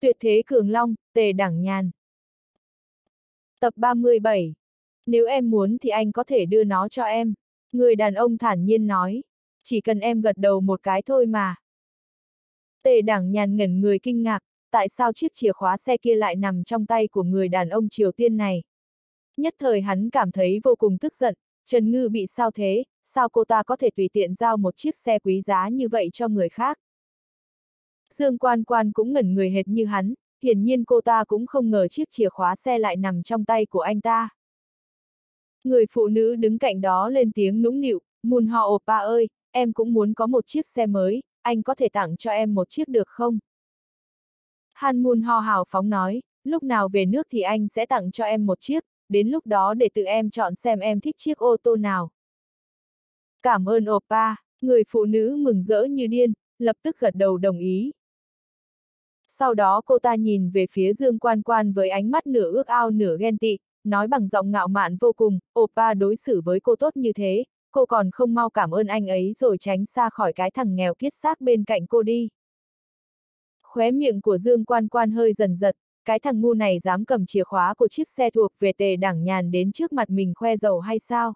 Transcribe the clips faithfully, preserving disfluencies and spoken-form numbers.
Tuyệt thế cường long, Tề Đẳng Nhàn. Tập ba mươi bảy. Nếu em muốn thì anh có thể đưa nó cho em. Người đàn ông thản nhiên nói. Chỉ cần em gật đầu một cái thôi mà. Tề Đẳng Nhàn ngẩn người kinh ngạc, tại sao chiếc chìa khóa xe kia lại nằm trong tay của người đàn ông Triều Tiên này? Nhất thời hắn cảm thấy vô cùng tức giận, Trần Ngư bị sao thế, sao cô ta có thể tùy tiện giao một chiếc xe quý giá như vậy cho người khác? Dương Quan Quan cũng ngẩn người hệt như hắn, hiển nhiên cô ta cũng không ngờ chiếc chìa khóa xe lại nằm trong tay của anh ta. Người phụ nữ đứng cạnh đó lên tiếng nũng nịu, Moon Ho oppa ơi, em cũng muốn có một chiếc xe mới, anh có thể tặng cho em một chiếc được không? Han Moon Ho hào phóng nói, lúc nào về nước thì anh sẽ tặng cho em một chiếc, đến lúc đó để tự em chọn xem em thích chiếc ô tô nào. Cảm ơn oppa, người phụ nữ mừng rỡ như điên, lập tức gật đầu đồng ý. Sau đó cô ta nhìn về phía Dương Quan Quan với ánh mắt nửa ước ao nửa ghen tị, nói bằng giọng ngạo mạn vô cùng, oppa đối xử với cô tốt như thế, cô còn không mau cảm ơn anh ấy rồi tránh xa khỏi cái thằng nghèo kiết xác bên cạnh cô đi. Khóe miệng của Dương Quan Quan hơi dần giật, cái thằng ngu này dám cầm chìa khóa của chiếc xe thuộc về Tề Đẳng Nhàn đến trước mặt mình khoe giàu hay sao?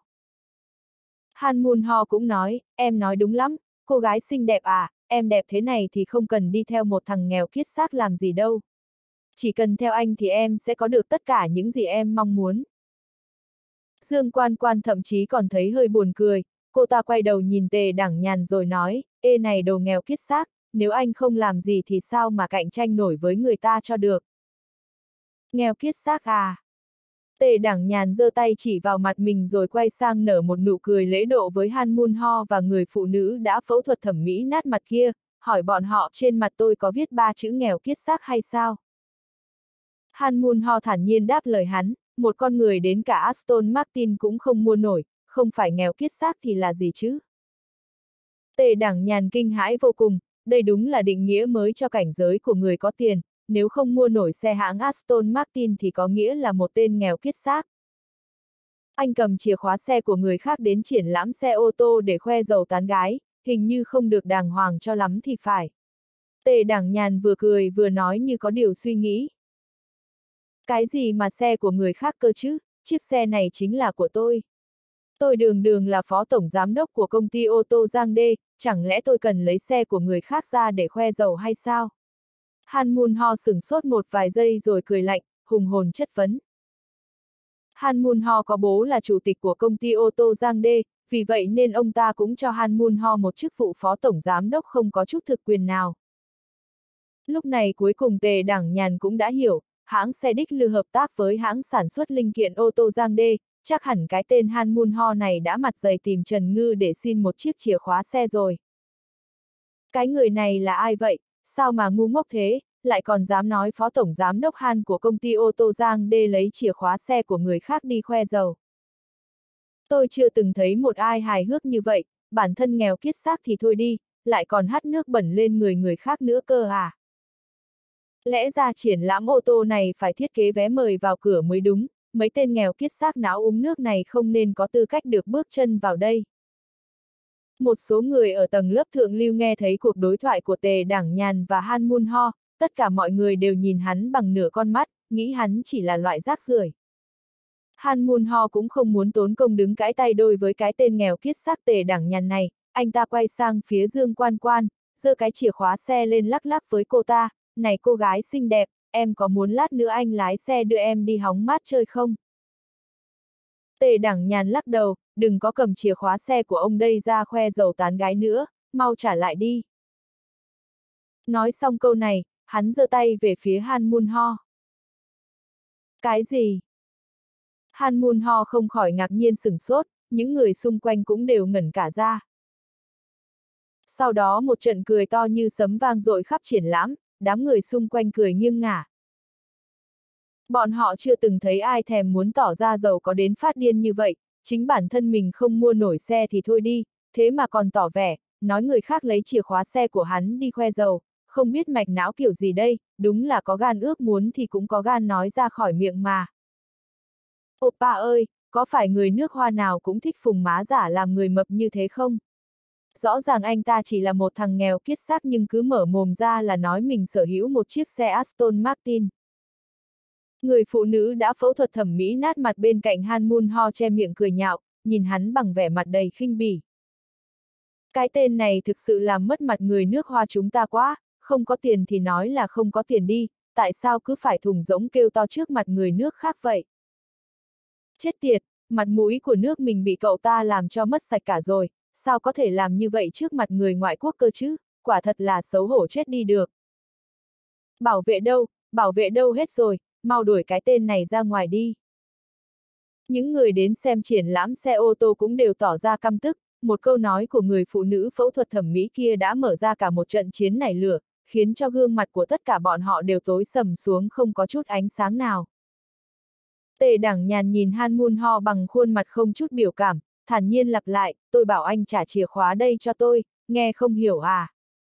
Han Moon Ho cũng nói, em nói đúng lắm, cô gái xinh đẹp à, em đẹp thế này thì không cần đi theo một thằng nghèo kiết xác làm gì đâu. Chỉ cần theo anh thì em sẽ có được tất cả những gì em mong muốn. Dương Quan Quan thậm chí còn thấy hơi buồn cười, cô ta quay đầu nhìn Tề Đẳng Nhàn rồi nói, ê này đồ nghèo kiết xác, nếu anh không làm gì thì sao mà cạnh tranh nổi với người ta cho được. Nghèo kiết xác à? Tề Đẳng Nhàn giơ tay chỉ vào mặt mình rồi quay sang nở một nụ cười lễ độ với Han Moon Ho và người phụ nữ đã phẫu thuật thẩm mỹ nát mặt kia, hỏi bọn họ trên mặt tôi có viết ba chữ nghèo kiết xác hay sao? Han Moon Ho thản nhiên đáp lời hắn, một con người đến cả Aston Martin cũng không mua nổi, không phải nghèo kiết xác thì là gì chứ? Tề Đẳng Nhàn kinh hãi vô cùng, đây đúng là định nghĩa mới cho cảnh giới của người có tiền, nếu không mua nổi xe hãng Aston Martin thì có nghĩa là một tên nghèo kiết xác. Anh cầm chìa khóa xe của người khác đến triển lãm xe ô tô để khoe giàu tán gái, hình như không được đàng hoàng cho lắm thì phải. Tề Đẳng Nhàn vừa cười vừa nói như có điều suy nghĩ. Cái gì mà xe của người khác cơ chứ, chiếc xe này chính là của tôi. Tôi đường đường là phó tổng giám đốc của công ty ô tô Giang Đê, chẳng lẽ tôi cần lấy xe của người khác ra để khoe giàu hay sao? Han Moon Ho sửng sốt một vài giây rồi cười lạnh, hùng hồn chất vấn. Han Moon Ho có bố là chủ tịch của công ty ô tô Giang Đê, vì vậy nên ông ta cũng cho Han Moon Ho một chức vụ phó tổng giám đốc không có chút thực quyền nào. Lúc này cuối cùng Tề Đẳng Nhàn cũng đã hiểu, hãng xe đích lư hợp tác với hãng sản xuất linh kiện ô tô Giang Đê, chắc hẳn cái tên Han Moon Ho này đã mặt dày tìm Trần Ngư để xin một chiếc chìa khóa xe rồi. Cái người này là ai vậy, sao mà ngu ngốc thế, lại còn dám nói phó tổng giám đốc Han của công ty ô tô Giang Đê lấy chìa khóa xe của người khác đi khoe giàu. Tôi chưa từng thấy một ai hài hước như vậy, bản thân nghèo kiết xác thì thôi đi, lại còn hắt nước bẩn lên người người khác nữa cơ à. Lẽ ra triển lãm ô tô này phải thiết kế vé mời vào cửa mới đúng, mấy tên nghèo kiết xác náo uống nước này không nên có tư cách được bước chân vào đây. Một số người ở tầng lớp thượng lưu nghe thấy cuộc đối thoại của Tề Đẳng Nhàn và Han Moon Ho, tất cả mọi người đều nhìn hắn bằng nửa con mắt, nghĩ hắn chỉ là loại rác rưởi. Han Moon Ho cũng không muốn tốn công đứng cãi tay đôi với cái tên nghèo kiết xác Tề Đẳng Nhàn này, anh ta quay sang phía Dương Quan Quan, giơ cái chìa khóa xe lên lắc lắc với cô ta, này cô gái xinh đẹp, em có muốn lát nữa anh lái xe đưa em đi hóng mát chơi không? Tề Đẳng Nhàn lắc đầu, đừng có cầm chìa khóa xe của ông đây ra khoe giàu tán gái nữa, mau trả lại đi. Nói xong câu này, hắn giơ tay về phía Han Moon Ho. Cái gì? Han Moon Ho không khỏi ngạc nhiên sửng sốt, những người xung quanh cũng đều ngẩn cả ra. Sau đó một trận cười to như sấm vang dội khắp triển lãm, đám người xung quanh cười nghiêng ngả. Bọn họ chưa từng thấy ai thèm muốn tỏ ra giàu có đến phát điên như vậy, chính bản thân mình không mua nổi xe thì thôi đi, thế mà còn tỏ vẻ, nói người khác lấy chìa khóa xe của hắn đi khoe giàu, không biết mạch não kiểu gì đây, đúng là có gan ước muốn thì cũng có gan nói ra khỏi miệng mà. Oppa ơi, có phải người nước Hoa nào cũng thích phùng má giả làm người mập như thế không? Rõ ràng anh ta chỉ là một thằng nghèo kiết xác nhưng cứ mở mồm ra là nói mình sở hữu một chiếc xe Aston Martin. Người phụ nữ đã phẫu thuật thẩm mỹ nát mặt bên cạnh Han Mun Ho che miệng cười nhạo, nhìn hắn bằng vẻ mặt đầy khinh bỉ. Cái tên này thực sự làm mất mặt người nước Hoa chúng ta quá, không có tiền thì nói là không có tiền đi, tại sao cứ phải thùng rỗng kêu to trước mặt người nước khác vậy? Chết tiệt, mặt mũi của nước mình bị cậu ta làm cho mất sạch cả rồi, sao có thể làm như vậy trước mặt người ngoại quốc cơ chứ, quả thật là xấu hổ chết đi được. Bảo vệ đâu, bảo vệ đâu hết rồi, mau đuổi cái tên này ra ngoài đi. Những người đến xem triển lãm xe ô tô cũng đều tỏ ra căm tức, một câu nói của người phụ nữ phẫu thuật thẩm mỹ kia đã mở ra cả một trận chiến nảy lửa, khiến cho gương mặt của tất cả bọn họ đều tối sầm xuống không có chút ánh sáng nào. Tề Đảng Nhàn nhìn Han Mun Ho bằng khuôn mặt không chút biểu cảm, thản nhiên lặp lại, tôi bảo anh trả chìa khóa đây cho tôi, nghe không hiểu à?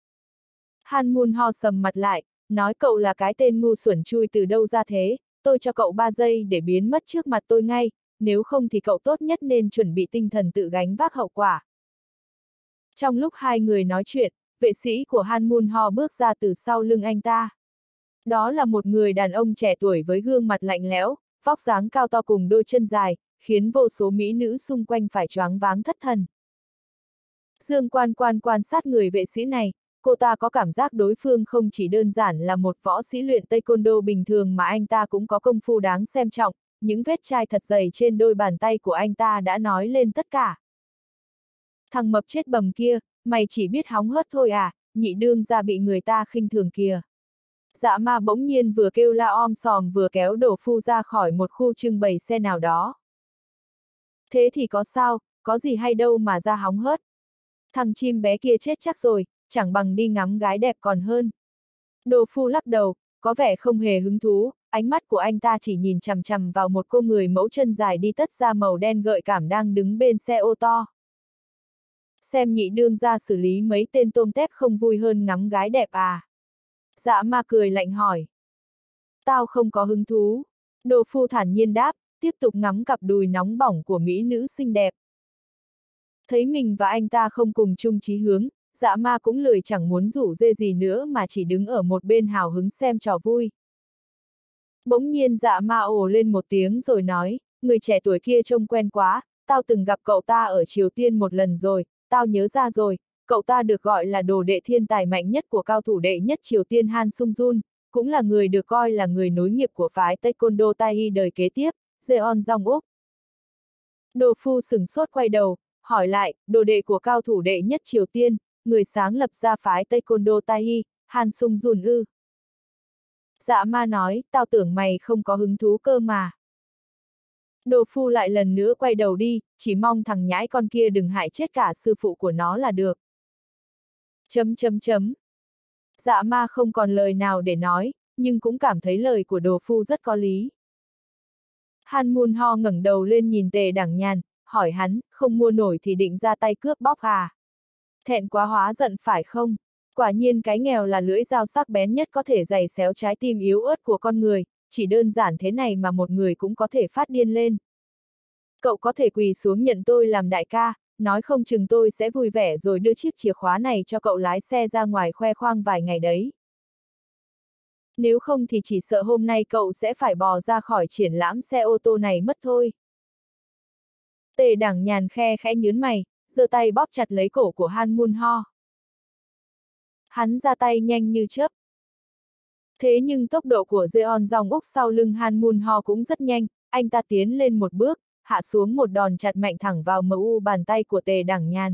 Han Mun Ho sầm mặt lại, nói cậu là cái tên ngu xuẩn chui từ đâu ra thế, tôi cho cậu ba giây để biến mất trước mặt tôi ngay, nếu không thì cậu tốt nhất nên chuẩn bị tinh thần tự gánh vác hậu quả. Trong lúc hai người nói chuyện, vệ sĩ của Han Mun Ho bước ra từ sau lưng anh ta. Đó là một người đàn ông trẻ tuổi với gương mặt lạnh lẽo, vóc dáng cao to cùng đôi chân dài, khiến vô số mỹ nữ xung quanh phải choáng váng thất thần. Dương Quan Quan quan sát người vệ sĩ này, cô ta có cảm giác đối phương không chỉ đơn giản là một võ sĩ luyện taekwondo bình thường mà anh ta cũng có công phu đáng xem trọng, những vết chai thật dày trên đôi bàn tay của anh ta đã nói lên tất cả. Thằng mập chết bầm kia, mày chỉ biết hóng hớt thôi à, nhị đương ra bị người ta khinh thường kìa. Dạ ma bỗng nhiên vừa kêu la om sòm vừa kéo Đồ Phu ra khỏi một khu trưng bày xe nào đó. Thế thì có sao, có gì hay đâu mà ra hóng hớt. Thằng chim bé kia chết chắc rồi, chẳng bằng đi ngắm gái đẹp còn hơn. Đồ Phu lắc đầu, có vẻ không hề hứng thú, ánh mắt của anh ta chỉ nhìn chằm chằm vào một cô người mẫu chân dài đi tất da màu đen gợi cảm đang đứng bên xe ô to. Xem nhị đương ra xử lý mấy tên tôm tép không vui hơn ngắm gái đẹp à? Dạ ma cười lạnh hỏi. Tao không có hứng thú. Đồ Phu thản nhiên đáp, tiếp tục ngắm cặp đùi nóng bỏng của mỹ nữ xinh đẹp. Thấy mình và anh ta không cùng chung chí hướng, dạ ma cũng lười chẳng muốn rủ dê gì nữa mà chỉ đứng ở một bên hào hứng xem trò vui. Bỗng nhiên dạ ma ồ lên một tiếng rồi nói, người trẻ tuổi kia trông quen quá, tao từng gặp cậu ta ở Triều Tiên một lần rồi, tao nhớ ra rồi, cậu ta được gọi là đồ đệ thiên tài mạnh nhất của cao thủ đệ nhất Triều Tiên Han Sung Jun, cũng là người được coi là người nối nghiệp của phái Taekwondo Tai đời kế tiếp, Jeon Jong Uk. Đồ Phu sửng sốt quay đầu, hỏi lại, đồ đệ của cao thủ đệ nhất Triều Tiên, người sáng lập ra phái Taekwondo Tai, Han Sung Jun ư. Dạ ma nói, tao tưởng mày không có hứng thú cơ mà. Đồ Phu lại lần nữa quay đầu đi, chỉ mong thằng nhãi con kia đừng hại chết cả sư phụ của nó là được. Chấm chấm chấm. Dạ ma không còn lời nào để nói, nhưng cũng cảm thấy lời của Đồ Phu rất có lý. Han Mun Ho ngẩng đầu lên nhìn Tề Đảng Nhàn, hỏi hắn, không mua nổi thì định ra tay cướp bóc à? Thẹn quá hóa giận phải không? Quả nhiên cái nghèo là lưỡi dao sắc bén nhất có thể giày xéo trái tim yếu ớt của con người, chỉ đơn giản thế này mà một người cũng có thể phát điên lên. Cậu có thể quỳ xuống nhận tôi làm đại ca, nói không chừng tôi sẽ vui vẻ rồi đưa chiếc chìa khóa này cho cậu lái xe ra ngoài khoe khoang vài ngày đấy. Nếu không thì chỉ sợ hôm nay cậu sẽ phải bò ra khỏi triển lãm xe ô tô này mất thôi. Tề Đảng Nhàn khe khẽ nhớn mày, giơ tay bóp chặt lấy cổ của Han Mun Ho. Hắn ra tay nhanh như chớp. Thế nhưng tốc độ của Jeon Jong Uk sau lưng Han Mun Ho cũng rất nhanh, anh ta tiến lên một bước, hạ xuống một đòn chặt mạnh thẳng vào em u bàn tay của Tề Đảng Nhàn.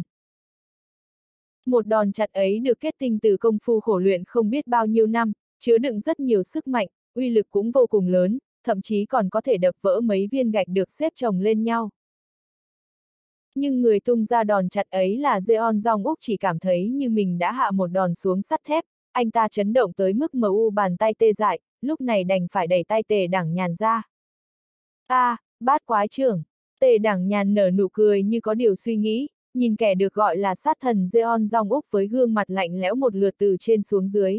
Một đòn chặt ấy được kết tinh từ công phu khổ luyện không biết bao nhiêu năm, chứa đựng rất nhiều sức mạnh, uy lực cũng vô cùng lớn, thậm chí còn có thể đập vỡ mấy viên gạch được xếp chồng lên nhau. Nhưng người tung ra đòn chặt ấy là Jeon Jong Uk chỉ cảm thấy như mình đã hạ một đòn xuống sắt thép, anh ta chấn động tới mức em u bàn tay tê dại, lúc này đành phải đẩy tay Tề Đảng Nhàn ra. A, à, bát quái trưởng. Tề Đảng Nhàn nở nụ cười như có điều suy nghĩ, nhìn kẻ được gọi là sát thần Jeon Jong Uk với gương mặt lạnh lẽo một lượt từ trên xuống dưới.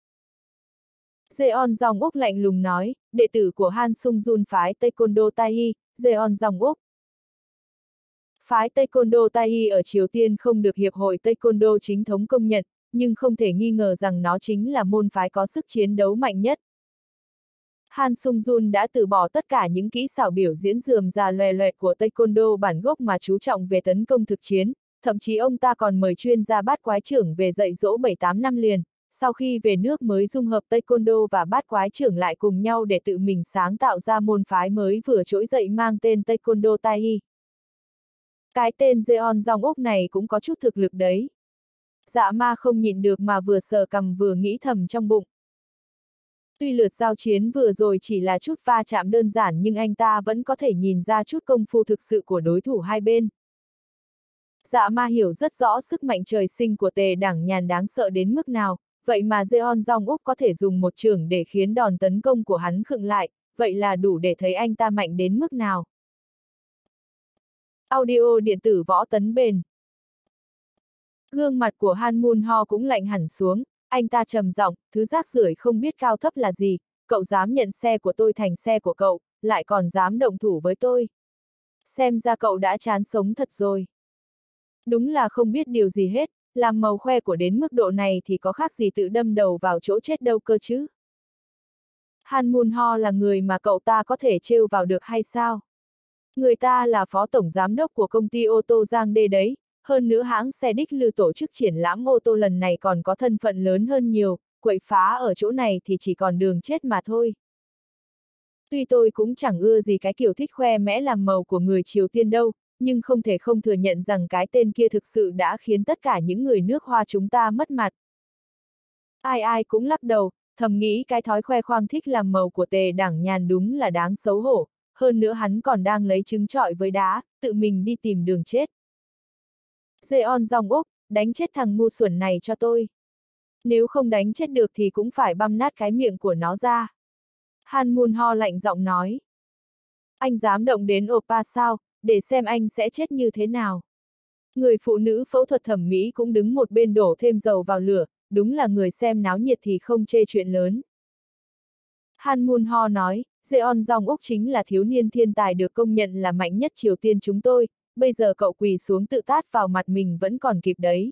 Jeon Jong Uk lạnh lùng nói, đệ tử của Han Sung Jun phái Taekwondo Tai, Jeon Jong Uk. Phái Taekwondo Tai ở Triều Tiên không được Hiệp hội Taekwondo chính thống công nhận, nhưng không thể nghi ngờ rằng nó chính là môn phái có sức chiến đấu mạnh nhất. Han Sung-jun đã từ bỏ tất cả những kỹ xảo biểu diễn rườm rà loè loẹt của Taekwondo bản gốc mà chú trọng về tấn công thực chiến, thậm chí ông ta còn mời chuyên gia bát quái trưởng về dạy dỗ bảy tám năm liền, sau khi về nước mới dung hợp Taekwondo và bát quái trưởng lại cùng nhau để tự mình sáng tạo ra môn phái mới vừa trỗi dậy mang tên Taekwondo Tai. Cái tên Jeon Jong-uk này cũng có chút thực lực đấy. Dạ ma không nhịn được mà vừa sờ cằm vừa nghĩ thầm trong bụng. Tuy lượt giao chiến vừa rồi chỉ là chút va chạm đơn giản nhưng anh ta vẫn có thể nhìn ra chút công phu thực sự của đối thủ hai bên. Dạ ma hiểu rất rõ sức mạnh trời sinh của Tề Đảng Nhàn đáng sợ đến mức nào, vậy mà Jeon Jong-uk có thể dùng một chưởng để khiến đòn tấn công của hắn khựng lại, vậy là đủ để thấy anh ta mạnh đến mức nào. Audio điện tử võ tấn bền. Gương mặt của Han Mun-ho cũng lạnh hẳn xuống, anh ta trầm giọng, thứ rác rưởi không biết cao thấp là gì, cậu dám nhận xe của tôi thành xe của cậu, lại còn dám động thủ với tôi. Xem ra cậu đã chán sống thật rồi. Đúng là không biết điều gì hết, làm màu khoe của đến mức độ này thì có khác gì tự đâm đầu vào chỗ chết đâu cơ chứ. Han Mun-ho là người mà cậu ta có thể trêu vào được hay sao? Người ta là phó tổng giám đốc của công ty ô tô Giang Đê đấy, hơn nữa hãng xe đích lư tổ chức triển lãm ô tô lần này còn có thân phận lớn hơn nhiều, quậy phá ở chỗ này thì chỉ còn đường chết mà thôi. Tuy tôi cũng chẳng ưa gì cái kiểu thích khoe mẽ làm màu của người Triều Tiên đâu, nhưng không thể không thừa nhận rằng cái tên kia thực sự đã khiến tất cả những người nước Hoa chúng ta mất mặt. Ai ai cũng lắc đầu, thầm nghĩ cái thói khoe khoang thích làm màu của Tề Đảng Nhàn đúng là đáng xấu hổ, hơn nữa hắn còn đang lấy trứng trọi với đá, tự mình đi tìm đường chết. Jeon Jong-uk, đánh chết thằng ngu xuẩn này cho tôi. Nếu không đánh chết được thì cũng phải băm nát cái miệng của nó ra. Han Mun-ho lạnh giọng nói. Anh dám động đến oppa sao, để xem anh sẽ chết như thế nào. Người phụ nữ phẫu thuật thẩm mỹ cũng đứng một bên đổ thêm dầu vào lửa, đúng là người xem náo nhiệt thì không chê chuyện lớn. Han Mun-ho nói, Jeon Jong-uk chính là thiếu niên thiên tài được công nhận là mạnh nhất Triều Tiên chúng tôi, bây giờ cậu quỳ xuống tự tát vào mặt mình vẫn còn kịp đấy.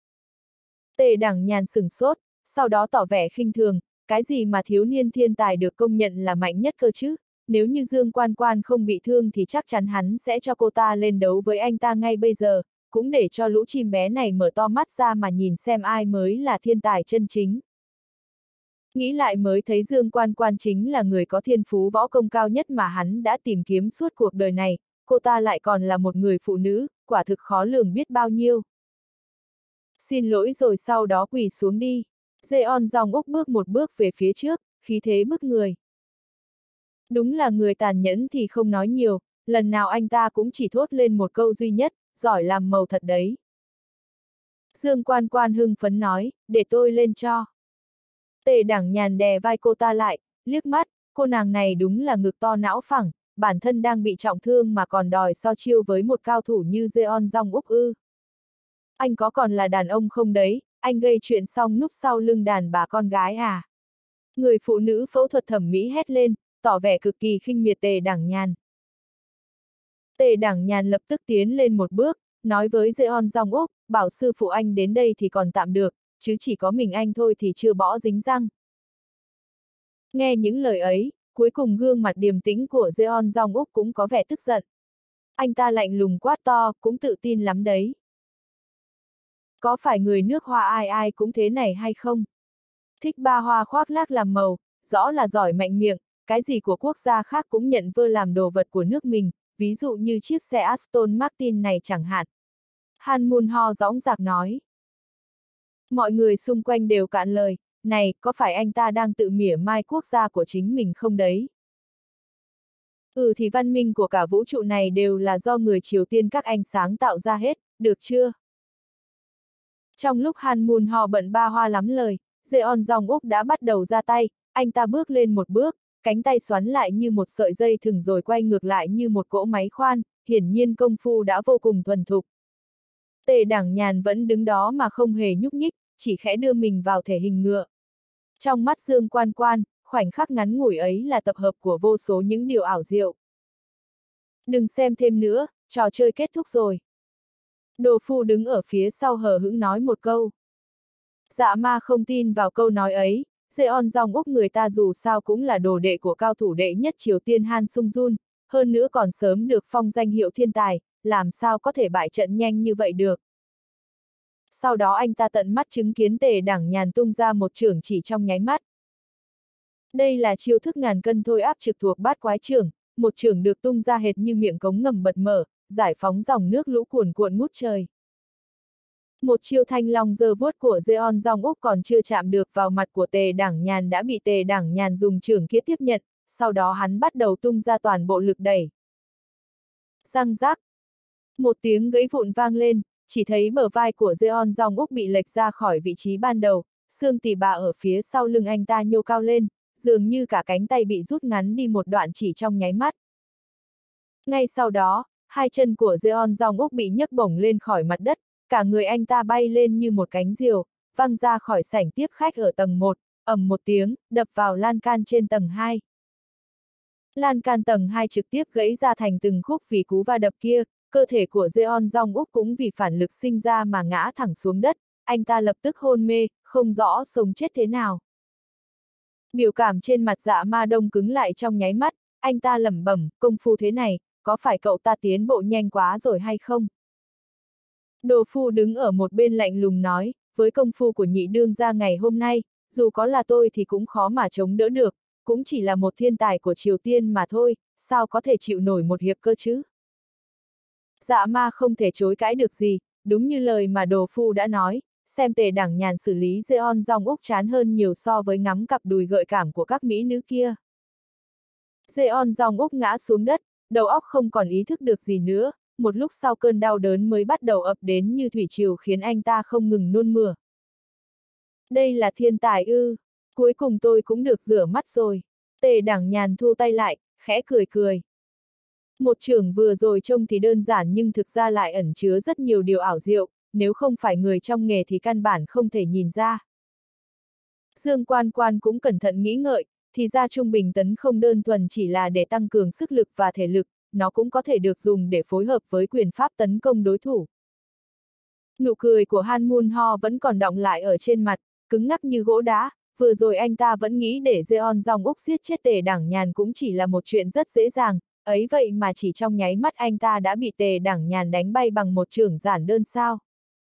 Tề Đảng Nhàn sửng sốt, sau đó tỏ vẻ khinh thường, cái gì mà thiếu niên thiên tài được công nhận là mạnh nhất cơ chứ, nếu như Dương Quan Quan không bị thương thì chắc chắn hắn sẽ cho cô ta lên đấu với anh ta ngay bây giờ, cũng để cho lũ chim bé này mở to mắt ra mà nhìn xem ai mới là thiên tài chân chính. Nghĩ lại mới thấy Dương Quan Quan chính là người có thiên phú võ công cao nhất mà hắn đã tìm kiếm suốt cuộc đời này, cô ta lại còn là một người phụ nữ, quả thực khó lường biết bao nhiêu. Xin lỗi rồi sau đó quỳ xuống đi. Jeon Jong-uk bước một bước về phía trước, khí thế bức người. Đúng là người tàn nhẫn thì không nói nhiều, lần nào anh ta cũng chỉ thốt lên một câu duy nhất, giỏi làm màu thật đấy. Dương Quan Quan hưng phấn nói, để tôi lên cho. Tề Đảng Nhàn đè vai cô ta lại, liếc mắt, cô nàng này đúng là ngực to não phẳng, bản thân đang bị trọng thương mà còn đòi so chiêu với một cao thủ như Jeon Jong-uk ư. Anh có còn là đàn ông không đấy, anh gây chuyện xong núp sau lưng đàn bà con gái à? Người phụ nữ phẫu thuật thẩm mỹ hét lên, tỏ vẻ cực kỳ khinh miệt Tề Đảng Nhàn. Tề Đảng Nhàn lập tức tiến lên một bước, nói với Jeon Jong-uk, bảo sư phụ anh đến đây thì còn tạm được, chứ chỉ có mình anh thôi thì chưa bỏ dính răng. Nghe những lời ấy, cuối cùng gương mặt điềm tĩnh của Jeon Jong-uk cũng có vẻ tức giận. Anh ta lạnh lùng quát to, cũng tự tin lắm đấy. Có phải người nước Hoa ai ai cũng thế này hay không? Thích ba hoa khoác lác làm màu, rõ là giỏi mạnh miệng, cái gì của quốc gia khác cũng nhận vơ làm đồ vật của nước mình, ví dụ như chiếc xe Aston Martin này chẳng hạn. Han Mun-ho dõng dạc nói. Mọi người xung quanh đều cạn lời, này, có phải anh ta đang tự mỉa mai quốc gia của chính mình không đấy? Ừ thì văn minh của cả vũ trụ này đều là do người Triều Tiên các anh sáng tạo ra hết, được chưa? Trong lúc Han Mun-ho bận ba hoa lắm lời, Jeon Jong-uk đã bắt đầu ra tay, anh ta bước lên một bước, cánh tay xoắn lại như một sợi dây thừng rồi quay ngược lại như một cỗ máy khoan, hiển nhiên công phu đã vô cùng thuần thục. Tề Đảng Nhàn vẫn đứng đó mà không hề nhúc nhích, chỉ khẽ đưa mình vào thể hình ngựa. Trong mắt Dương Quan Quan, khoảnh khắc ngắn ngủi ấy là tập hợp của vô số những điều ảo diệu. Đừng xem thêm nữa, trò chơi kết thúc rồi. Đồ phu đứng ở phía sau hờ hững nói một câu. Dạ ma không tin vào câu nói ấy, Jeon Jong Úc người ta dù sao cũng là đồ đệ của cao thủ đệ nhất Triều Tiên Han Sung Jun, hơn nữa còn sớm được phong danh hiệu thiên tài, làm sao có thể bại trận nhanh như vậy được. Sau đó anh ta tận mắt chứng kiến Tề Đảng Nhàn tung ra một chưởng chỉ trong nháy mắt. Đây là chiêu thức ngàn cân thôi áp trực thuộc bát quái chưởng, một chưởng được tung ra hệt như miệng cống ngầm bật mở, giải phóng dòng nước lũ cuồn cuộn ngút trời. Một chiêu thanh long giơ vuốt của Jeon Jong Úc còn chưa chạm được vào mặt của Tề Đảng Nhàn đã bị Tề Đảng Nhàn dùng chưởng kia tiếp nhận, sau đó hắn bắt đầu tung ra toàn bộ lực đẩy. Răng rác. Một tiếng gãy vụn vang lên, chỉ thấy bờ vai của Jeon Jong Úc bị lệch ra khỏi vị trí ban đầu, xương tỳ bà ở phía sau lưng anh ta nhô cao lên, dường như cả cánh tay bị rút ngắn đi một đoạn chỉ trong nháy mắt. Ngay sau đó, hai chân của Jeon Jong Úc bị nhấc bổng lên khỏi mặt đất, cả người anh ta bay lên như một cánh diều, văng ra khỏi sảnh tiếp khách ở tầng một, ầm một tiếng, đập vào lan can trên tầng hai. Lan can tầng hai trực tiếp gãy ra thành từng khúc vì cú va đập kia, cơ thể của Jeon Jong Úc cũng vì phản lực sinh ra mà ngã thẳng xuống đất, anh ta lập tức hôn mê, không rõ sống chết thế nào. Biểu cảm trên mặt Dạ Ma đông cứng lại trong nháy mắt, anh ta lẩm bẩm, công phu thế này, có phải cậu ta tiến bộ nhanh quá rồi hay không? Đồ phu đứng ở một bên lạnh lùng nói, với công phu của nhị đương gia ngày hôm nay, dù có là tôi thì cũng khó mà chống đỡ được, cũng chỉ là một thiên tài của Triều Tiên mà thôi, sao có thể chịu nổi một hiệp cơ chứ? Dạ ma không thể chối cãi được gì, đúng như lời mà đồ phu đã nói, xem Tề Đảng Nhàn xử lý Jeon Jong Úc chán hơn nhiều so với ngắm cặp đùi gợi cảm của các mỹ nữ kia. Jeon Jong Úc ngã xuống đất, đầu óc không còn ý thức được gì nữa, một lúc sau cơn đau đớn mới bắt đầu ập đến như thủy triều khiến anh ta không ngừng nôn mửa. Đây là thiên tài ư, cuối cùng tôi cũng được rửa mắt rồi. Tề Đảng Nhàn thu tay lại, khẽ cười cười. Một chưởng vừa rồi trông thì đơn giản nhưng thực ra lại ẩn chứa rất nhiều điều ảo diệu, nếu không phải người trong nghề thì căn bản không thể nhìn ra. Dương Quan Quan cũng cẩn thận nghĩ ngợi, thì ra trung bình tấn không đơn thuần chỉ là để tăng cường sức lực và thể lực, nó cũng có thể được dùng để phối hợp với quyền pháp tấn công đối thủ. Nụ cười của Han Mun Ho vẫn còn đọng lại ở trên mặt, cứng ngắc như gỗ đá, vừa rồi anh ta vẫn nghĩ để Jeon Jong Úc giết chết Tề Đảng Nhàn cũng chỉ là một chuyện rất dễ dàng, ấy vậy mà chỉ trong nháy mắt anh ta đã bị Tề Đảng Nhàn đánh bay bằng một chưởng giản đơn sao.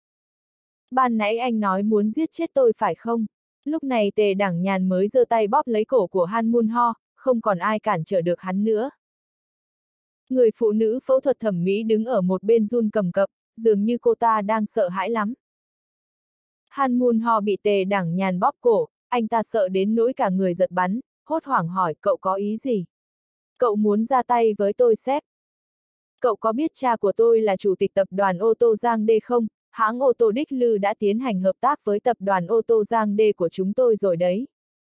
Ban nãy anh nói muốn giết chết tôi phải không? Lúc này Tề Đảng Nhàn mới giơ tay bóp lấy cổ của Han Mun Ho, không còn ai cản trở được hắn nữa. Người phụ nữ phẫu thuật thẩm mỹ đứng ở một bên run cầm cập, dường như cô ta đang sợ hãi lắm. Han Mun Ho bị Tề Đảng Nhàn bóp cổ, anh ta sợ đến nỗi cả người giật bắn, hốt hoảng hỏi cậu có ý gì? Cậu muốn ra tay với tôi sếp? Cậu có biết cha của tôi là chủ tịch tập đoàn ô tô Giang Đê không? Hãng ô tô Đích Lư đã tiến hành hợp tác với tập đoàn ô tô Giang Đê của chúng tôi rồi đấy.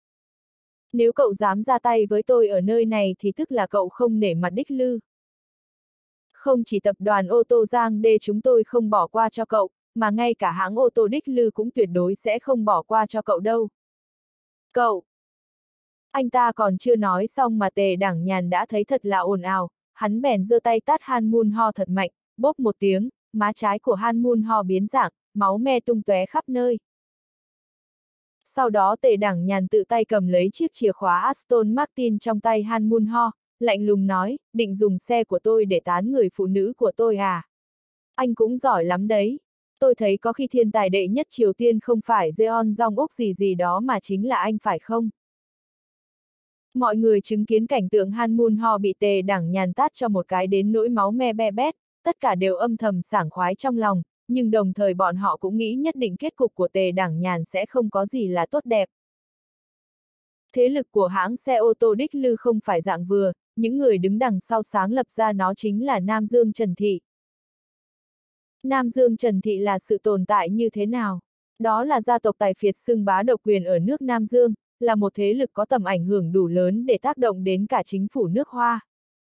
Nếu cậu dám ra tay với tôi ở nơi này thì tức là cậu không nể mặt Đích Lư. Không chỉ tập đoàn ô tô Giang Đê chúng tôi không bỏ qua cho cậu, mà ngay cả hãng ô tô Đích Lư cũng tuyệt đối sẽ không bỏ qua cho cậu đâu. Cậu! Anh ta còn chưa nói xong mà Tề Đảng Nhàn đã thấy thật là ồn ào, hắn bèn giơ tay tát Han Mun Ho thật mạnh, bốp một tiếng, má trái của Han Mun Ho biến dạng, máu me tung tóe khắp nơi. Sau đó Tề Đảng Nhàn tự tay cầm lấy chiếc chìa khóa Aston Martin trong tay Han Mun Ho, lạnh lùng nói, định dùng xe của tôi để tán người phụ nữ của tôi à? Anh cũng giỏi lắm đấy. Tôi thấy có khi thiên tài đệ nhất Triều Tiên không phải Jeon Jong Úc gì gì đó mà chính là anh phải không? Mọi người chứng kiến cảnh tượng Han Mun Ho bị Tề Đảng Nhàn tát cho một cái đến nỗi máu me be bét, tất cả đều âm thầm sảng khoái trong lòng, nhưng đồng thời bọn họ cũng nghĩ nhất định kết cục của Tề Đảng Nhàn sẽ không có gì là tốt đẹp. Thế lực của hãng xe ô tô Đích Lư không phải dạng vừa, những người đứng đằng sau sáng lập ra nó chính là Nam Dương Trần Thị. Nam Dương Trần Thị là sự tồn tại như thế nào? Đó là gia tộc tài phiệt xưng bá độc quyền ở nước Nam Dương, là một thế lực có tầm ảnh hưởng đủ lớn để tác động đến cả chính phủ nước Hoa.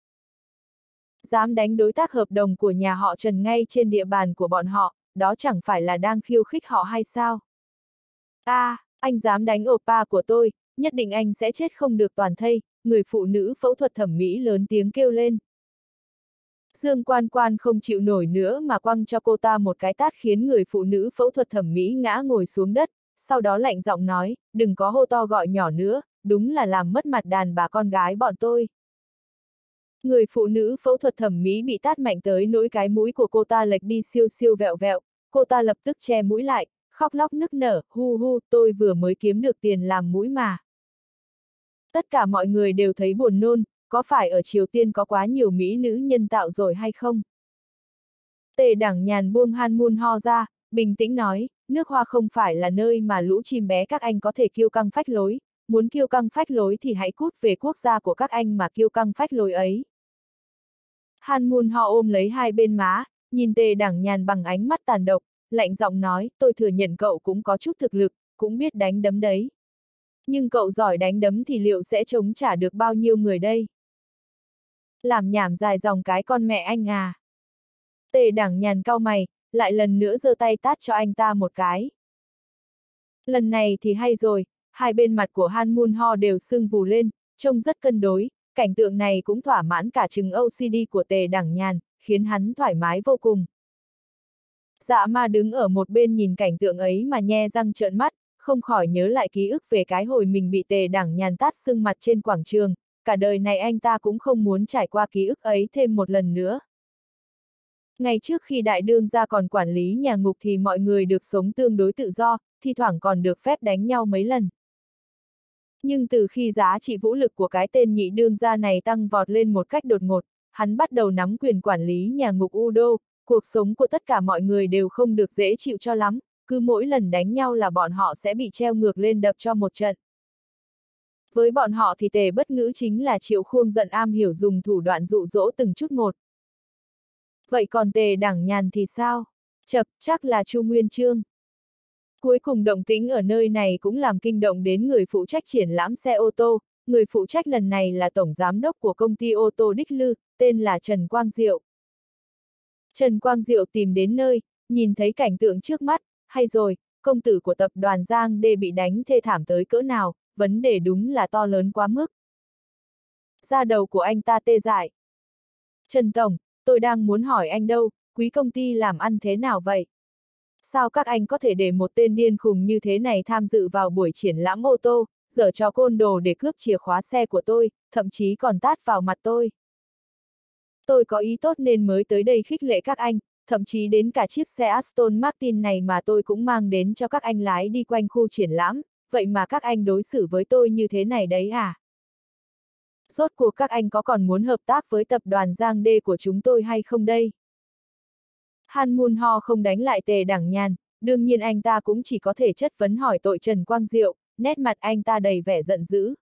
Dám đánh đối tác hợp đồng của nhà họ Trần ngay trên địa bàn của bọn họ, đó chẳng phải là đang khiêu khích họ hay sao? A, à, anh dám đánh oppa của tôi, nhất định anh sẽ chết không được toàn thây, người phụ nữ phẫu thuật thẩm mỹ lớn tiếng kêu lên. Dương Quan Quan không chịu nổi nữa mà quăng cho cô ta một cái tát khiến người phụ nữ phẫu thuật thẩm mỹ ngã ngồi xuống đất, sau đó lạnh giọng nói, đừng có hô to gọi nhỏ nữa, đúng là làm mất mặt đàn bà con gái bọn tôi. Người phụ nữ phẫu thuật thẩm mỹ bị tát mạnh tới nỗi cái mũi của cô ta lệch đi siêu siêu vẹo vẹo, cô ta lập tức che mũi lại, khóc lóc nức nở, hu hu, tôi vừa mới kiếm được tiền làm mũi mà. Tất cả mọi người đều thấy buồn nôn, có phải ở Triều Tiên có quá nhiều mỹ nữ nhân tạo rồi hay không? Tề Đảng Nhàn buông Han Mun Ho ra, bình tĩnh nói, nước Hoa không phải là nơi mà lũ chim bé các anh có thể kiêu căng phách lối, muốn kiêu căng phách lối thì hãy cút về quốc gia của các anh mà kiêu căng phách lối ấy. Han Mun Ho ôm lấy hai bên má, nhìn Tề Đảng Nhàn bằng ánh mắt tàn độc, lạnh giọng nói, tôi thừa nhận cậu cũng có chút thực lực, cũng biết đánh đấm đấy. Nhưng cậu giỏi đánh đấm thì liệu sẽ chống trả được bao nhiêu người đây? Làm nhảm dài dòng cái con mẹ anh à. Tề Đảng Nhàn cau mày, lại lần nữa giơ tay tát cho anh ta một cái. Lần này thì hay rồi, hai bên mặt của Han Mun Ho đều sưng vù lên, trông rất cân đối, cảnh tượng này cũng thỏa mãn cả chừng ô xê đê của Tề Đảng Nhàn, khiến hắn thoải mái vô cùng. Dạ ma đứng ở một bên nhìn cảnh tượng ấy mà nhe răng trợn mắt, không khỏi nhớ lại ký ức về cái hồi mình bị Tề Đảng Nhàn tát sưng mặt trên quảng trường, cả đời này anh ta cũng không muốn trải qua ký ức ấy thêm một lần nữa. Ngày trước khi đại đương gia còn quản lý nhà ngục thì mọi người được sống tương đối tự do, thi thoảng còn được phép đánh nhau mấy lần. Nhưng từ khi giá trị vũ lực của cái tên nhị đương gia này tăng vọt lên một cách đột ngột, hắn bắt đầu nắm quyền quản lý nhà ngục Udo, cuộc sống của tất cả mọi người đều không được dễ chịu cho lắm, cứ mỗi lần đánh nhau là bọn họ sẽ bị treo ngược lên đập cho một trận. Với bọn họ thì Tề Bất Ngữ chính là Triệu Khuông giận am hiểu dùng thủ đoạn dụ dỗ từng chút một. Vậy còn Tề Đảng Nhàn thì sao? Chậc, chắc là Chu Nguyên Chương. Cuối cùng động tĩnh ở nơi này cũng làm kinh động đến người phụ trách triển lãm xe ô tô, người phụ trách lần này là tổng giám đốc của công ty ô tô Đích Lư, tên là Trần Quang Diệu. Trần Quang Diệu tìm đến nơi, nhìn thấy cảnh tượng trước mắt, hay rồi, công tử của tập đoàn Giang Đê bị đánh thê thảm tới cỡ nào, vấn đề đúng là to lớn quá mức. Da đầu của anh ta tê dại. Trần Tổng, tôi đang muốn hỏi anh đâu, quý công ty làm ăn thế nào vậy? Sao các anh có thể để một tên điên khùng như thế này tham dự vào buổi triển lãm ô tô, giở trò côn đồ để cướp chìa khóa xe của tôi, thậm chí còn tát vào mặt tôi? Tôi có ý tốt nên mới tới đây khích lệ các anh, thậm chí đến cả chiếc xe Aston Martin này mà tôi cũng mang đến cho các anh lái đi quanh khu triển lãm, vậy mà các anh đối xử với tôi như thế này đấy à? Rốt cuộc các anh có còn muốn hợp tác với tập đoàn Giang Đê của chúng tôi hay không đây? Han Mun Ho không đánh lại Tề Đảng Nhàn, đương nhiên anh ta cũng chỉ có thể chất vấn hỏi tội Trần Quang Diệu, nét mặt anh ta đầy vẻ giận dữ.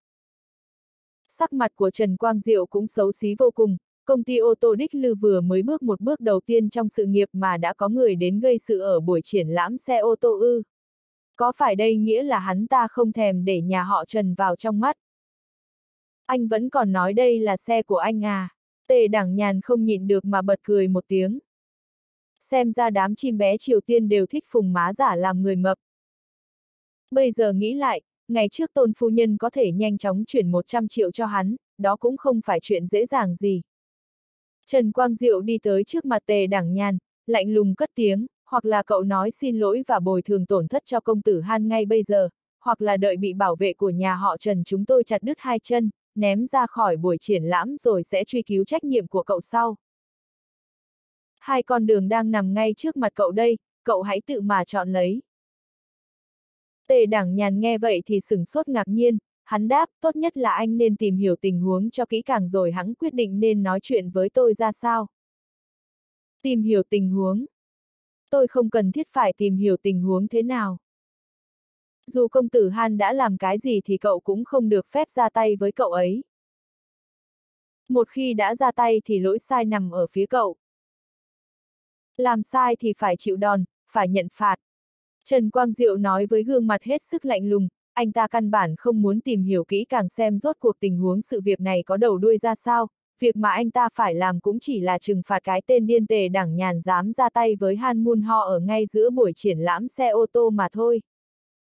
Sắc mặt của Trần Quang Diệu cũng xấu xí vô cùng, công ty ô tô Đích Lư vừa mới bước một bước đầu tiên trong sự nghiệp mà đã có người đến gây sự ở buổi triển lãm xe ô tô ư. Có phải đây nghĩa là hắn ta không thèm để nhà họ Trần vào trong mắt? Anh vẫn còn nói đây là xe của anh à? Tề Đảng Nhàn không nhịn được mà bật cười một tiếng. Xem ra đám chim bé Triều Tiên đều thích phùng má giả làm người mập. Bây giờ nghĩ lại, ngày trước Tôn phu nhân có thể nhanh chóng chuyển một trăm triệu cho hắn, đó cũng không phải chuyện dễ dàng gì. Trần Quang Diệu đi tới trước mặt Tề Đảng Nhàn, lạnh lùng cất tiếng, hoặc là cậu nói xin lỗi và bồi thường tổn thất cho công tử Han ngay bây giờ, hoặc là đợi bị bảo vệ của nhà họ Trần chúng tôi chặt đứt hai chân, ném ra khỏi buổi triển lãm rồi sẽ truy cứu trách nhiệm của cậu sau. Hai con đường đang nằm ngay trước mặt cậu đây, cậu hãy tự mà chọn lấy. Tề Đảng Nhàn nghe vậy thì sửng sốt ngạc nhiên, hắn đáp, tốt nhất là anh nên tìm hiểu tình huống cho kỹ càng rồi hắn quyết định nên nói chuyện với tôi ra sao. Tìm hiểu tình huống? Tôi không cần thiết phải tìm hiểu tình huống thế nào. Dù công tử Han đã làm cái gì thì cậu cũng không được phép ra tay với cậu ấy. Một khi đã ra tay thì lỗi sai nằm ở phía cậu. Làm sai thì phải chịu đòn, phải nhận phạt. Trần Quang Diệu nói với gương mặt hết sức lạnh lùng, anh ta căn bản không muốn tìm hiểu kỹ càng xem rốt cuộc tình huống sự việc này có đầu đuôi ra sao, việc mà anh ta phải làm cũng chỉ là trừng phạt cái tên điên Tề Đảng Nhàn dám ra tay với Han Mun Ho ở ngay giữa buổi triển lãm xe ô tô mà thôi.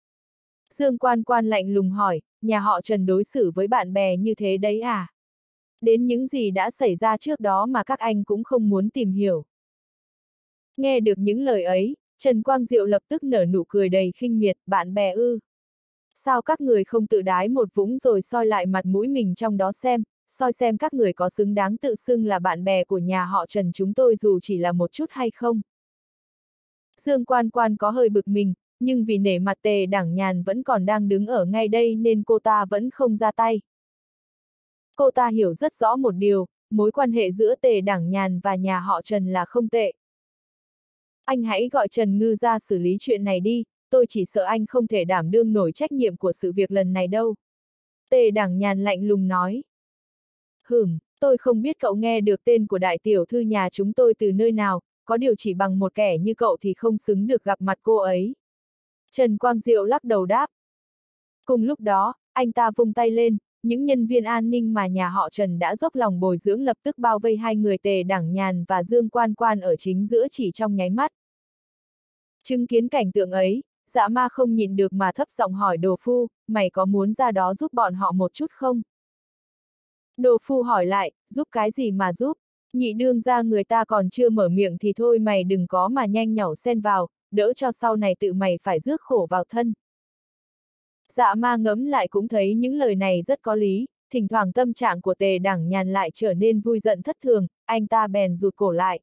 Dương Quan Quan lạnh lùng hỏi, nhà họ Trần đối xử với bạn bè như thế đấy à? Đến những gì đã xảy ra trước đó mà các anh cũng không muốn tìm hiểu. Nghe được những lời ấy, Trần Quang Diệu lập tức nở nụ cười đầy khinh miệt, bạn bè ư. Sao các người không tự đái một vũng rồi soi lại mặt mũi mình trong đó xem, soi xem các người có xứng đáng tự xưng là bạn bè của nhà họ Trần chúng tôi dù chỉ là một chút hay không? Dương Quan Quan có hơi bực mình, nhưng vì nể mặt Tề Đảng Nhàn vẫn còn đang đứng ở ngay đây nên cô ta vẫn không ra tay. Cô ta hiểu rất rõ một điều, mối quan hệ giữa Tề Đảng Nhàn và nhà họ Trần là không tệ. Anh hãy gọi Trần Ngư ra xử lý chuyện này đi, tôi chỉ sợ anh không thể đảm đương nổi trách nhiệm của sự việc lần này đâu. Tề Đảng Nhàn lạnh lùng nói. Hửm, tôi không biết cậu nghe được tên của đại tiểu thư nhà chúng tôi từ nơi nào, có điều chỉ bằng một kẻ như cậu thì không xứng được gặp mặt cô ấy. Trần Quang Diệu lắc đầu đáp. Cùng lúc đó, anh ta vung tay lên, những nhân viên an ninh mà nhà họ Trần đã dốc lòng bồi dưỡng lập tức bao vây hai người Tề Đảng Nhàn và Dương Quan Quan ở chính giữa chỉ trong nháy mắt. Chứng kiến cảnh tượng ấy, Dạ Ma không nhịn được mà thấp giọng hỏi Đồ Phu, mày có muốn ra đó giúp bọn họ một chút không? Đồ Phu hỏi lại, giúp cái gì mà giúp? Nhị đương ra người ta còn chưa mở miệng thì thôi mày đừng có mà nhanh nhảu xen vào, đỡ cho sau này tự mày phải rước khổ vào thân. Dạ Ma ngẫm lại cũng thấy những lời này rất có lý, thỉnh thoảng tâm trạng của Tề Đảng Nhàn lại trở nên vui giận thất thường, anh ta bèn rụt cổ lại.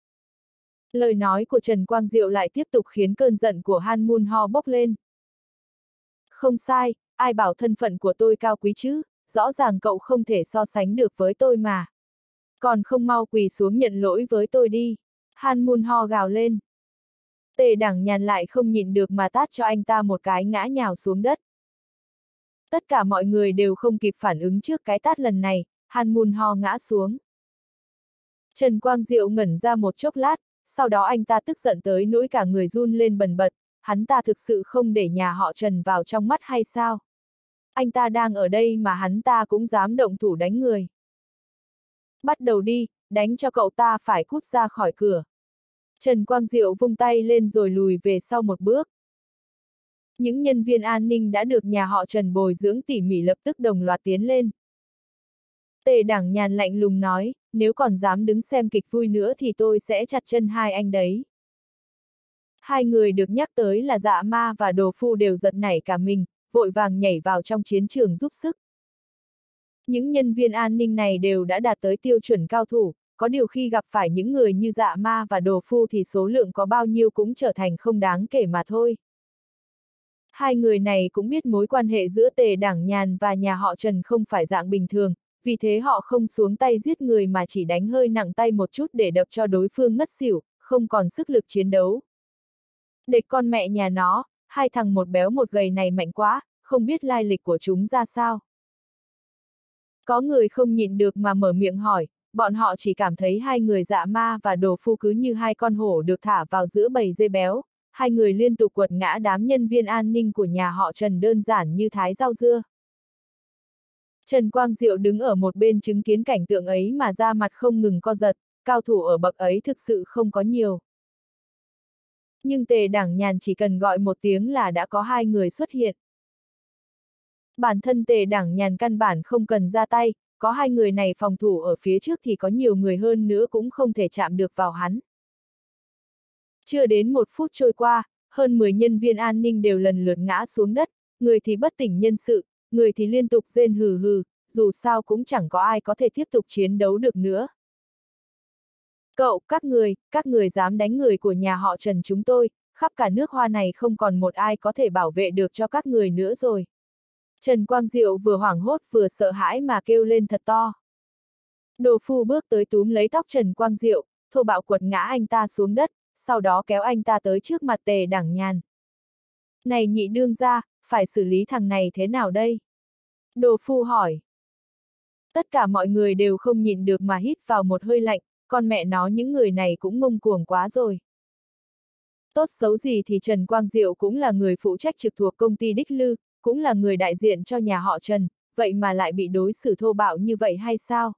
Lời nói của Trần Quang Diệu lại tiếp tục khiến cơn giận của Han Mun Ho bốc lên. Không sai, ai bảo thân phận của tôi cao quý chứ, rõ ràng cậu không thể so sánh được với tôi mà. Còn không mau quỳ xuống nhận lỗi với tôi đi. Han Mun Ho gào lên. Tề Đảng Nhàn lại không nhịn được mà tát cho anh ta một cái ngã nhào xuống đất. Tất cả mọi người đều không kịp phản ứng trước cái tát lần này, Han Mun Ho ngã xuống. Trần Quang Diệu ngẩn ra một chốc lát, sau đó anh ta tức giận tới nỗi cả người run lên bần bật, hắn ta thực sự không để nhà họ Trần vào trong mắt hay sao? Anh ta đang ở đây mà hắn ta cũng dám động thủ đánh người. Bắt đầu đi, đánh cho cậu ta phải cút ra khỏi cửa. Trần Quang Diệu vung tay lên rồi lùi về sau một bước. Những nhân viên an ninh đã được nhà họ Trần bồi dưỡng tỉ mỉ lập tức đồng loạt tiến lên. Tề Đảng Nhàn lạnh lùng nói, nếu còn dám đứng xem kịch vui nữa thì tôi sẽ chặt chân hai anh đấy. Hai người được nhắc tới là Dạ Ma và Đồ Phu đều giật nảy cả mình, vội vàng nhảy vào trong chiến trường giúp sức. Những nhân viên an ninh này đều đã đạt tới tiêu chuẩn cao thủ, có điều khi gặp phải những người như Dạ Ma và Đồ Phu thì số lượng có bao nhiêu cũng trở thành không đáng kể mà thôi. Hai người này cũng biết mối quan hệ giữa Tề Đảng Nhàn và nhà họ Trần không phải dạng bình thường, vì thế họ không xuống tay giết người mà chỉ đánh hơi nặng tay một chút để đập cho đối phương ngất xỉu, không còn sức lực chiến đấu. Địch con mẹ nhà nó, hai thằng một béo một gầy này mạnh quá, không biết lai lịch của chúng ra sao. Có người không nhịn được mà mở miệng hỏi, bọn họ chỉ cảm thấy hai người Dạ Ma và Đồ Phu cứ như hai con hổ được thả vào giữa bầy dê béo, hai người liên tục quật ngã đám nhân viên an ninh của nhà họ Trần đơn giản như thái rau dưa. Trần Quang Diệu đứng ở một bên chứng kiến cảnh tượng ấy mà da mặt không ngừng co giật, cao thủ ở bậc ấy thực sự không có nhiều. Nhưng Tề Đảng Nhàn chỉ cần gọi một tiếng là đã có hai người xuất hiện. Bản thân Tề Đảng Nhàn căn bản không cần ra tay, có hai người này phòng thủ ở phía trước thì có nhiều người hơn nữa cũng không thể chạm được vào hắn. Chưa đến một phút trôi qua, hơn mười nhân viên an ninh đều lần lượt ngã xuống đất, người thì bất tỉnh nhân sự, người thì liên tục rên hừ hừ, dù sao cũng chẳng có ai có thể tiếp tục chiến đấu được nữa. Cậu, các người, các người dám đánh người của nhà họ Trần chúng tôi, khắp cả nước Hoa này không còn một ai có thể bảo vệ được cho các người nữa rồi. Trần Quang Diệu vừa hoảng hốt vừa sợ hãi mà kêu lên thật to. Đồ Phu bước tới túm lấy tóc Trần Quang Diệu, thô bạo quật ngã anh ta xuống đất, sau đó kéo anh ta tới trước mặt Tề Đảng Nhàn. Này nhị đương ra, phải xử lý thằng này thế nào đây? Đồ Phu hỏi. Tất cả mọi người đều không nhịn được mà hít vào một hơi lạnh, con mẹ nó những người này cũng ngông cuồng quá rồi. Tốt xấu gì thì Trần Quang Diệu cũng là người phụ trách trực thuộc công ty Đích Lư, cũng là người đại diện cho nhà họ Trần, vậy mà lại bị đối xử thô bạo như vậy hay sao?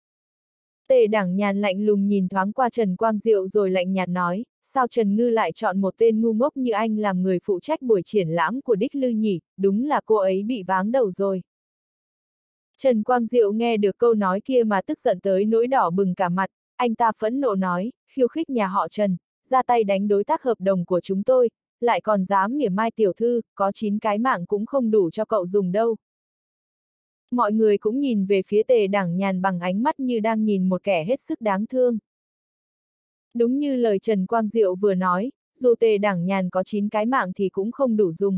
Tề Đảng Nhàn lạnh lùng nhìn thoáng qua Trần Quang Diệu rồi lạnh nhạt nói, sao Trần Ngư lại chọn một tên ngu ngốc như anh làm người phụ trách buổi triển lãm của Đích Lư nhỉ, đúng là cô ấy bị váng đầu rồi. Trần Quang Diệu nghe được câu nói kia mà tức giận tới nỗi đỏ bừng cả mặt, anh ta phẫn nộ nói, khiêu khích nhà họ Trần, ra tay đánh đối tác hợp đồng của chúng tôi, lại còn dám mỉa mai tiểu thư, có chín cái mạng cũng không đủ cho cậu dùng đâu. Mọi người cũng nhìn về phía Tề Đảng Nhàn bằng ánh mắt như đang nhìn một kẻ hết sức đáng thương. Đúng như lời Trần Quang Diệu vừa nói, dù Tề Đảng Nhàn có chín cái mạng thì cũng không đủ dùng.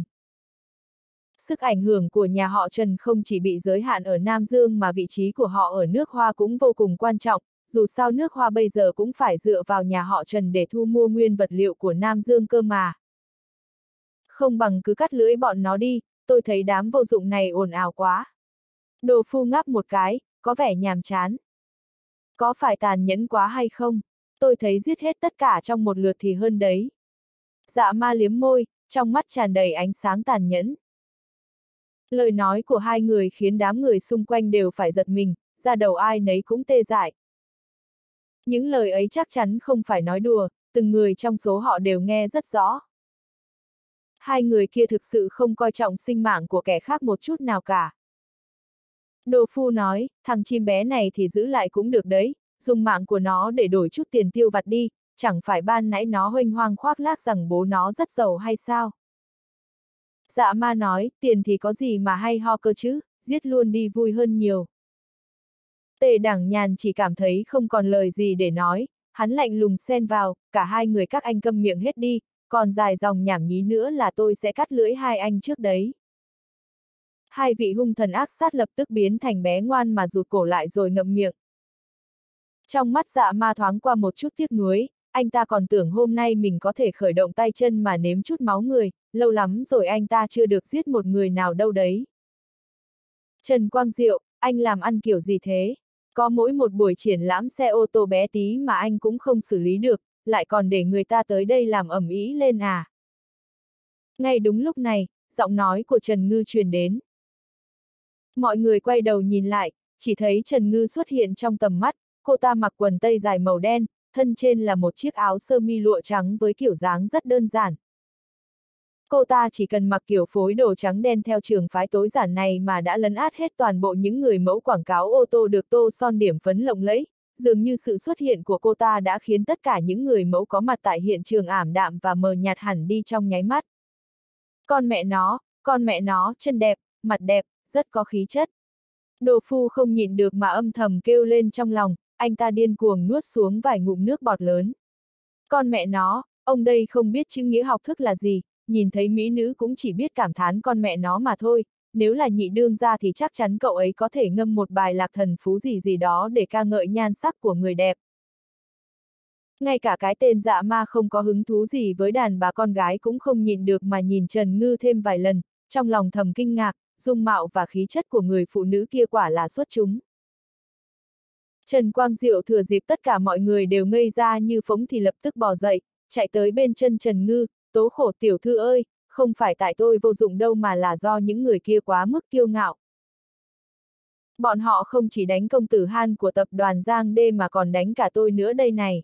Sức ảnh hưởng của nhà họ Trần không chỉ bị giới hạn ở Nam Dương mà vị trí của họ ở nước Hoa cũng vô cùng quan trọng, dù sao nước Hoa bây giờ cũng phải dựa vào nhà họ Trần để thu mua nguyên vật liệu của Nam Dương cơ mà. Không bằng cứ cắt lưỡi bọn nó đi, tôi thấy đám vô dụng này ồn ào quá. Đồ Phu ngáp một cái, có vẻ nhàm chán. Có phải tàn nhẫn quá hay không? Tôi thấy giết hết tất cả trong một lượt thì hơn đấy. Dạ Ma liếm môi, trong mắt tràn đầy ánh sáng tàn nhẫn. Lời nói của hai người khiến đám người xung quanh đều phải giật mình, da đầu ai nấy cũng tê dại. Những lời ấy chắc chắn không phải nói đùa, từng người trong số họ đều nghe rất rõ. Hai người kia thực sự không coi trọng sinh mạng của kẻ khác một chút nào cả. Đồ Phu nói, thằng chim bé này thì giữ lại cũng được đấy, dùng mạng của nó để đổi chút tiền tiêu vặt đi, chẳng phải ban nãy nó huênh hoang khoác lác rằng bố nó rất giàu hay sao? Dạ Ma nói, tiền thì có gì mà hay ho cơ chứ, giết luôn đi vui hơn nhiều. Tề Đảng Nhàn chỉ cảm thấy không còn lời gì để nói, hắn lạnh lùng xen vào, cả hai người các anh câm miệng hết đi, còn dài dòng nhảm nhí nữa là tôi sẽ cắt lưỡi hai anh trước đấy. Hai vị hung thần ác sát lập tức biến thành bé ngoan mà rụt cổ lại rồi ngậm miệng. Trong mắt Dạ Ma thoáng qua một chút tiếc nuối, anh ta còn tưởng hôm nay mình có thể khởi động tay chân mà nếm chút máu người, lâu lắm rồi anh ta chưa được giết một người nào đâu đấy. Trần Quang Diệu, anh làm ăn kiểu gì thế? Có mỗi một buổi triển lãm xe ô tô bé tí mà anh cũng không xử lý được, lại còn để người ta tới đây làm ầm ĩ lên à? Ngay đúng lúc này, giọng nói của Trần Ngư truyền đến. Mọi người quay đầu nhìn lại, chỉ thấy Trần Ngư xuất hiện trong tầm mắt, cô ta mặc quần tây dài màu đen, thân trên là một chiếc áo sơ mi lụa trắng với kiểu dáng rất đơn giản. Cô ta chỉ cần mặc kiểu phối đồ trắng đen theo trường phái tối giản này mà đã lấn át hết toàn bộ những người mẫu quảng cáo ô tô được tô son điểm phấn lộng lẫy, dường như sự xuất hiện của cô ta đã khiến tất cả những người mẫu có mặt tại hiện trường ảm đạm và mờ nhạt hẳn đi trong nháy mắt. Con mẹ nó, con mẹ nó, chân đẹp, mặt đẹp, rất có khí chất. Đồ Phu không nhịn được mà âm thầm kêu lên trong lòng, anh ta điên cuồng nuốt xuống vài ngụm nước bọt lớn. Con mẹ nó, ông đây không biết chữ nghĩa học thức là gì, nhìn thấy mỹ nữ cũng chỉ biết cảm thán con mẹ nó mà thôi, nếu là nhị đương gia thì chắc chắn cậu ấy có thể ngâm một bài lạc thần phú gì gì đó để ca ngợi nhan sắc của người đẹp. Ngay cả cái tên Dạ Ma không có hứng thú gì với đàn bà con gái cũng không nhịn được mà nhìn Trần Ngư thêm vài lần, trong lòng thầm kinh ngạc, dung mạo và khí chất của người phụ nữ kia quả là xuất chúng. Trần Quang Diệu thừa dịp tất cả mọi người đều ngây ra như phỗng thì lập tức bò dậy, chạy tới bên chân Trần Ngư, tố khổ tiểu thư ơi, không phải tại tôi vô dụng đâu mà là do những người kia quá mức kiêu ngạo. Bọn họ không chỉ đánh công tử Han của tập đoàn Giang Đê mà còn đánh cả tôi nữa đây này.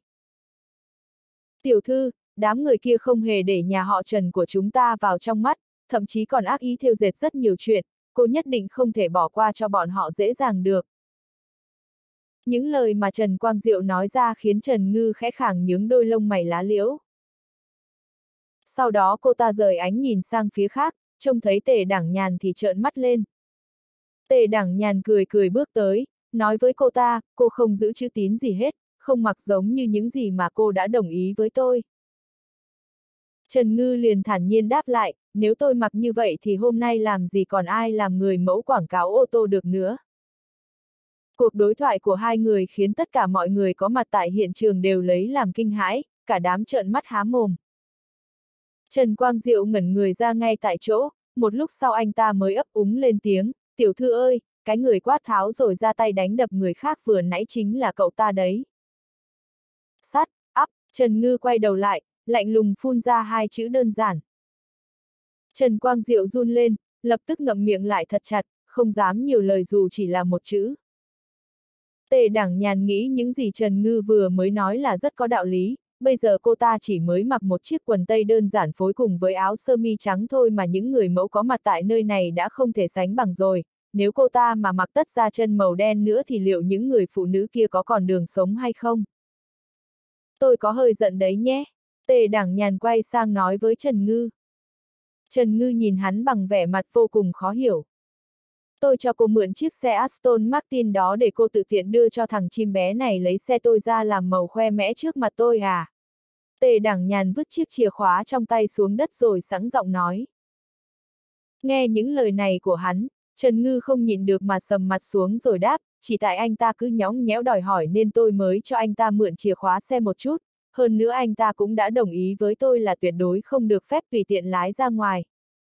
Tiểu thư, đám người kia không hề để nhà họ Trần của chúng ta vào trong mắt, thậm chí còn ác ý thêu dệt rất nhiều chuyện, cô nhất định không thể bỏ qua cho bọn họ dễ dàng được. Những lời mà Trần Quang Diệu nói ra khiến Trần Ngư khẽ khàng nhướng đôi lông mày lá liễu. Sau đó cô ta rời ánh nhìn sang phía khác, trông thấy Tề Đảng Nhàn thì trợn mắt lên. Tề Đảng Nhàn cười cười bước tới, nói với cô ta, cô không giữ chữ tín gì hết, không mặc giống như những gì mà cô đã đồng ý với tôi. Trần Ngư liền thản nhiên đáp lại, nếu tôi mặc như vậy thì hôm nay làm gì còn ai làm người mẫu quảng cáo ô tô được nữa. Cuộc đối thoại của hai người khiến tất cả mọi người có mặt tại hiện trường đều lấy làm kinh hãi, cả đám trợn mắt há mồm. Trần Quang Diệu ngẩn người ra ngay tại chỗ, một lúc sau anh ta mới ấp úng lên tiếng, tiểu thư ơi, cái người quát tháo rồi ra tay đánh đập người khác vừa nãy chính là cậu ta đấy. Sắt, ắp, Trần Ngư quay đầu lại, lạnh lùng phun ra hai chữ đơn giản. Trần Quang Diệu run lên, lập tức ngậm miệng lại thật chặt, không dám nhiều lời dù chỉ là một chữ. Tề Đảng Nhàn nghĩ những gì Trần Ngư vừa mới nói là rất có đạo lý, bây giờ cô ta chỉ mới mặc một chiếc quần tây đơn giản phối cùng với áo sơ mi trắng thôi mà những người mẫu có mặt tại nơi này đã không thể sánh bằng rồi, nếu cô ta mà mặc tất da chân màu đen nữa thì liệu những người phụ nữ kia có còn đường sống hay không? Tôi có hơi giận đấy nhé. Tề Đảng Nhàn quay sang nói với Trần Ngư. Trần Ngư nhìn hắn bằng vẻ mặt vô cùng khó hiểu. Tôi cho cô mượn chiếc xe Aston Martin đó để cô tự tiện đưa cho thằng chim bé này lấy xe tôi ra làm màu khoe mẽ trước mặt tôi à? Tề Đảng Nhàn vứt chiếc chìa khóa trong tay xuống đất rồi sẵn giọng nói. Nghe những lời này của hắn, Trần Ngư không nhịn được mà sầm mặt xuống rồi đáp, chỉ tại anh ta cứ nhõng nhẽo đòi hỏi nên tôi mới cho anh ta mượn chìa khóa xe một chút, hơn nữa anh ta cũng đã đồng ý với tôi là tuyệt đối không được phép tùy tiện lái ra ngoài.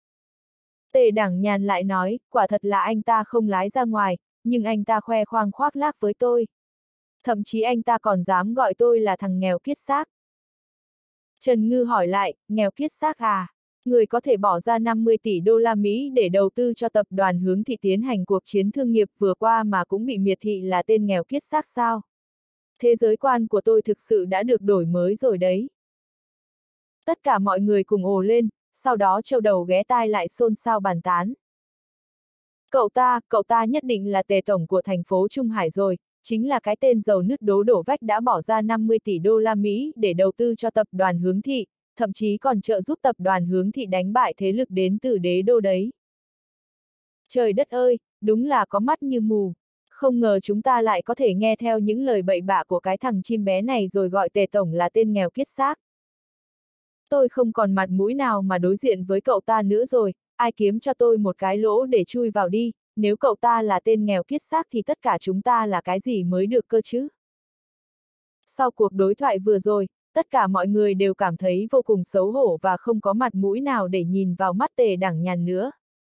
Tề Đảng Nhàn lại nói, quả thật là anh ta không lái ra ngoài, nhưng anh ta khoe khoang khoác lác với tôi. Thậm chí anh ta còn dám gọi tôi là thằng nghèo kiết xác. Trần Ngư hỏi lại, nghèo kiết xác à? Người có thể bỏ ra năm mươi tỷ đô la Mỹ để đầu tư cho tập đoàn Hướng Thị tiến hành cuộc chiến thương nghiệp vừa qua mà cũng bị miệt thị là tên nghèo kiết xác sao? Thế giới quan của tôi thực sự đã được đổi mới rồi đấy. Tất cả mọi người cùng ồ lên, sau đó châu đầu ghé tai lại xôn xao bàn tán. Cậu ta, cậu ta nhất định là Tề tổng của thành phố Trung Hải rồi, chính là cái tên giàu nứt đố đổ vách đã bỏ ra năm mươi tỷ đô la Mỹ để đầu tư cho tập đoàn Hướng Thị, thậm chí còn trợ giúp tập đoàn Hướng Thị đánh bại thế lực đến từ đế đô đấy. Trời đất ơi, đúng là có mắt như mù. Không ngờ chúng ta lại có thể nghe theo những lời bậy bạ của cái thằng chim bé này rồi gọi Tề tổng là tên nghèo kiết xác. Tôi không còn mặt mũi nào mà đối diện với cậu ta nữa rồi, ai kiếm cho tôi một cái lỗ để chui vào đi, nếu cậu ta là tên nghèo kiết xác thì tất cả chúng ta là cái gì mới được cơ chứ? Sau cuộc đối thoại vừa rồi, tất cả mọi người đều cảm thấy vô cùng xấu hổ và không có mặt mũi nào để nhìn vào mắt Tề Đảng Nhàn nữa.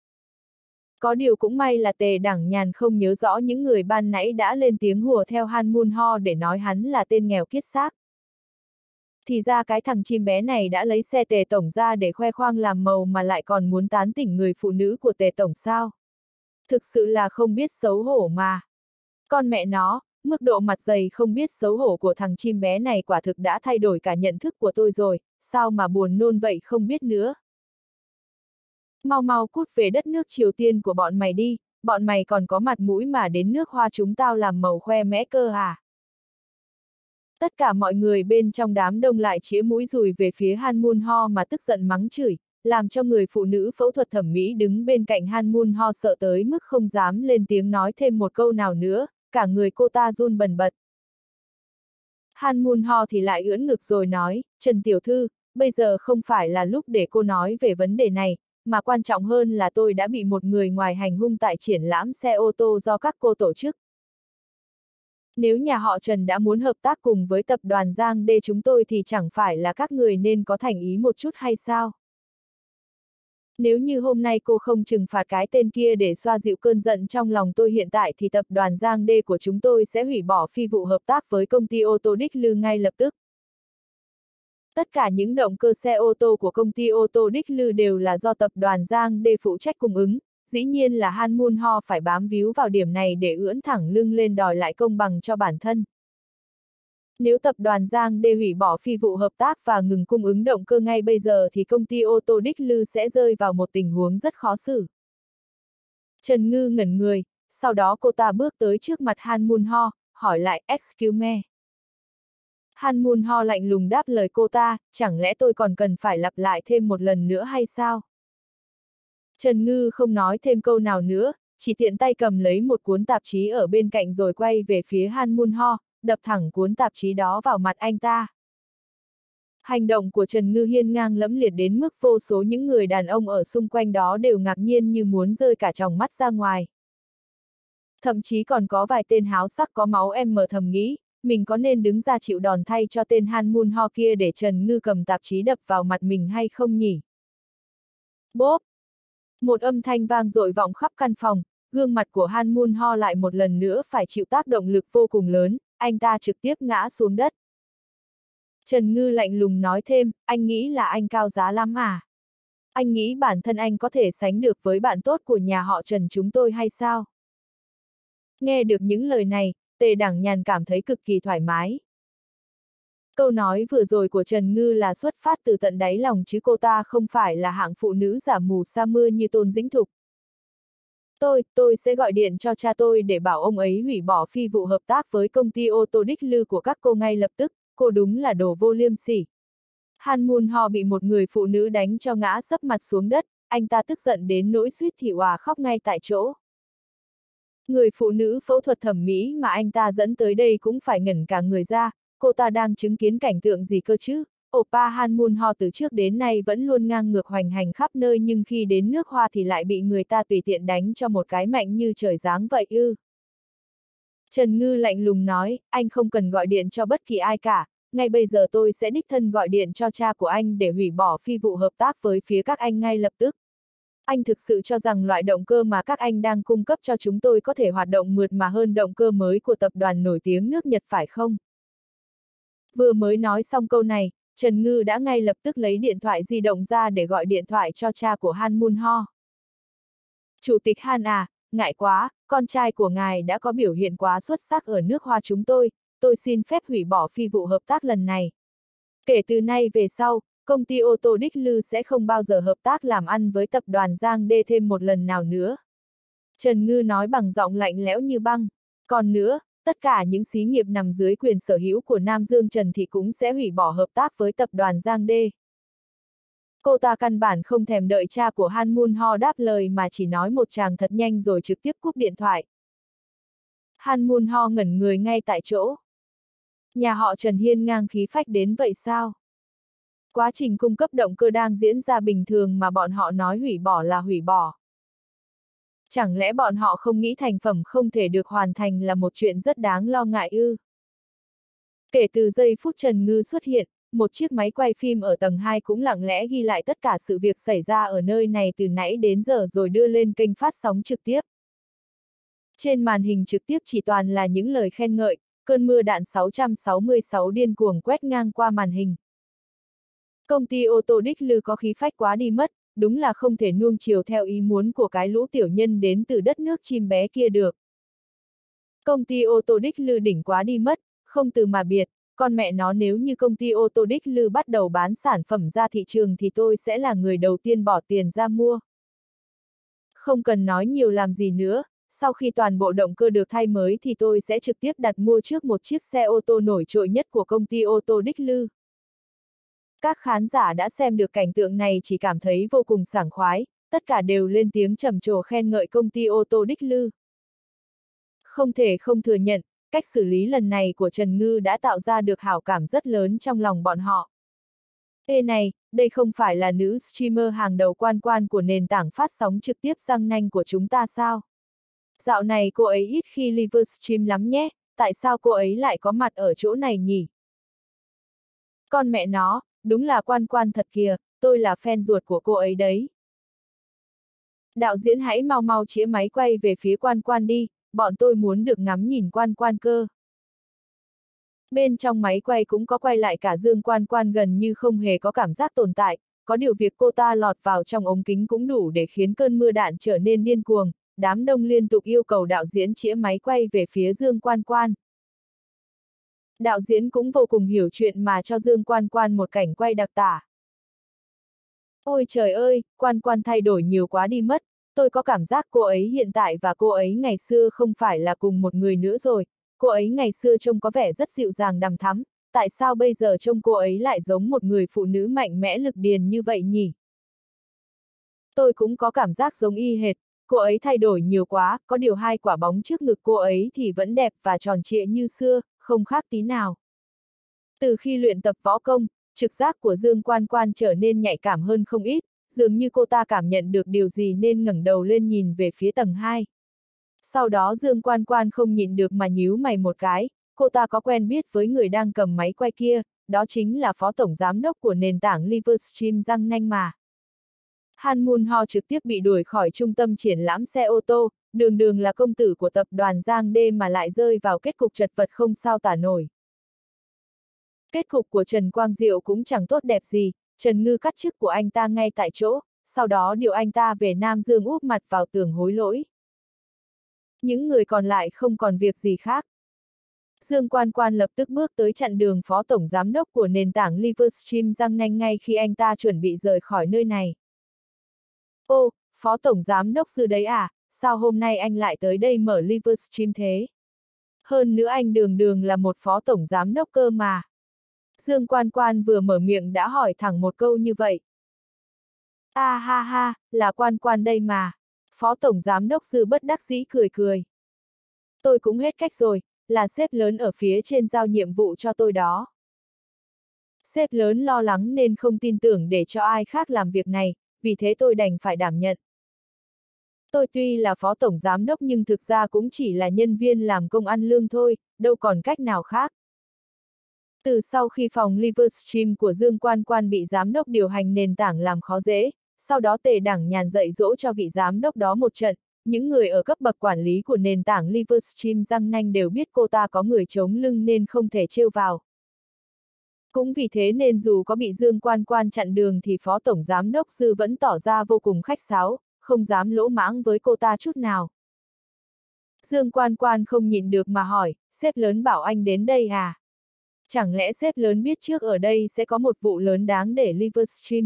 Có điều cũng may là Tề Đảng Nhàn không nhớ rõ những người ban nãy đã lên tiếng hùa theo Han Mun Ho để nói hắn là tên nghèo kiết xác. Thì ra cái thằng chim bé này đã lấy xe Tề tổng ra để khoe khoang làm màu mà lại còn muốn tán tỉnh người phụ nữ của Tề tổng sao? Thực sự là không biết xấu hổ mà. Con mẹ nó, mức độ mặt dày không biết xấu hổ của thằng chim bé này quả thực đã thay đổi cả nhận thức của tôi rồi, sao mà buồn nôn vậy không biết nữa. Mau mau cút về đất nước Triều Tiên của bọn mày đi, bọn mày còn có mặt mũi mà đến nước Hoa chúng tao làm màu khoe mẽ cơ à? Tất cả mọi người bên trong đám đông lại chĩa mũi dùi về phía Han Mun Ho mà tức giận mắng chửi, làm cho người phụ nữ phẫu thuật thẩm mỹ đứng bên cạnh Han Mun Ho sợ tới mức không dám lên tiếng nói thêm một câu nào nữa, cả người cô ta run bần bật. Han Mun Ho thì lại ưỡn ngực rồi nói, Trần Tiểu Thư, bây giờ không phải là lúc để cô nói về vấn đề này, mà quan trọng hơn là tôi đã bị một người ngoài hành hung tại triển lãm xe ô tô do các cô tổ chức. Nếu nhà họ Trần đã muốn hợp tác cùng với tập đoàn Giang Đê chúng tôi thì chẳng phải là các người nên có thành ý một chút hay sao? Nếu như hôm nay cô không trừng phạt cái tên kia để xoa dịu cơn giận trong lòng tôi hiện tại thì tập đoàn Giang Đê của chúng tôi sẽ hủy bỏ phi vụ hợp tác với công ty ô tô Đích Lư ngay lập tức. Tất cả những động cơ xe ô tô của công ty ô tô Đích Lư đều là do tập đoàn Giang Đê phụ trách cung ứng, dĩ nhiên là Han Mun Ho phải bám víu vào điểm này để ưỡn thẳng lưng lên đòi lại công bằng cho bản thân. Nếu tập đoàn Giang Đê hủy bỏ phi vụ hợp tác và ngừng cung ứng động cơ ngay bây giờ thì công ty ô tô Đích Lư sẽ rơi vào một tình huống rất khó xử. Trần Ngư ngẩn người, sau đó cô ta bước tới trước mặt Han Mun Ho, hỏi lại, excuse me. Han Mun Ho lạnh lùng đáp lời cô ta, chẳng lẽ tôi còn cần phải lặp lại thêm một lần nữa hay sao? Trần Ngư không nói thêm câu nào nữa, chỉ tiện tay cầm lấy một cuốn tạp chí ở bên cạnh rồi quay về phía Han Mun Ho, đập thẳng cuốn tạp chí đó vào mặt anh ta. Hành động của Trần Ngư hiên ngang lẫm liệt đến mức vô số những người đàn ông ở xung quanh đó đều ngạc nhiên như muốn rơi cả tròng mắt ra ngoài. Thậm chí còn có vài tên háo sắc có máu em mờ thầm nghĩ, mình có nên đứng ra chịu đòn thay cho tên Han Mun Ho kia để Trần Ngư cầm tạp chí đập vào mặt mình hay không nhỉ? Bốp! Một âm thanh vang dội vọng khắp căn phòng, gương mặt của Han Mun Ho lại một lần nữa phải chịu tác động lực vô cùng lớn, anh ta trực tiếp ngã xuống đất. Trần Ngư lạnh lùng nói thêm, anh nghĩ là anh cao giá lắm à? Anh nghĩ bản thân anh có thể sánh được với bạn tốt của nhà họ Trần chúng tôi hay sao? Nghe được những lời này, Tề Đảng Nhàn cảm thấy cực kỳ thoải mái. Câu nói vừa rồi của Trần Ngư là xuất phát từ tận đáy lòng chứ cô ta không phải là hạng phụ nữ giả mù sa mưa như Tôn Dĩnh Thục. Tôi, tôi sẽ gọi điện cho cha tôi để bảo ông ấy hủy bỏ phi vụ hợp tác với công ty ô tô đích lư của các cô ngay lập tức, cô đúng là đồ vô liêm sỉ. Han Mun Ho bị một người phụ nữ đánh cho ngã sấp mặt xuống đất, anh ta tức giận đến nỗi suýt thì òa khóc ngay tại chỗ. Người phụ nữ phẫu thuật thẩm mỹ mà anh ta dẫn tới đây cũng phải ngẩn cả người ra, cô ta đang chứng kiến cảnh tượng gì cơ chứ? Oppa Han Mun Ho từ trước đến nay vẫn luôn ngang ngược hoành hành khắp nơi nhưng khi đến nước Hoa thì lại bị người ta tùy tiện đánh cho một cái mạnh như trời giáng vậy ư. Trần Ngư lạnh lùng nói, anh không cần gọi điện cho bất kỳ ai cả, ngay bây giờ tôi sẽ đích thân gọi điện cho cha của anh để hủy bỏ phi vụ hợp tác với phía các anh ngay lập tức. Anh thực sự cho rằng loại động cơ mà các anh đang cung cấp cho chúng tôi có thể hoạt động mượt mà hơn động cơ mới của tập đoàn nổi tiếng nước Nhật phải không? Vừa mới nói xong câu này, Trần Ngư đã ngay lập tức lấy điện thoại di động ra để gọi điện thoại cho cha của Han Mun Ho. Chủ tịch Han à, ngại quá, con trai của ngài đã có biểu hiện quá xuất sắc ở nước Hoa chúng tôi, tôi xin phép hủy bỏ phi vụ hợp tác lần này. Kể từ nay về sau, công ty ô tô đích lư sẽ không bao giờ hợp tác làm ăn với tập đoàn Giang Đê thêm một lần nào nữa. Trần Ngư nói bằng giọng lạnh lẽo như băng. Còn nữa, tất cả những xí nghiệp nằm dưới quyền sở hữu của Nam Dương Trần thì cũng sẽ hủy bỏ hợp tác với tập đoàn Giang Đê. Cô ta căn bản không thèm đợi cha của Han Mun Ho đáp lời mà chỉ nói một tràng thật nhanh rồi trực tiếp cúp điện thoại. Han Mun Ho ngẩn người ngay tại chỗ. Nhà họ Trần hiên ngang khí phách đến vậy sao? Quá trình cung cấp động cơ đang diễn ra bình thường mà bọn họ nói hủy bỏ là hủy bỏ. Chẳng lẽ bọn họ không nghĩ thành phẩm không thể được hoàn thành là một chuyện rất đáng lo ngại ư? Kể từ giây phút Trần Ngư xuất hiện, một chiếc máy quay phim ở tầng hai cũng lặng lẽ ghi lại tất cả sự việc xảy ra ở nơi này từ nãy đến giờ rồi đưa lên kênh phát sóng trực tiếp. Trên màn hình trực tiếp chỉ toàn là những lời khen ngợi, cơn mưa đạn sáu trăm sáu mươi sáu điên cuồng quét ngang qua màn hình. Công ty ô tô đích lư có khí phách quá đi mất, đúng là không thể nuông chiều theo ý muốn của cái lũ tiểu nhân đến từ đất nước chim bé kia được. Công ty ô tô đích lư đỉnh quá đi mất, không từ mà biệt, con mẹ nó nếu như công ty ô tô đích lư bắt đầu bán sản phẩm ra thị trường thì tôi sẽ là người đầu tiên bỏ tiền ra mua. Không cần nói nhiều làm gì nữa, sau khi toàn bộ động cơ được thay mới thì tôi sẽ trực tiếp đặt mua trước một chiếc xe ô tô nổi trội nhất của công ty ô tô đích lư. Các khán giả đã xem được cảnh tượng này chỉ cảm thấy vô cùng sảng khoái, tất cả đều lên tiếng trầm trồ khen ngợi công ty ô tô đích lư. Không thể không thừa nhận, cách xử lý lần này của Trần Ngư đã tạo ra được hảo cảm rất lớn trong lòng bọn họ. Ê này, đây không phải là nữ streamer hàng đầu quan quan của nền tảng phát sóng trực tiếp răng nanh của chúng ta sao? Dạo này cô ấy ít khi livestream lắm nhé, tại sao cô ấy lại có mặt ở chỗ này nhỉ? Con mẹ nó, đúng là quan quan thật kìa, tôi là fan ruột của cô ấy đấy. Đạo diễn hãy mau mau chĩa máy quay về phía quan quan đi, bọn tôi muốn được ngắm nhìn quan quan cơ. Bên trong máy quay cũng có quay lại cả Dương Quan Quan gần như không hề có cảm giác tồn tại, có điều việc cô ta lọt vào trong ống kính cũng đủ để khiến cơn mưa đạn trở nên điên cuồng, đám đông liên tục yêu cầu đạo diễn chĩa máy quay về phía Dương Quan Quan. Đạo diễn cũng vô cùng hiểu chuyện mà cho Dương Quan Quan một cảnh quay đặc tả. Ôi trời ơi, Quan Quan thay đổi nhiều quá đi mất, tôi có cảm giác cô ấy hiện tại và cô ấy ngày xưa không phải là cùng một người nữa rồi, cô ấy ngày xưa trông có vẻ rất dịu dàng đằm thắm, tại sao bây giờ trông cô ấy lại giống một người phụ nữ mạnh mẽ lực điền như vậy nhỉ? Tôi cũng có cảm giác giống y hệt, cô ấy thay đổi nhiều quá, có điều hai quả bóng trước ngực cô ấy thì vẫn đẹp và tròn trịa như xưa, không khác tí nào. Từ khi luyện tập võ công, trực giác của Dương Quan Quan trở nên nhạy cảm hơn không ít, dường như cô ta cảm nhận được điều gì nên ngẩng đầu lên nhìn về phía tầng hai. Sau đó Dương Quan Quan không nhịn được mà nhíu mày một cái, cô ta có quen biết với người đang cầm máy quay kia, đó chính là phó tổng giám đốc của nền tảng Livestream răng nanh mà. Han Mun Ho trực tiếp bị đuổi khỏi trung tâm triển lãm xe ô tô, đường đường là công tử của tập đoàn Giang Đê mà lại rơi vào kết cục chật vật không sao tả nổi. Kết cục của Trần Quang Diệu cũng chẳng tốt đẹp gì, Trần Ngư cắt chức của anh ta ngay tại chỗ, sau đó điều anh ta về Nam Dương úp mặt vào tường hối lỗi. Những người còn lại không còn việc gì khác. Dương Quan Quan lập tức bước tới chặn đường phó tổng giám đốc của nền tảng Livestream răng nanh ngay khi anh ta chuẩn bị rời khỏi nơi này. Ô, phó tổng giám đốc Dư đấy à, sao hôm nay anh lại tới đây mở Livestream thế? Hơn nữa anh đường đường là một phó tổng giám đốc cơ mà. Dương Quan Quan vừa mở miệng đã hỏi thẳng một câu như vậy. A à, ha ha, là Quan Quan đây mà. Phó tổng giám đốc Dư bất đắc dĩ cười cười. Tôi cũng hết cách rồi, là sếp lớn ở phía trên giao nhiệm vụ cho tôi đó. Sếp lớn lo lắng nên không tin tưởng để cho ai khác làm việc này, vì thế tôi đành phải đảm nhận. Tôi tuy là phó tổng giám đốc nhưng thực ra cũng chỉ là nhân viên làm công ăn lương thôi, đâu còn cách nào khác. Từ sau khi phòng Livestream của Dương Quan Quan bị giám đốc điều hành nền tảng làm khó dễ, sau đó Tề Đảng Nhàn dạy dỗ cho vị giám đốc đó một trận, những người ở cấp bậc quản lý của nền tảng Livestream răng nanh đều biết cô ta có người chống lưng nên không thể trêu vào. Cũng vì thế nên dù có bị Dương Quan Quan chặn đường thì phó tổng giám đốc Dư vẫn tỏ ra vô cùng khách sáo, không dám lỗ mãng với cô ta chút nào. Dương Quan Quan không nhịn được mà hỏi, sếp lớn bảo anh đến đây à? Chẳng lẽ sếp lớn biết trước ở đây sẽ có một vụ lớn đáng để Livestream?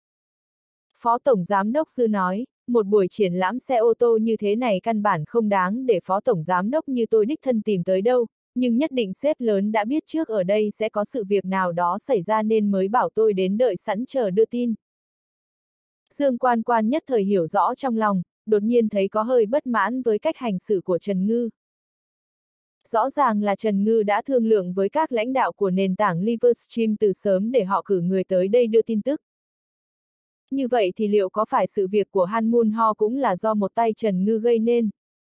Phó tổng giám đốc Dư nói, một buổi triển lãm xe ô tô như thế này căn bản không đáng để phó tổng giám đốc như tôi đích thân tìm tới đâu, nhưng nhất định sếp lớn đã biết trước ở đây sẽ có sự việc nào đó xảy ra nên mới bảo tôi đến đợi sẵn chờ đưa tin. Dương Quan Quan nhất thời hiểu rõ trong lòng, đột nhiên thấy có hơi bất mãn với cách hành xử của Trần Ngư. Rõ ràng là Trần Ngư đã thương lượng với các lãnh đạo của nền tảng Livestream từ sớm để họ cử người tới đây đưa tin tức. Như vậy thì liệu có phải sự việc của Han Mun Ho cũng là do một tay Trần Ngư gây nên?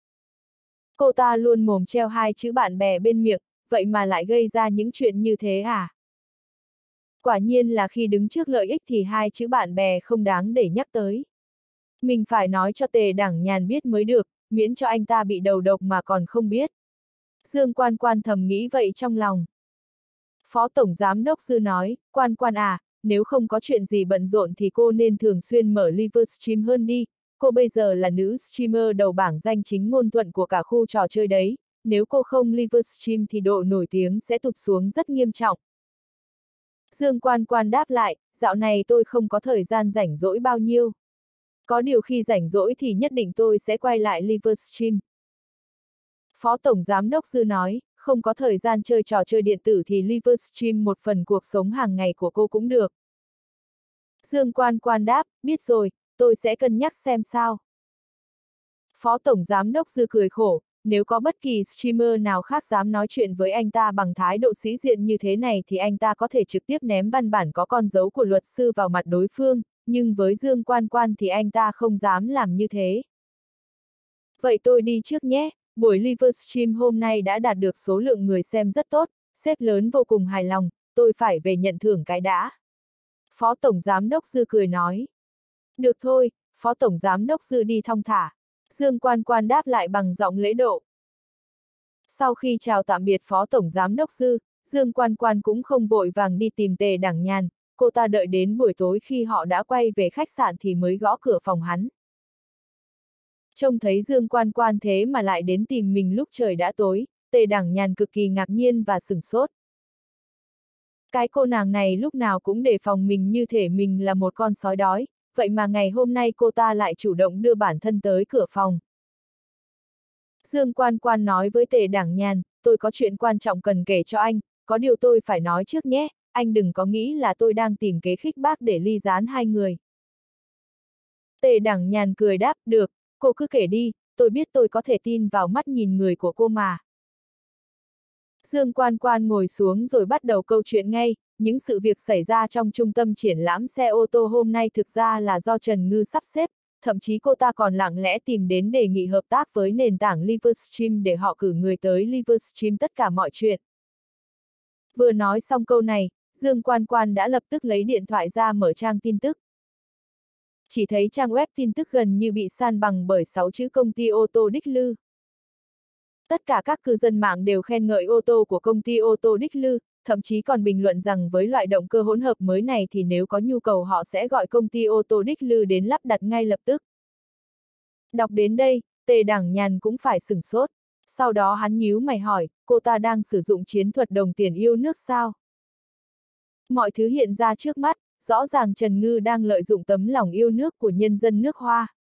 Cô ta luôn mồm treo hai chữ bạn bè bên miệng, vậy mà lại gây ra những chuyện như thế à? Quả nhiên là khi đứng trước lợi ích thì hai chữ bạn bè không đáng để nhắc tới. Mình phải nói cho Tề Đảng Nhàn biết mới được, miễn cho anh ta bị đầu độc mà còn không biết. Dương Quan Quan thầm nghĩ vậy trong lòng. Phó Tổng Giám đốc Dư nói, Quan Quan à, nếu không có chuyện gì bận rộn thì cô nên thường xuyên mở Livestream hơn đi, cô bây giờ là nữ streamer đầu bảng danh chính ngôn thuận của cả khu trò chơi đấy, nếu cô không Livestream thì độ nổi tiếng sẽ tụt xuống rất nghiêm trọng. Dương Quan Quan đáp lại, dạo này tôi không có thời gian rảnh rỗi bao nhiêu. Có điều khi rảnh rỗi thì nhất định tôi sẽ quay lại Livestream. Phó Tổng Giám đốc Dư nói, không có thời gian chơi trò chơi điện tử thì Livestream một phần cuộc sống hàng ngày của cô cũng được. Dương Quan Quan đáp, biết rồi, tôi sẽ cân nhắc xem sao. Phó Tổng Giám đốc Dư cười khổ, nếu có bất kỳ streamer nào khác dám nói chuyện với anh ta bằng thái độ sĩ diện như thế này thì anh ta có thể trực tiếp ném văn bản có con dấu của luật sư vào mặt đối phương, nhưng với Dương Quan Quan thì anh ta không dám làm như thế. Vậy tôi đi trước nhé, buổi Livestream hôm nay đã đạt được số lượng người xem rất tốt, sếp lớn vô cùng hài lòng, tôi phải về nhận thưởng cái đã. Phó Tổng Giám đốc Dư cười nói. Được thôi, Phó Tổng Giám đốc Dư đi thong thả. Dương Quan Quan đáp lại bằng giọng lễ độ. Sau khi chào tạm biệt Phó Tổng Giám đốc Dư, Dương Quan Quan cũng không vội vàng đi tìm Tề Đảng Nhàn, cô ta đợi đến buổi tối khi họ đã quay về khách sạn thì mới gõ cửa phòng hắn. Trông thấy Dương Quan Quan thế mà lại đến tìm mình lúc trời đã tối, Tề Đảng Nhàn cực kỳ ngạc nhiên và sửng sốt. Cái cô nàng này lúc nào cũng đề phòng mình như thể mình là một con sói đói, vậy mà ngày hôm nay cô ta lại chủ động đưa bản thân tới cửa phòng. Dương Quan Quan nói với Tề Đảng Nhàn, tôi có chuyện quan trọng cần kể cho anh, có điều tôi phải nói trước nhé, anh đừng có nghĩ là tôi đang tìm kế khích bác để ly gián hai người. Tề Đảng Nhàn cười đáp, được, cô cứ kể đi, tôi biết tôi có thể tin vào mắt nhìn người của cô mà. Dương Quan Quan ngồi xuống rồi bắt đầu câu chuyện ngay, những sự việc xảy ra trong trung tâm triển lãm xe ô tô hôm nay thực ra là do Trần Ngư sắp xếp, thậm chí cô ta còn lặng lẽ tìm đến đề nghị hợp tác với nền tảng Livestream để họ cử người tới Livestream tất cả mọi chuyện. Vừa nói xong câu này, Dương Quan Quan đã lập tức lấy điện thoại ra mở trang tin tức. Chỉ thấy trang web tin tức gần như bị san bằng bởi sáu chữ công ty ô tô Đích Lư. Tất cả các cư dân mạng đều khen ngợi ô tô của công ty ô tô Đích Lư, thậm chí còn bình luận rằng với loại động cơ hỗn hợp mới này thì nếu có nhu cầu họ sẽ gọi công ty ô tô Đích Lư đến lắp đặt ngay lập tức. Đọc đến đây, Tề Đảng Nhàn cũng phải sửng sốt. Sau đó hắn nhíu mày hỏi, cô ta đang sử dụng chiến thuật đồng tiền yêu nước sao? Mọi thứ hiện ra trước mắt, rõ ràng Trần Ngư đang lợi dụng tấm lòng yêu nước của nhân dân nước Hoa.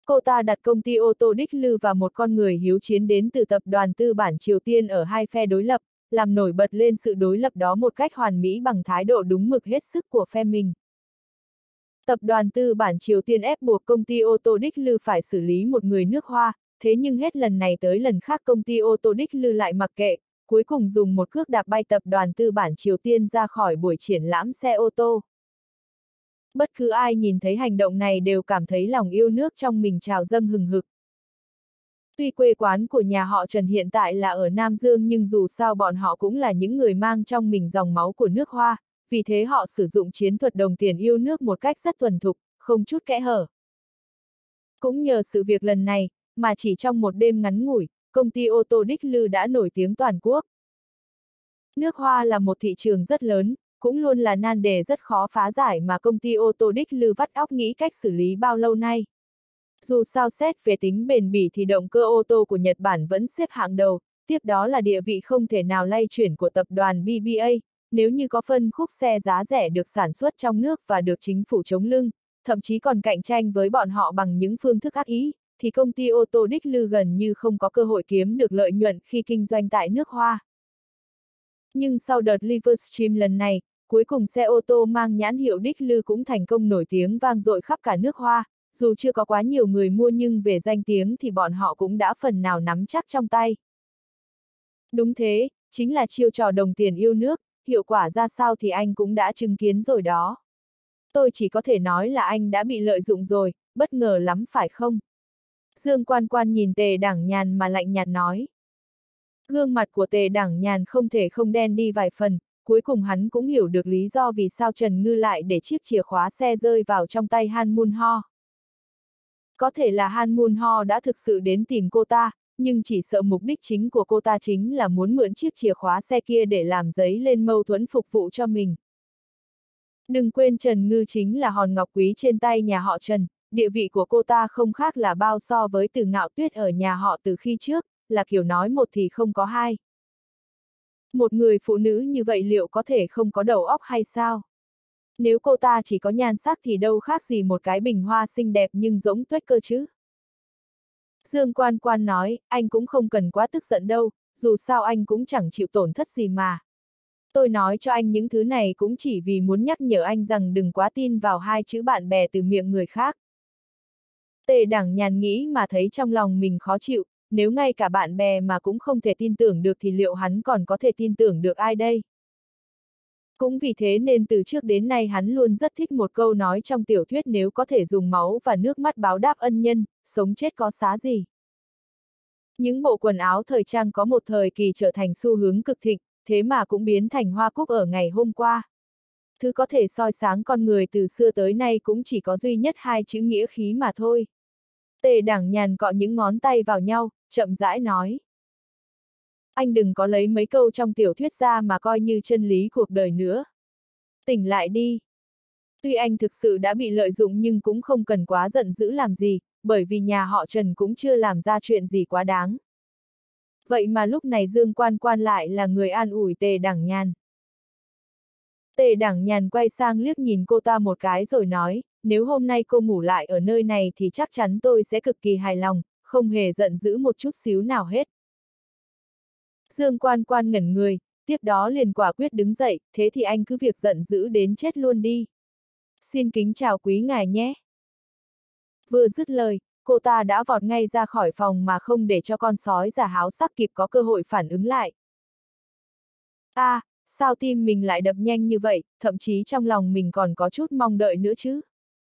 Cô ta đặt công ty ô tô đích lư và một con người hiếu chiến đến từ tập đoàn tư bản Triều Tiên ở hai phe đối lập, làm nổi bật lên sự đối lập đó một cách hoàn mỹ bằng thái độ đúng mực hết sức của phe mình. Tập đoàn tư bản Triều Tiên ép buộc công ty ô tô đích lư phải xử lý một người nước Hoa, thế nhưng hết lần này tới lần khác công ty ô tô đích lư lại mặc kệ, cuối cùng dùng một cước đạp bay tập đoàn tư bản Triều Tiên ra khỏi buổi triển lãm xe ô tô. Bất cứ ai nhìn thấy hành động này đều cảm thấy lòng yêu nước trong mình trào dâng hừng hực. Tuy quê quán của nhà họ Trần hiện tại là ở Nam Dương nhưng dù sao bọn họ cũng là những người mang trong mình dòng máu của nước Hoa, vì thế họ sử dụng chiến thuật đồng tiền yêu nước một cách rất thuần thục, không chút kẽ hở. Cũng nhờ sự việc lần này, mà chỉ trong một đêm ngắn ngủi, công ty ô tô đích lư đã nổi tiếng toàn quốc. Nước Hoa là một thị trường rất lớn, cũng luôn là nan đề rất khó phá giải mà công ty ô tô đích lư vắt óc nghĩ cách xử lý bao lâu nay. Dù sao xét về tính bền bỉ thì động cơ ô tô của Nhật Bản vẫn xếp hạng đầu, tiếp đó là địa vị không thể nào lay chuyển của tập đoàn bê bê a, nếu như có phân khúc xe giá rẻ được sản xuất trong nước và được chính phủ chống lưng, thậm chí còn cạnh tranh với bọn họ bằng những phương thức ác ý, thì công ty ô tô đích lư gần như không có cơ hội kiếm được lợi nhuận khi kinh doanh tại nước Hoa. Nhưng sau đợt Livestream lần này, cuối cùng xe ô tô mang nhãn hiệu đích lư cũng thành công nổi tiếng vang dội khắp cả nước Hoa, dù chưa có quá nhiều người mua nhưng về danh tiếng thì bọn họ cũng đã phần nào nắm chắc trong tay. Đúng thế, chính là chiêu trò đồng tiền yêu nước, hiệu quả ra sao thì anh cũng đã chứng kiến rồi đó. Tôi chỉ có thể nói là anh đã bị lợi dụng rồi, bất ngờ lắm phải không? Dương Quan Quan nhìn Tề Đảng Nhàn mà lạnh nhạt nói. Gương mặt của Tề Đảng Nhàn không thể không đen đi vài phần, cuối cùng hắn cũng hiểu được lý do vì sao Trần Ngư lại để chiếc chìa khóa xe rơi vào trong tay Han Mun Ho. Có thể là Han Mun Ho đã thực sự đến tìm cô ta, nhưng chỉ sợ mục đích chính của cô ta chính là muốn mượn chiếc chìa khóa xe kia để làm dấy lên mâu thuẫn phục vụ cho mình. Đừng quên Trần Ngư chính là hòn ngọc quý trên tay nhà họ Trần, địa vị của cô ta không khác là bao so với Từ Ngạo Tuyết ở nhà họ từ khi trước, là kiểu nói một thì không có hai. Một người phụ nữ như vậy liệu có thể không có đầu óc hay sao? Nếu cô ta chỉ có nhan sắc thì đâu khác gì một cái bình hoa xinh đẹp nhưng giống tuếch cơ chứ. Dương Quan Quan nói, anh cũng không cần quá tức giận đâu, dù sao anh cũng chẳng chịu tổn thất gì mà. Tôi nói cho anh những thứ này cũng chỉ vì muốn nhắc nhở anh rằng đừng quá tin vào hai chữ bạn bè từ miệng người khác. Tề Đảng Nhàn nghĩ mà thấy trong lòng mình khó chịu, nếu ngay cả bạn bè mà cũng không thể tin tưởng được thì liệu hắn còn có thể tin tưởng được ai đây? Cũng vì thế nên từ trước đến nay hắn luôn rất thích một câu nói trong tiểu thuyết nếu có thể dùng máu và nước mắt báo đáp ân nhân, sống chết có xá gì. Những bộ quần áo thời trang có một thời kỳ trở thành xu hướng cực thịnh, thế mà cũng biến thành hoa cúc ở ngày hôm qua. Thứ có thể soi sáng con người từ xưa tới nay cũng chỉ có duy nhất hai chữ nghĩa khí mà thôi. Tề Đảng Nhàn cọ những ngón tay vào nhau, chậm rãi nói. Anh đừng có lấy mấy câu trong tiểu thuyết ra mà coi như chân lý cuộc đời nữa. Tỉnh lại đi. Tuy anh thực sự đã bị lợi dụng nhưng cũng không cần quá giận dữ làm gì, bởi vì nhà họ Trần cũng chưa làm ra chuyện gì quá đáng. Vậy mà lúc này Dương Quan Quan lại là người an ủi Tề Đảng Nhàn. Tề Đảng Nhàn quay sang liếc nhìn cô ta một cái rồi nói, nếu hôm nay cô ngủ lại ở nơi này thì chắc chắn tôi sẽ cực kỳ hài lòng, không hề giận dữ một chút xíu nào hết. Dương Quan Quan ngẩn người, tiếp đó liền quả quyết đứng dậy, thế thì anh cứ việc giận dữ đến chết luôn đi. Xin kính chào quý ngài nhé. Vừa dứt lời, cô ta đã vọt ngay ra khỏi phòng mà không để cho con sói già háo sắc kịp có cơ hội phản ứng lại. À, sao tim mình lại đập nhanh như vậy, thậm chí trong lòng mình còn có chút mong đợi nữa chứ.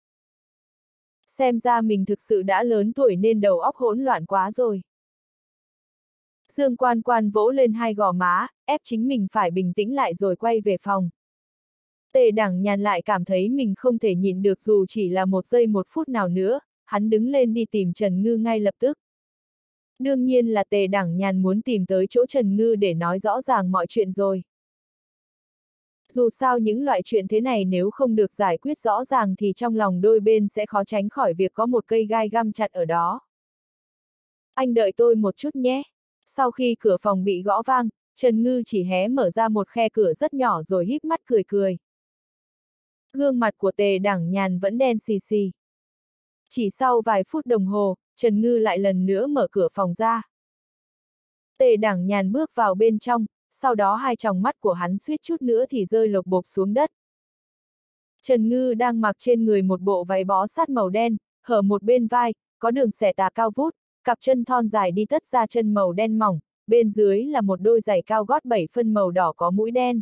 Xem ra mình thực sự đã lớn tuổi nên đầu óc hỗn loạn quá rồi. Dương Quan Quan vỗ lên hai gò má, ép chính mình phải bình tĩnh lại rồi quay về phòng. Tề Đảng Nhàn lại cảm thấy mình không thể nhịn được dù chỉ là một giây một phút nào nữa, hắn đứng lên đi tìm Trần Ngư ngay lập tức. Đương nhiên là Tề Đảng Nhàn muốn tìm tới chỗ Trần Ngư để nói rõ ràng mọi chuyện rồi. Dù sao những loại chuyện thế này nếu không được giải quyết rõ ràng thì trong lòng đôi bên sẽ khó tránh khỏi việc có một cây gai găm chặt ở đó. Anh đợi tôi một chút nhé. Sau khi cửa phòng bị gõ vang, Trần Ngư chỉ hé mở ra một khe cửa rất nhỏ rồi híp mắt cười cười. Gương mặt của Tề Đảng Nhàn vẫn đen xì xì. Chỉ sau vài phút đồng hồ, Trần Ngư lại lần nữa mở cửa phòng ra. Tề Đảng Nhàn bước vào bên trong, sau đó hai tròng mắt của hắn suýt chút nữa thì rơi lộc bộp xuống đất. Trần Ngư đang mặc trên người một bộ váy bó sát màu đen, hở một bên vai, có đường xẻ tà cao vút, cặp chân thon dài đi tất ra chân màu đen mỏng, bên dưới là một đôi giày cao gót bảy phân màu đỏ có mũi đen.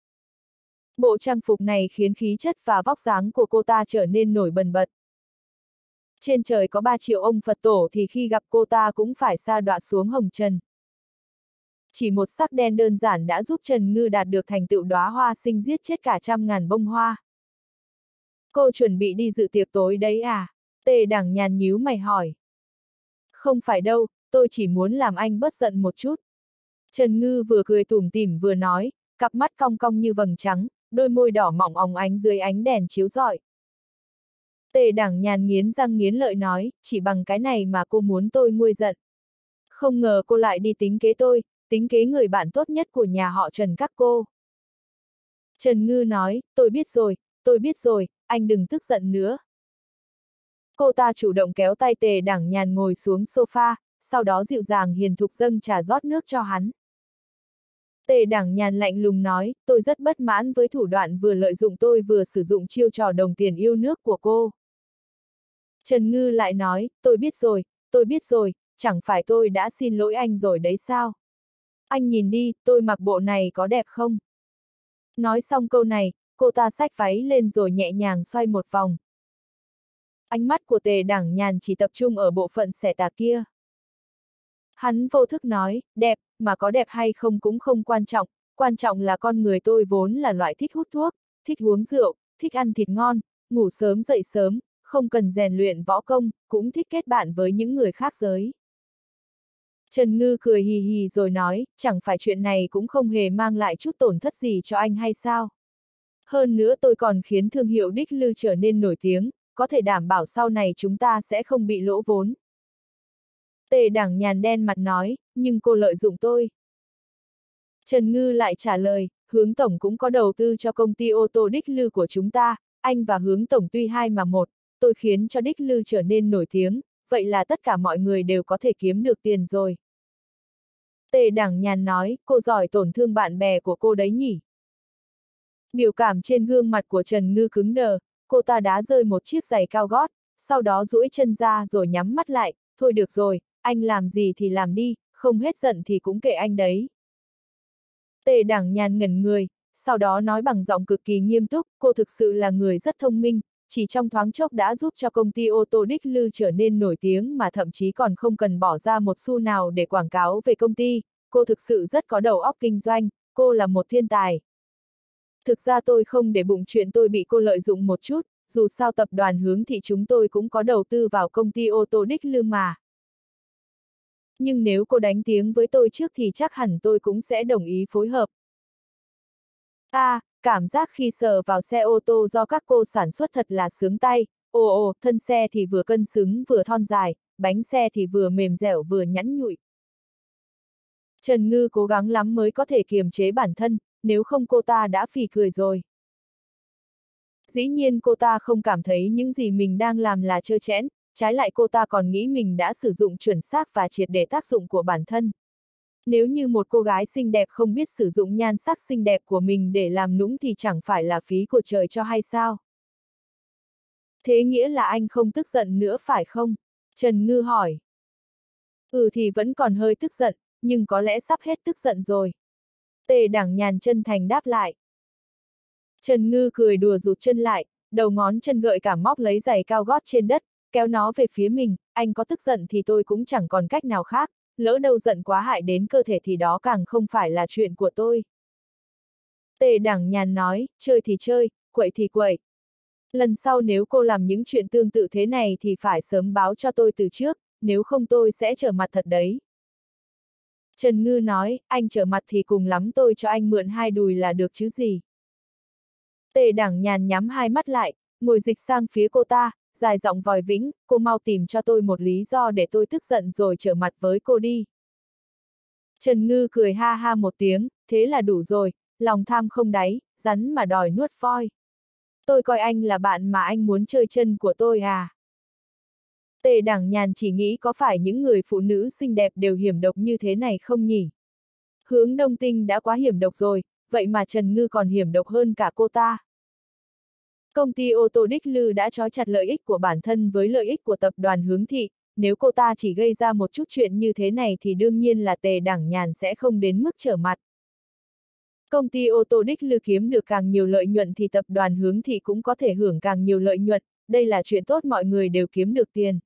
Bộ trang phục này khiến khí chất và vóc dáng của cô ta trở nên nổi bật bật. Trên trời có ba triệu ông Phật tổ thì khi gặp cô ta cũng phải sa đọa xuống hồng trần. Chỉ một sắc đen đơn giản đã giúp Trần Ngư đạt được thành tựu đóa hoa sinh giết chết cả trăm ngàn bông hoa. Cô chuẩn bị đi dự tiệc tối đấy à? Tề Đảng Nhàn nhíu mày hỏi. Không phải đâu, tôi chỉ muốn làm anh bớt giận một chút. Trần Ngư vừa cười tủm tỉm vừa nói, cặp mắt cong cong như vầng trắng, đôi môi đỏ mọng óng ánh dưới ánh đèn chiếu rọi. Tề Đảng Nhàn nghiến răng nghiến lợi nói, chỉ bằng cái này mà cô muốn tôi nguôi giận. Không ngờ cô lại đi tính kế tôi, tính kế người bạn tốt nhất của nhà họ Trần các cô. Trần Ngư nói, tôi biết rồi, tôi biết rồi, anh đừng tức giận nữa. Cô ta chủ động kéo tay Tề Đảng Nhàn ngồi xuống sofa, sau đó dịu dàng hiền thục dâng trà rót nước cho hắn. Tề Đảng Nhàn lạnh lùng nói, tôi rất bất mãn với thủ đoạn vừa lợi dụng tôi vừa sử dụng chiêu trò đồng tiền yêu nước của cô. Trần Ngư lại nói, tôi biết rồi, tôi biết rồi, chẳng phải tôi đã xin lỗi anh rồi đấy sao? Anh nhìn đi, tôi mặc bộ này có đẹp không? Nói xong câu này, cô ta xách váy lên rồi nhẹ nhàng xoay một vòng. Ánh mắt của Tề Đảng Nhàn chỉ tập trung ở bộ phận xẻ tà kia. Hắn vô thức nói, đẹp, mà có đẹp hay không cũng không quan trọng, quan trọng là con người tôi vốn là loại thích hút thuốc, thích uống rượu, thích ăn thịt ngon, ngủ sớm dậy sớm, không cần rèn luyện võ công, cũng thích kết bạn với những người khác giới. Trần Ngư cười hì hì rồi nói, chẳng phải chuyện này cũng không hề mang lại chút tổn thất gì cho anh hay sao? Hơn nữa tôi còn khiến thương hiệu Đích Lư trở nên nổi tiếng, có thể đảm bảo sau này chúng ta sẽ không bị lỗ vốn. Tề Đảng Nhàn đen mặt nói, nhưng cô lợi dụng tôi. Trần Ngư lại trả lời, Hướng Tổng cũng có đầu tư cho công ty ô tô Đích Lư của chúng ta, anh và Hướng Tổng tuy hai mà một, tôi khiến cho Đích Lư trở nên nổi tiếng, vậy là tất cả mọi người đều có thể kiếm được tiền rồi. Tề Đảng Nhàn nói, cô giỏi tổn thương bạn bè của cô đấy nhỉ. Biểu cảm trên gương mặt của Trần Ngư cứng đờ, cô ta đá rơi một chiếc giày cao gót, sau đó duỗi chân ra rồi nhắm mắt lại, thôi được rồi, anh làm gì thì làm đi, không hết giận thì cũng kệ anh đấy. Tề Đảng Nhàn ngẩn người, sau đó nói bằng giọng cực kỳ nghiêm túc, cô thực sự là người rất thông minh, chỉ trong thoáng chốc đã giúp cho công ty ô tô Đích Lư trở nên nổi tiếng mà thậm chí còn không cần bỏ ra một xu nào để quảng cáo về công ty, cô thực sự rất có đầu óc kinh doanh, cô là một thiên tài. Thực ra tôi không để bụng chuyện tôi bị cô lợi dụng một chút, dù sao tập đoàn Hướng Thị chúng tôi cũng có đầu tư vào công ty ô tô Đích Lư mà. Nhưng nếu cô đánh tiếng với tôi trước thì chắc hẳn tôi cũng sẽ đồng ý phối hợp. À, cảm giác khi sờ vào xe ô tô do các cô sản xuất thật là sướng tay, ồ ồ, thân xe thì vừa cân xứng vừa thon dài, bánh xe thì vừa mềm dẻo vừa nhẵn nhụi. Trần Ngư cố gắng lắm mới có thể kiềm chế bản thân, nếu không cô ta đã phì cười rồi. Dĩ nhiên cô ta không cảm thấy những gì mình đang làm là trơ trẽn, trái lại cô ta còn nghĩ mình đã sử dụng chuẩn xác và triệt để tác dụng của bản thân. Nếu như một cô gái xinh đẹp không biết sử dụng nhan sắc xinh đẹp của mình để làm nũng thì chẳng phải là phí của trời cho hay sao? Thế nghĩa là anh không tức giận nữa phải không? Trần Ngư hỏi. Ừ thì vẫn còn hơi tức giận, nhưng có lẽ sắp hết tức giận rồi. Tề Đảng Nhàn chân thành đáp lại. Trần Ngư cười đùa rụt chân lại, đầu ngón chân gợi cảm móc lấy giày cao gót trên đất, kéo nó về phía mình, anh có tức giận thì tôi cũng chẳng còn cách nào khác, lỡ đâu giận quá hại đến cơ thể thì đó càng không phải là chuyện của tôi. Tề Đảng Nhàn nói, chơi thì chơi, quậy thì quậy. Lần sau nếu cô làm những chuyện tương tự thế này thì phải sớm báo cho tôi từ trước, nếu không tôi sẽ trở mặt thật đấy. Trần Ngư nói, anh trở mặt thì cùng lắm tôi cho anh mượn hai đùi là được chứ gì. Tề Đảng Nhàn nhắm hai mắt lại, ngồi dịch sang phía cô ta, dài giọng vòi vĩnh, cô mau tìm cho tôi một lý do để tôi tức giận rồi trở mặt với cô đi. Trần Ngư cười ha ha một tiếng, thế là đủ rồi, lòng tham không đáy, rắn mà đòi nuốt voi. Tôi coi anh là bạn mà anh muốn chơi chân của tôi à? Tề Đảng Nhàn chỉ nghĩ có phải những người phụ nữ xinh đẹp đều hiểm độc như thế này không nhỉ? Hướng Đông Tinh đã quá hiểm độc rồi, vậy mà Trần Ngư còn hiểm độc hơn cả cô ta. Công ty ô tô Đích Lư đã trói chặt lợi ích của bản thân với lợi ích của tập đoàn Hướng Thị, nếu cô ta chỉ gây ra một chút chuyện như thế này thì đương nhiên là Tề Đảng Nhàn sẽ không đến mức trở mặt. Công ty ô tô Đích Lư kiếm được càng nhiều lợi nhuận thì tập đoàn Hướng Thị cũng có thể hưởng càng nhiều lợi nhuận, đây là chuyện tốt, mọi người đều kiếm được tiền.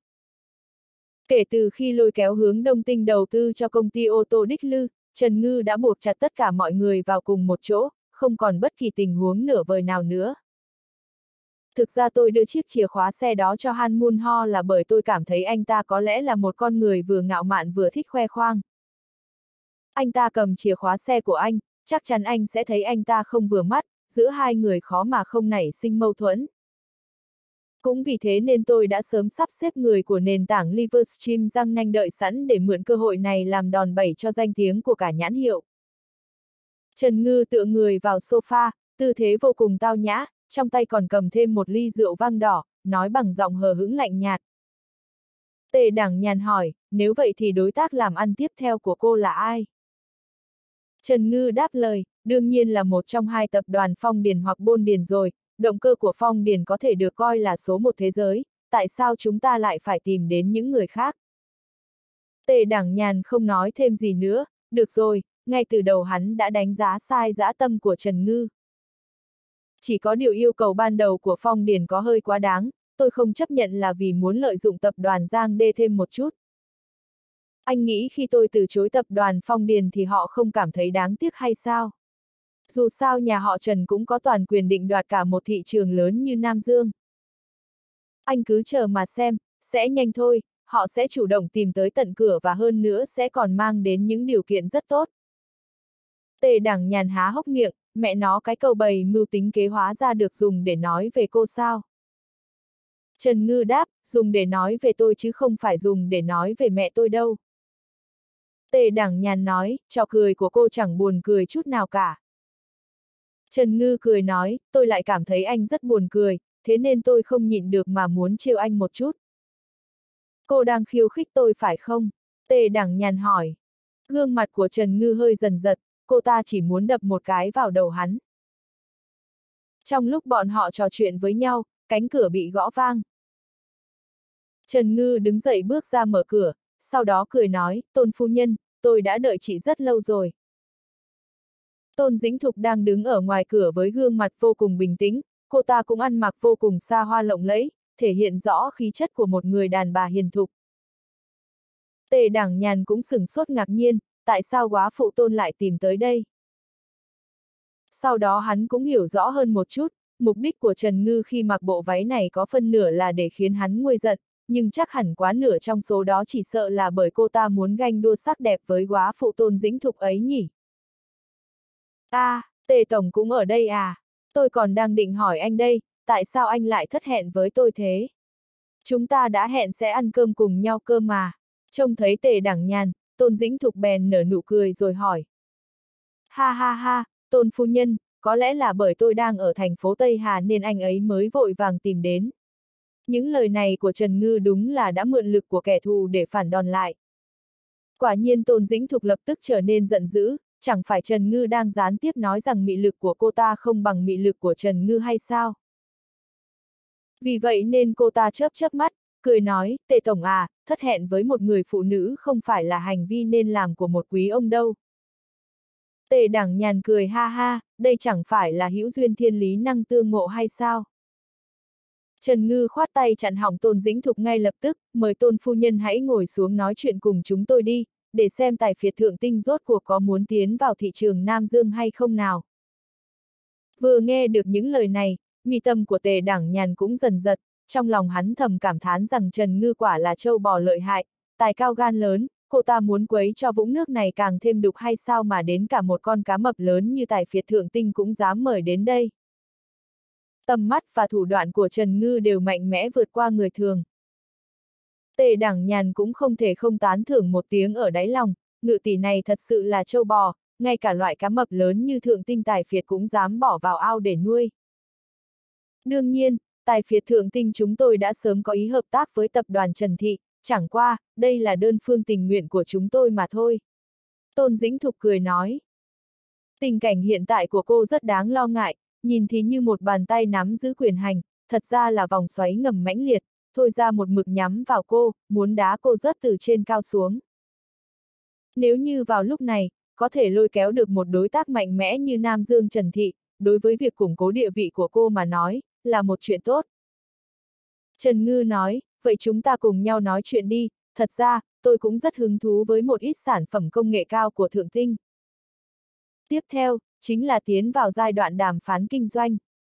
Kể từ khi lôi kéo Hướng Đông Tinh đầu tư cho công ty ô tô Đích Lư, Trần Ngư đã buộc chặt tất cả mọi người vào cùng một chỗ, không còn bất kỳ tình huống nửa vời nào nữa. Thực ra tôi đưa chiếc chìa khóa xe đó cho Han Mun Ho là bởi tôi cảm thấy anh ta có lẽ là một con người vừa ngạo mạn vừa thích khoe khoang. Anh ta cầm chìa khóa xe của anh, chắc chắn anh sẽ thấy anh ta không vừa mắt, giữa hai người khó mà không nảy sinh mâu thuẫn. Cũng vì thế nên tôi đã sớm sắp xếp người của nền tảng Livestream răng nanh đợi sẵn để mượn cơ hội này làm đòn bẩy cho danh tiếng của cả nhãn hiệu. Trần Ngư tựa người vào sofa, tư thế vô cùng tao nhã, trong tay còn cầm thêm một ly rượu vang đỏ, nói bằng giọng hờ hững lạnh nhạt. Tề Đảng Nhàn hỏi, nếu vậy thì đối tác làm ăn tiếp theo của cô là ai? Trần Ngư đáp lời, đương nhiên là một trong hai tập đoàn Phong Điền hoặc Bôn Điền rồi, động cơ của Phong Điền có thể được coi là số một thế giới, tại sao chúng ta lại phải tìm đến những người khác? Tề Đảng Nhàn không nói thêm gì nữa, được rồi, ngay từ đầu hắn đã đánh giá sai dã tâm của Trần Ngư. Chỉ có điều yêu cầu ban đầu của Phong Điền có hơi quá đáng, tôi không chấp nhận là vì muốn lợi dụng tập đoàn Giang Đê thêm một chút. Anh nghĩ khi tôi từ chối tập đoàn Phong Điền thì họ không cảm thấy đáng tiếc hay sao? Dù sao nhà họ Trần cũng có toàn quyền định đoạt cả một thị trường lớn như Nam Dương. Anh cứ chờ mà xem, sẽ nhanh thôi, họ sẽ chủ động tìm tới tận cửa và hơn nữa sẽ còn mang đến những điều kiện rất tốt. Tề Đảng Nhàn há hốc miệng, mẹ nó cái câu bày mưu tính kế hóa ra được dùng để nói về cô sao? Trần Ngư đáp, dùng để nói về tôi chứ không phải dùng để nói về mẹ tôi đâu. Tề Đảng Nhàn nói, trò cười của cô chẳng buồn cười chút nào cả. Trần Ngư cười nói, tôi lại cảm thấy anh rất buồn cười, thế nên tôi không nhịn được mà muốn trêu anh một chút. Cô đang khiêu khích tôi phải không? Tề Đảng Nhàn hỏi. Gương mặt của Trần Ngư hơi dần giật, cô ta chỉ muốn đập một cái vào đầu hắn. Trong lúc bọn họ trò chuyện với nhau, cánh cửa bị gõ vang. Trần Ngư đứng dậy bước ra mở cửa, sau đó cười nói, Tôn phu nhân, tôi đã đợi chị rất lâu rồi. Tôn Dĩnh Thục đang đứng ở ngoài cửa với gương mặt vô cùng bình tĩnh, cô ta cũng ăn mặc vô cùng xa hoa lộng lẫy, thể hiện rõ khí chất của một người đàn bà hiền thục. Tề Đảng Nhàn cũng sửng sốt ngạc nhiên, tại sao góa phụ Tôn lại tìm tới đây? Sau đó hắn cũng hiểu rõ hơn một chút, mục đích của Trần Ngư khi mặc bộ váy này có phân nửa là để khiến hắn nguôi giận, nhưng chắc hẳn quá nửa trong số đó chỉ sợ là bởi cô ta muốn ganh đua sắc đẹp với góa phụ Tôn Dĩnh Thục ấy nhỉ. À, Tề Tổng cũng ở đây à? Tôi còn đang định hỏi anh đây, tại sao anh lại thất hẹn với tôi thế? Chúng ta đã hẹn sẽ ăn cơm cùng nhau cơ mà. Trông thấy Tề Đảng Nhàn, Tôn Dĩnh Thục bèn nở nụ cười rồi hỏi. Ha ha ha, Tôn phu nhân, có lẽ là bởi tôi đang ở thành phố Tây Hà nên anh ấy mới vội vàng tìm đến. Những lời này của Trần Ngư đúng là đã mượn lực của kẻ thù để phản đòn lại. Quả nhiên Tôn Dĩnh Thục lập tức trở nên giận dữ, chẳng phải Trần Ngư đang gián tiếp nói rằng mị lực của cô ta không bằng mị lực của Trần Ngư hay sao? Vì vậy nên cô ta chớp chớp mắt, cười nói, Tề Tổng à, thất hẹn với một người phụ nữ không phải là hành vi nên làm của một quý ông đâu. Tề Đảng Nhàn cười ha ha, đây chẳng phải là hữu duyên thiên lý năng tương ngộ hay sao? Trần Ngư khoát tay chặn hỏng Tôn Dĩnh Thục ngay lập tức, mời Tôn phu nhân hãy ngồi xuống nói chuyện cùng chúng tôi đi, để xem tài phiệt thượng tinh rốt cuộc có muốn tiến vào thị trường Nam Dương hay không nào. Vừa nghe được những lời này, mi tâm của Tề Đảng Nhàn cũng dần giật, trong lòng hắn thầm cảm thán rằng Trần Ngư quả là trâu bò lợi hại, tài cao gan lớn, cô ta muốn quấy cho vũng nước này càng thêm đục hay sao mà đến cả một con cá mập lớn như tài phiệt thượng tinh cũng dám mời đến đây. Tầm mắt và thủ đoạn của Trần Ngư đều mạnh mẽ vượt qua người thường. Tề Đảng Nhàn cũng không thể không tán thưởng một tiếng ở đáy lòng, ngự tỷ này thật sự là trâu bò, ngay cả loại cá mập lớn như thượng tinh tài phiệt cũng dám bỏ vào ao để nuôi. Đương nhiên, tài phiệt thượng tinh chúng tôi đã sớm có ý hợp tác với tập đoàn Trần Thị, chẳng qua, đây là đơn phương tình nguyện của chúng tôi mà thôi. Tôn Dĩnh Thục cười nói. Tình cảnh hiện tại của cô rất đáng lo ngại, nhìn thì như một bàn tay nắm giữ quyền hành, thật ra là vòng xoáy ngầm mãnh liệt, thôi ra một mực nhắm vào cô, muốn đá cô rớt từ trên cao xuống. Nếu như vào lúc này, có thể lôi kéo được một đối tác mạnh mẽ như Nam Dương Trần Thị, đối với việc củng cố địa vị của cô mà nói, là một chuyện tốt. Trần Ngư nói, vậy chúng ta cùng nhau nói chuyện đi, thật ra, tôi cũng rất hứng thú với một ít sản phẩm công nghệ cao của Thượng Tinh. Tiếp theo, chính là tiến vào giai đoạn đàm phán kinh doanh.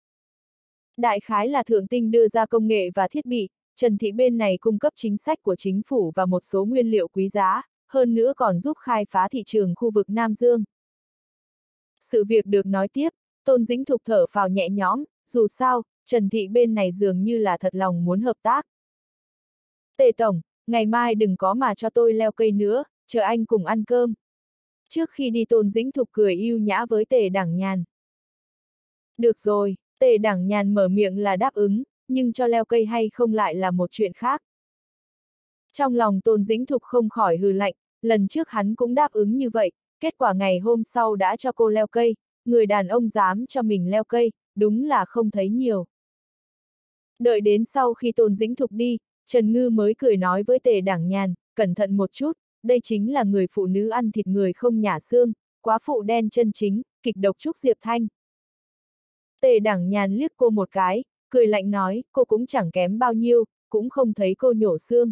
Đại khái là Thượng Tinh đưa ra công nghệ và thiết bị, Trần Thị bên này cung cấp chính sách của chính phủ và một số nguyên liệu quý giá, hơn nữa còn giúp khai phá thị trường khu vực Nam Dương. Sự việc được nói tiếp, Tôn Dĩnh Thục thở phào nhẹ nhõm, dù sao, Trần Thị bên này dường như là thật lòng muốn hợp tác. Tề Tổng, ngày mai đừng có mà cho tôi leo cây nữa, chờ anh cùng ăn cơm. Trước khi đi Tôn Dĩnh Thục cười ưu nhã với Tề Đảng Nhàn. Được rồi, Tề Đảng Nhàn mở miệng là đáp ứng, nhưng cho leo cây hay không lại là một chuyện khác. Trong lòng Tôn Dĩnh Thục không khỏi hừ lạnh, lần trước hắn cũng đáp ứng như vậy, kết quả ngày hôm sau đã cho cô leo cây, người đàn ông dám cho mình leo cây, đúng là không thấy nhiều. Đợi đến sau khi Tôn Dĩnh Thục đi, Trần Ngư mới cười nói với Tề Đảng Nhàn, cẩn thận một chút, đây chính là người phụ nữ ăn thịt người không nhả xương, quá phụ đen chân chính, kịch độc Trúc Diệp Thanh. Tề Đảng Nhàn liếc cô một cái, cười lạnh nói, cô cũng chẳng kém bao nhiêu, cũng không thấy cô nhổ xương.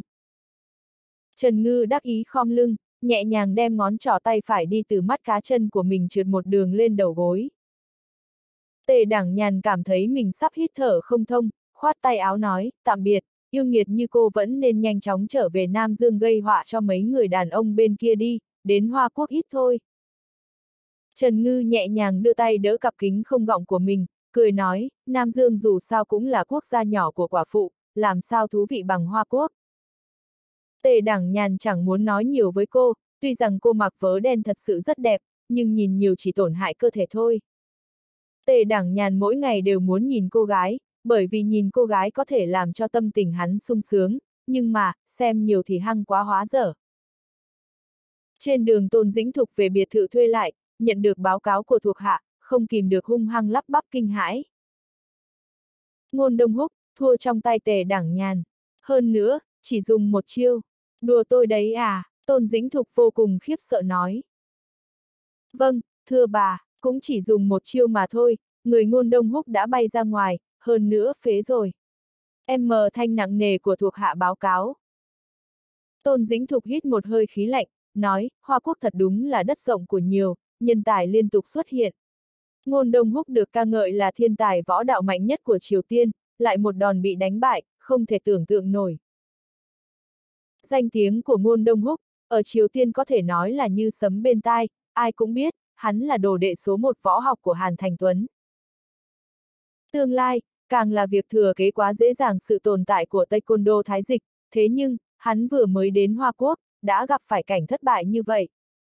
Trần Ngư đắc ý khom lưng, nhẹ nhàng đem ngón trỏ tay phải đi từ mắt cá chân của mình trượt một đường lên đầu gối. Tề Đảng Nhàn cảm thấy mình sắp hít thở không thông, khoát tay áo nói, tạm biệt, yêu nghiệt như cô vẫn nên nhanh chóng trở về Nam Dương gây họa cho mấy người đàn ông bên kia đi, đến Hoa Quốc ít thôi. Trần Ngư nhẹ nhàng đưa tay đỡ cặp kính không gọng của mình, cười nói, Nam Dương dù sao cũng là quốc gia nhỏ của quả phụ, làm sao thú vị bằng Hoa Quốc. Tề Đảng Nhàn chẳng muốn nói nhiều với cô, tuy rằng cô mặc vớ đen thật sự rất đẹp, nhưng nhìn nhiều chỉ tổn hại cơ thể thôi. Tề Đảng Nhàn mỗi ngày đều muốn nhìn cô gái, bởi vì nhìn cô gái có thể làm cho tâm tình hắn sung sướng, nhưng mà, xem nhiều thì hăng quá hóa dở. Trên đường Tôn Dĩnh Thục về biệt thự thuê lại, nhận được báo cáo của thuộc hạ, không kìm được hung hăng lắp bắp kinh hãi. Ngôn Đông Húc, thua trong tay Tề Đảng Nhàn. Hơn nữa, chỉ dùng một chiêu. Đùa tôi đấy à, Tôn Dĩnh Thục vô cùng khiếp sợ nói. Vâng, thưa bà, cũng chỉ dùng một chiêu mà thôi, người Ngôn Đông Húc đã bay ra ngoài, hơn nữa phế rồi. Em mờ thanh nặng nề của thuộc hạ báo cáo. Tôn Dĩnh Thục hít một hơi khí lạnh, nói, Hoa Quốc thật đúng là đất rộng của nhiều, nhân tài liên tục xuất hiện. Ngôn Đông Húc được ca ngợi là thiên tài võ đạo mạnh nhất của Triều Tiên, lại một đòn bị đánh bại, không thể tưởng tượng nổi. Danh tiếng của Ngôn Đông Húc, ở Triều Tiên có thể nói là như sấm bên tai, ai cũng biết, hắn là đồ đệ số một võ học của Hàn Thành Tuấn. Tương lai, càng là việc thừa kế quá dễ dàng sự tồn tại của Taekwondo Thái Dịch, thế nhưng, hắn vừa mới đến Hoa Quốc, đã gặp phải cảnh thất bại như vậy.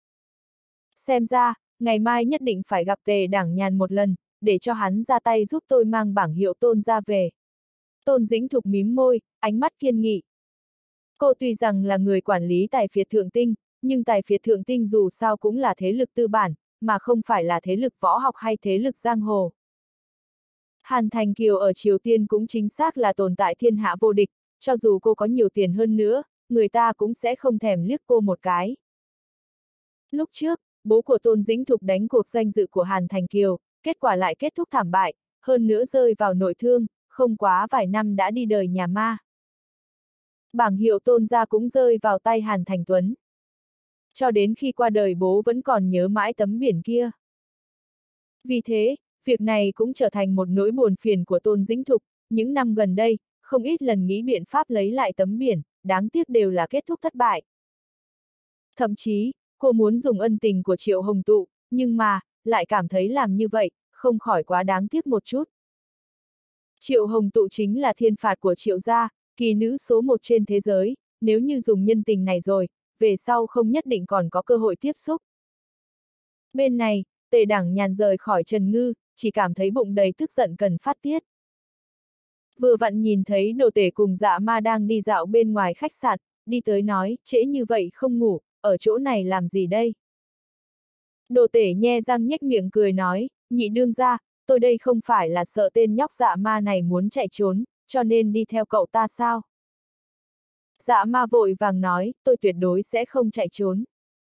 Xem ra, ngày mai nhất định phải gặp Tề Đảng Nhàn một lần, để cho hắn ra tay giúp tôi mang bảng hiệu Tôn ra về. Tôn Dĩnh Thục mím môi, ánh mắt kiên nghị. Cô tuy rằng là người quản lý tài phiệt Thượng Tinh, nhưng tài phiệt Thượng Tinh dù sao cũng là thế lực tư bản, mà không phải là thế lực võ học hay thế lực giang hồ. Hàn Thành Kiều ở Triều Tiên cũng chính xác là tồn tại thiên hạ vô địch, cho dù cô có nhiều tiền hơn nữa, người ta cũng sẽ không thèm liếc cô một cái. Lúc trước, bố của Tôn Dĩnh Thục đánh cuộc danh dự của Hàn Thành Kiều, kết quả lại kết thúc thảm bại, hơn nữa rơi vào nội thương, không quá vài năm đã đi đời nhà ma. Bảng hiệu Tôn gia cũng rơi vào tay Hàn Thành Tuấn. Cho đến khi qua đời bố vẫn còn nhớ mãi tấm biển kia. Vì thế, việc này cũng trở thành một nỗi buồn phiền của Tôn Dĩnh Thục, những năm gần đây, không ít lần nghĩ biện pháp lấy lại tấm biển, đáng tiếc đều là kết thúc thất bại. Thậm chí, cô muốn dùng ân tình của Triệu Hồng Tụ, nhưng mà, lại cảm thấy làm như vậy, không khỏi quá đáng tiếc một chút. Triệu Hồng Tụ chính là thiên phạt của Triệu gia, kỳ nữ số một trên thế giới, nếu như dùng nhân tình này rồi, về sau không nhất định còn có cơ hội tiếp xúc. Bên này, Tề Đảng Nhàn rời khỏi Trần Ngư, chỉ cảm thấy bụng đầy tức giận cần phát tiết. Vừa vặn nhìn thấy Đồ Tể cùng Dạ Ma đang đi dạo bên ngoài khách sạn, đi tới nói, trễ như vậy không ngủ, ở chỗ này làm gì đây? Đồ Tể nhe răng nhếch miệng cười nói, nhị đương gia, tôi đây không phải là sợ tên nhóc Dạ Ma này muốn chạy trốn, cho nên đi theo cậu ta sao? Dạ Ma vội vàng nói, tôi tuyệt đối sẽ không chạy trốn.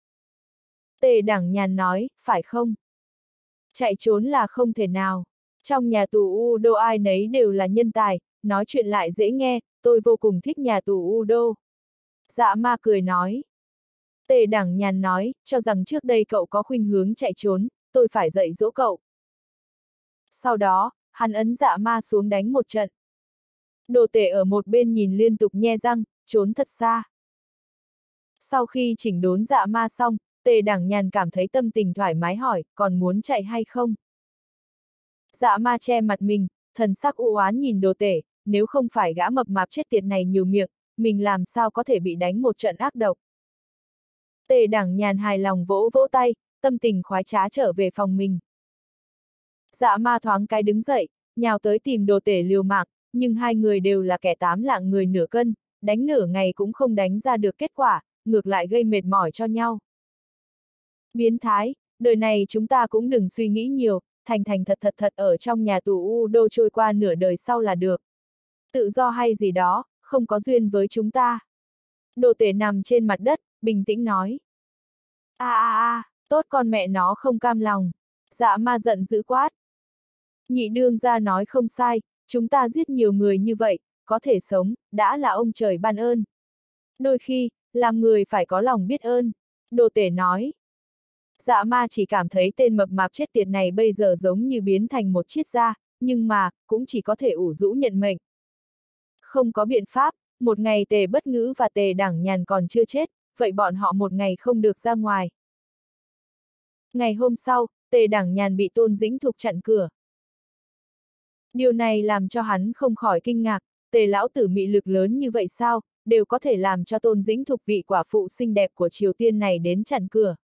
Tề Đẳng Nhàn nói, phải không? Chạy trốn là không thể nào. Trong nhà tù Udo ai nấy đều là nhân tài, nói chuyện lại dễ nghe, tôi vô cùng thích nhà tù Udo. Dạ Ma cười nói. Tề Đẳng Nhàn nói, cho rằng trước đây cậu có khuynh hướng chạy trốn, tôi phải dạy dỗ cậu. Sau đó, hắn ấn Dạ Ma xuống đánh một trận. Đồ Tể ở một bên nhìn liên tục nhe răng, trốn thật xa. Sau khi chỉnh đốn Dạ Ma xong, Tề Đẳng Nhàn cảm thấy tâm tình thoải mái hỏi, còn muốn chạy hay không? Dạ Ma che mặt mình, thần sắc u oán nhìn Đồ Tể, nếu không phải gã mập mạp chết tiệt này nhiều miệng, mình làm sao có thể bị đánh một trận ác độc. Tề Đẳng Nhàn hài lòng vỗ vỗ tay, tâm tình khoái trá trở về phòng mình. Dạ Ma thoáng cái đứng dậy, nhào tới tìm Đồ Tể liều mạng, nhưng hai người đều là kẻ tám lạng người nửa cân, đánh nửa ngày cũng không đánh ra được kết quả, ngược lại gây mệt mỏi cho nhau. Biến thái, đời này chúng ta cũng đừng suy nghĩ nhiều, thành thành thật thật thật ở trong nhà tù Udo trôi qua nửa đời sau là được. Tự do hay gì đó, không có duyên với chúng ta. Đồ Tể nằm trên mặt đất, bình tĩnh nói. A a a, tốt con mẹ nó không cam lòng. Dạ Ma giận dữ quát. Nhị đương gia nói không sai, chúng ta giết nhiều người như vậy, có thể sống, đã là ông trời ban ơn. Đôi khi, làm người phải có lòng biết ơn. Đồ Tể nói. Dạ Ma chỉ cảm thấy tên mập mạp chết tiệt này bây giờ giống như biến thành một triết gia, nhưng mà, cũng chỉ có thể ủ rũ nhận mệnh. Không có biện pháp, một ngày Tề Bất Ngữ và Tề Đẳng Nhàn còn chưa chết, vậy bọn họ một ngày không được ra ngoài. Ngày hôm sau, Tề Đẳng Nhàn bị Tôn Dĩnh Thục chặn cửa. Điều này làm cho hắn không khỏi kinh ngạc, Tề lão tử mị lực lớn như vậy sao, đều có thể làm cho Tôn Dĩnh Thục vị quả phụ xinh đẹp của Triều Tiên này đến chặn cửa.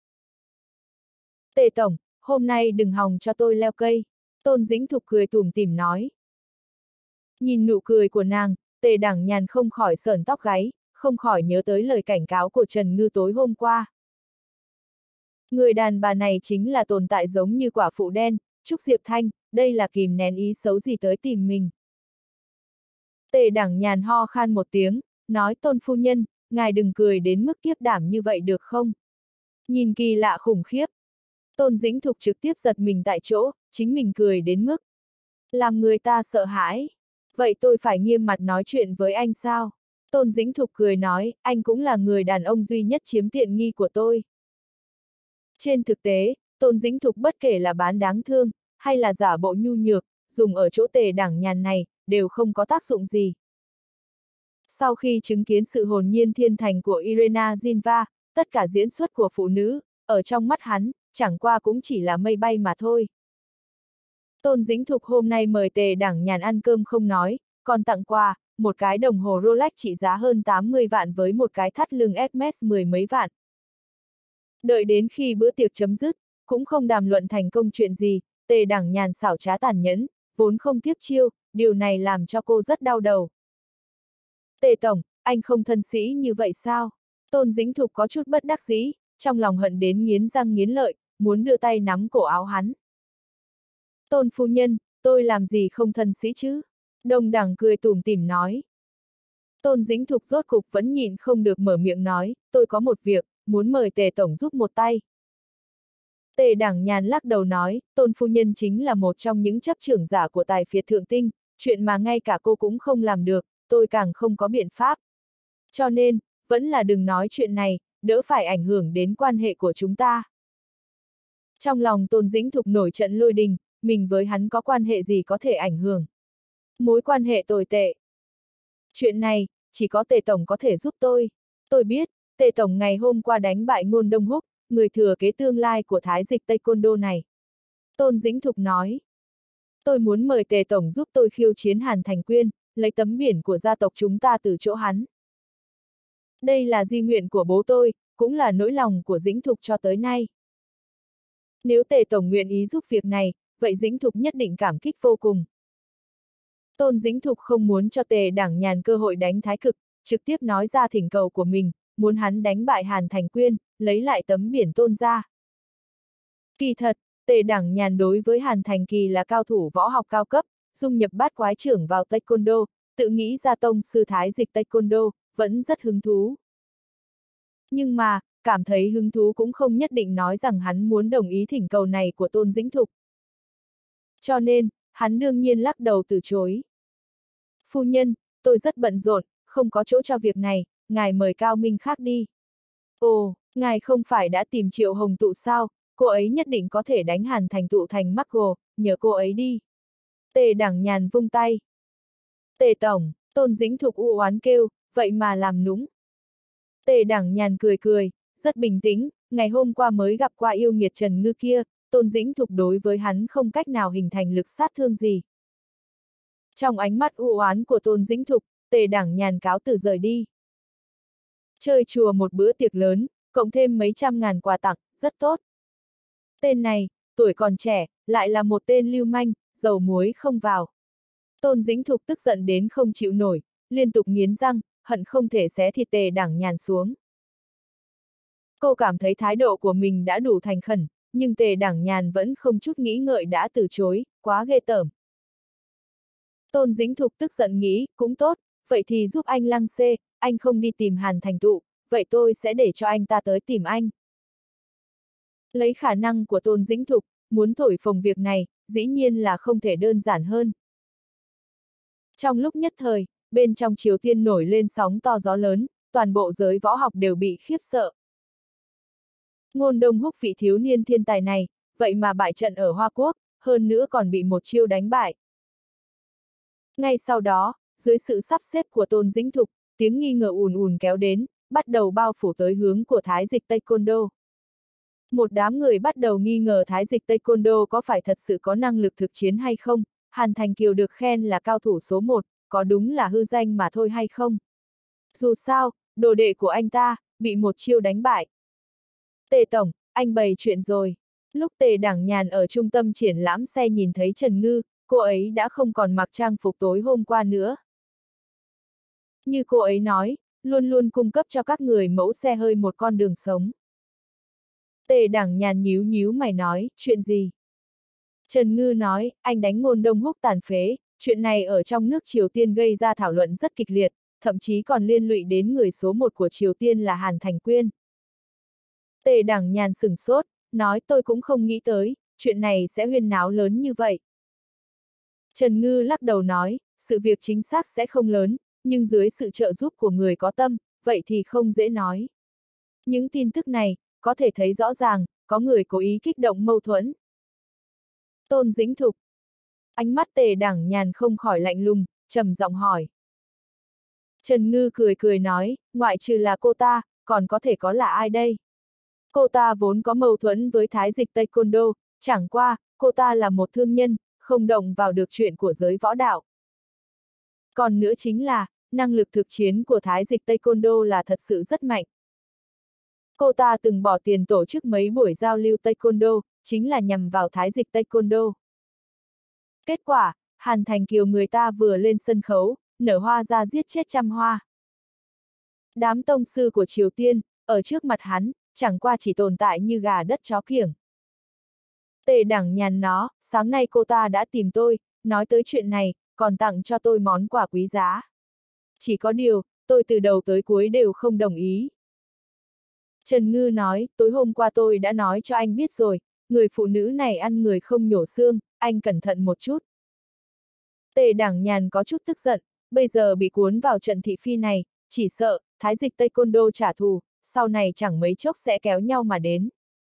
Tề tổng, hôm nay đừng hòng cho tôi leo cây, Tôn Dĩnh Thục cười tủm tỉm nói. Nhìn nụ cười của nàng, Tề Đẳng Nhàn không khỏi sởn tóc gáy, không khỏi nhớ tới lời cảnh cáo của Trần Ngư tối hôm qua. Người đàn bà này chính là tồn tại giống như quả phụ đen, Trúc Diệp Thanh, đây là kìm nén ý xấu gì tới tìm mình. Tề Đẳng Nhàn ho khan một tiếng, nói Tôn phu nhân, ngài đừng cười đến mức kiếp đảm như vậy được không? Nhìn kỳ lạ khủng khiếp. Tôn Dĩnh Thục trực tiếp giật mình tại chỗ, chính mình cười đến mức làm người ta sợ hãi. Vậy tôi phải nghiêm mặt nói chuyện với anh sao? Tôn Dĩnh Thục cười nói, anh cũng là người đàn ông duy nhất chiếm tiện nghi của tôi. Trên thực tế, Tôn Dĩnh Thục bất kể là bán đáng thương, hay là giả bộ nhu nhược, dùng ở chỗ Tề Đẳng Nhàn này, đều không có tác dụng gì. Sau khi chứng kiến sự hồn nhiên thiên thành của Irena Zinva, tất cả diễn xuất của phụ nữ, ở trong mắt hắn, chẳng qua cũng chỉ là mây bay mà thôi. Tôn Dĩnh Thục hôm nay mời Tề Đẳng Nhàn ăn cơm không nói, còn tặng quà, một cái đồng hồ Rolex trị giá hơn tám mươi vạn với một cái thắt lưng Hermes mười mấy vạn. Đợi đến khi bữa tiệc chấm dứt, cũng không đàm luận thành công chuyện gì, Tề Đẳng Nhàn xảo trá tàn nhẫn, vốn không tiếp chiêu, điều này làm cho cô rất đau đầu. Tề tổng, anh không thân sĩ như vậy sao? Tôn Dĩnh Thục có chút bất đắc dĩ, trong lòng hận đến nghiến răng nghiến lợi, muốn đưa tay nắm cổ áo hắn. Tôn phu nhân, tôi làm gì không thân sĩ chứ? Đồng Đẳng cười tủm tỉm nói. Tôn Dĩnh Thục rốt cục vẫn nhịn không được mở miệng nói, tôi có một việc, muốn mời Tề tổng giúp một tay. Tề Đẳng Nhàn lắc đầu nói, Tôn phu nhân chính là một trong những chấp trưởng giả của tài phiệt thượng tinh, chuyện mà ngay cả cô cũng không làm được, tôi càng không có biện pháp. Cho nên, vẫn là đừng nói chuyện này, đỡ phải ảnh hưởng đến quan hệ của chúng ta. Trong lòng Tôn Dĩnh Thục nổi trận lôi đình, mình với hắn có quan hệ gì có thể ảnh hưởng. Mối quan hệ tồi tệ. Chuyện này, chỉ có Tề tổng có thể giúp tôi. Tôi biết, Tề tổng ngày hôm qua đánh bại Ngôn Đông Húc, người thừa kế tương lai của Thái dịch Taekwondo này. Tôn Dĩnh Thục nói. Tôi muốn mời Tề tổng giúp tôi khiêu chiến Hàn Thành Quyên, lấy tấm biển của gia tộc chúng ta từ chỗ hắn. Đây là di nguyện của bố tôi, cũng là nỗi lòng của Dĩnh Thục cho tới nay. Nếu Tề tổng nguyện ý giúp việc này, vậy Dĩnh Thục nhất định cảm kích vô cùng. Tôn Dĩnh Thục không muốn cho Tề Đảng Nhàn cơ hội đánh thái cực, trực tiếp nói ra thỉnh cầu của mình, muốn hắn đánh bại Hàn Thành Quyên, lấy lại tấm biển Tôn gia. Kỳ thật, Tề Đảng Nhàn đối với Hàn Thành Kỳ là cao thủ võ học cao cấp, dung nhập bát quái trưởng vào Taekwondo, tự nghĩ ra tông sư thái dịch Taekwondo, vẫn rất hứng thú. Nhưng mà, cảm thấy hứng thú cũng không nhất định nói rằng hắn muốn đồng ý thỉnh cầu này của Tôn Dĩnh Thục. Cho nên, hắn đương nhiên lắc đầu từ chối. Phu nhân, tôi rất bận rộn, không có chỗ cho việc này, ngài mời cao minh khác đi. Ồ, ngài không phải đã tìm Triệu Hồng Tụ sao, cô ấy nhất định có thể đánh Hàn Thành Tụ thành mắc gồ, nhờ cô ấy đi. Tề Đảng Nhàn vung tay. Tề Tổng, Tôn Dĩnh Thục u oán kêu, vậy mà làm nũng. Tề Đảng Nhàn cười cười, rất bình tĩnh, ngày hôm qua mới gặp qua yêu nghiệt Trần Ngư kia, Tôn Dĩnh Thục đối với hắn không cách nào hình thành lực sát thương gì. Trong ánh mắt u oán của Tôn Dĩnh Thục, Tề Đảng Nhàn cáo từ rời đi. Chơi chùa một bữa tiệc lớn, cộng thêm mấy trăm ngàn quà tặng, rất tốt. Tên này, tuổi còn trẻ, lại là một tên lưu manh, dầu muối không vào. Tôn Dĩnh Thục tức giận đến không chịu nổi, liên tục nghiến răng, hận không thể xé thịt Tề Đảng Nhàn xuống. Cô cảm thấy thái độ của mình đã đủ thành khẩn, nhưng Tề Đảng Nhàn vẫn không chút nghĩ ngợi đã từ chối, quá ghê tởm. Tôn Dĩnh Thục tức giận nghĩ, cũng tốt, vậy thì giúp anh lăng xê, anh không đi tìm Hàn Thành Tụ, vậy tôi sẽ để cho anh ta tới tìm anh. Lấy khả năng của Tôn Dĩnh Thục, muốn thổi phồng việc này, dĩ nhiên là không thể đơn giản hơn. Trong lúc nhất thời, bên trong Triều Tiên nổi lên sóng to gió lớn, toàn bộ giới võ học đều bị khiếp sợ. Ngôn Đông Húc vị thiếu niên thiên tài này, vậy mà bại trận ở Hoa Quốc, hơn nữa còn bị một chiêu đánh bại. Ngay sau đó, dưới sự sắp xếp của Tôn Dĩnh Thục, tiếng nghi ngờ ùn ùn kéo đến, bắt đầu bao phủ tới hướng của thái dịch Taekwondo. Một đám người bắt đầu nghi ngờ thái dịch Taekwondo có phải thật sự có năng lực thực chiến hay không, Hàn Thành Kiều được khen là cao thủ số một, có đúng là hư danh mà thôi hay không? Dù sao, đồ đệ của anh ta, bị một chiêu đánh bại. Tề Tổng, anh bày chuyện rồi. Lúc Tề Đảng Nhàn ở trung tâm triển lãm xe nhìn thấy Trần Ngư, cô ấy đã không còn mặc trang phục tối hôm qua nữa. Như cô ấy nói, luôn luôn cung cấp cho các người mẫu xe hơi một con đường sống. Tề Đảng Nhàn nhíu nhíu mày nói, chuyện gì? Trần Ngư nói, anh đánh Ngôn Đông Húc tàn phế, chuyện này ở trong nước Triều Tiên gây ra thảo luận rất kịch liệt, thậm chí còn liên lụy đến người số một của Triều Tiên là Hàn Thành Quyên. Tề Đảng Nhàn sửng sốt, nói tôi cũng không nghĩ tới, chuyện này sẽ huyên náo lớn như vậy. Trần Ngư lắc đầu nói, sự việc chính xác sẽ không lớn, nhưng dưới sự trợ giúp của người có tâm, vậy thì không dễ nói. Những tin tức này, có thể thấy rõ ràng, có người cố ý kích động mâu thuẫn. Tôn Dĩnh Thục. Ánh mắt Tề Đảng Nhàn không khỏi lạnh lùng, trầm giọng hỏi. Trần Ngư cười cười nói, ngoại trừ là cô ta, còn có thể có là ai đây? Cô ta vốn có mâu thuẫn với thái dịch Taekwondo, chẳng qua, cô ta là một thương nhân, không động vào được chuyện của giới võ đạo. Còn nữa chính là, năng lực thực chiến của thái dịch Taekwondo là thật sự rất mạnh. Cô ta từng bỏ tiền tổ chức mấy buổi giao lưu Taekwondo, chính là nhằm vào thái dịch Taekwondo. Kết quả, Hàn Thành Kiều người ta vừa lên sân khấu, nở hoa ra giết chết trăm hoa. Đám tông sư của Triều Tiên, ở trước mặt hắn, chẳng qua chỉ tồn tại như gà đất chó kiểng. Tề Đảng Nhàn nó, sáng nay cô ta đã tìm tôi, nói tới chuyện này, còn tặng cho tôi món quà quý giá. Chỉ có điều, tôi từ đầu tới cuối đều không đồng ý. Trần Ngư nói, tối hôm qua tôi đã nói cho anh biết rồi, người phụ nữ này ăn người không nhổ xương, anh cẩn thận một chút. Tề Đảng Nhàn có chút tức giận, bây giờ bị cuốn vào trận thị phi này, chỉ sợ, thái dịch Taekwondo trả thù, sau này chẳng mấy chốc sẽ kéo nhau mà đến.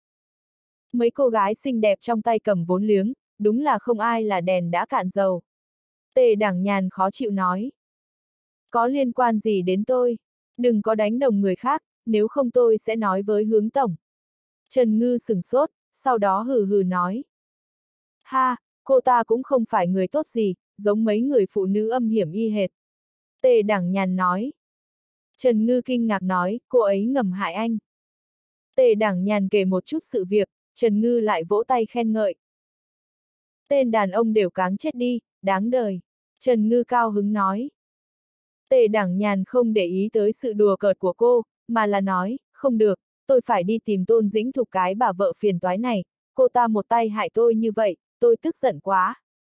Mấy cô gái xinh đẹp trong tay cầm vốn liếng, đúng là không ai là đèn đã cạn dầu. Tề Đảng Nhàn khó chịu nói. Có liên quan gì đến tôi? Đừng có đánh đồng người khác, nếu không tôi sẽ nói với Hướng Tổng. Trần Ngư sửng sốt, sau đó hừ hừ nói. Ha, cô ta cũng không phải người tốt gì, giống mấy người phụ nữ âm hiểm y hệt. Tề Đảng Nhàn nói. Trần Ngư kinh ngạc nói, cô ấy ngầm hại anh. Tề Đảng Nhàn kể một chút sự việc, Trần Ngư lại vỗ tay khen ngợi. Tên đàn ông đều cáng chết đi, đáng đời. Trần Ngư cao hứng nói. Tề Đẳng Nhàn không để ý tới sự đùa cợt của cô, mà là nói, không được, tôi phải đi tìm Tôn Dĩnh Thục cái bà vợ phiền toái này, cô ta một tay hại tôi như vậy, tôi tức giận quá.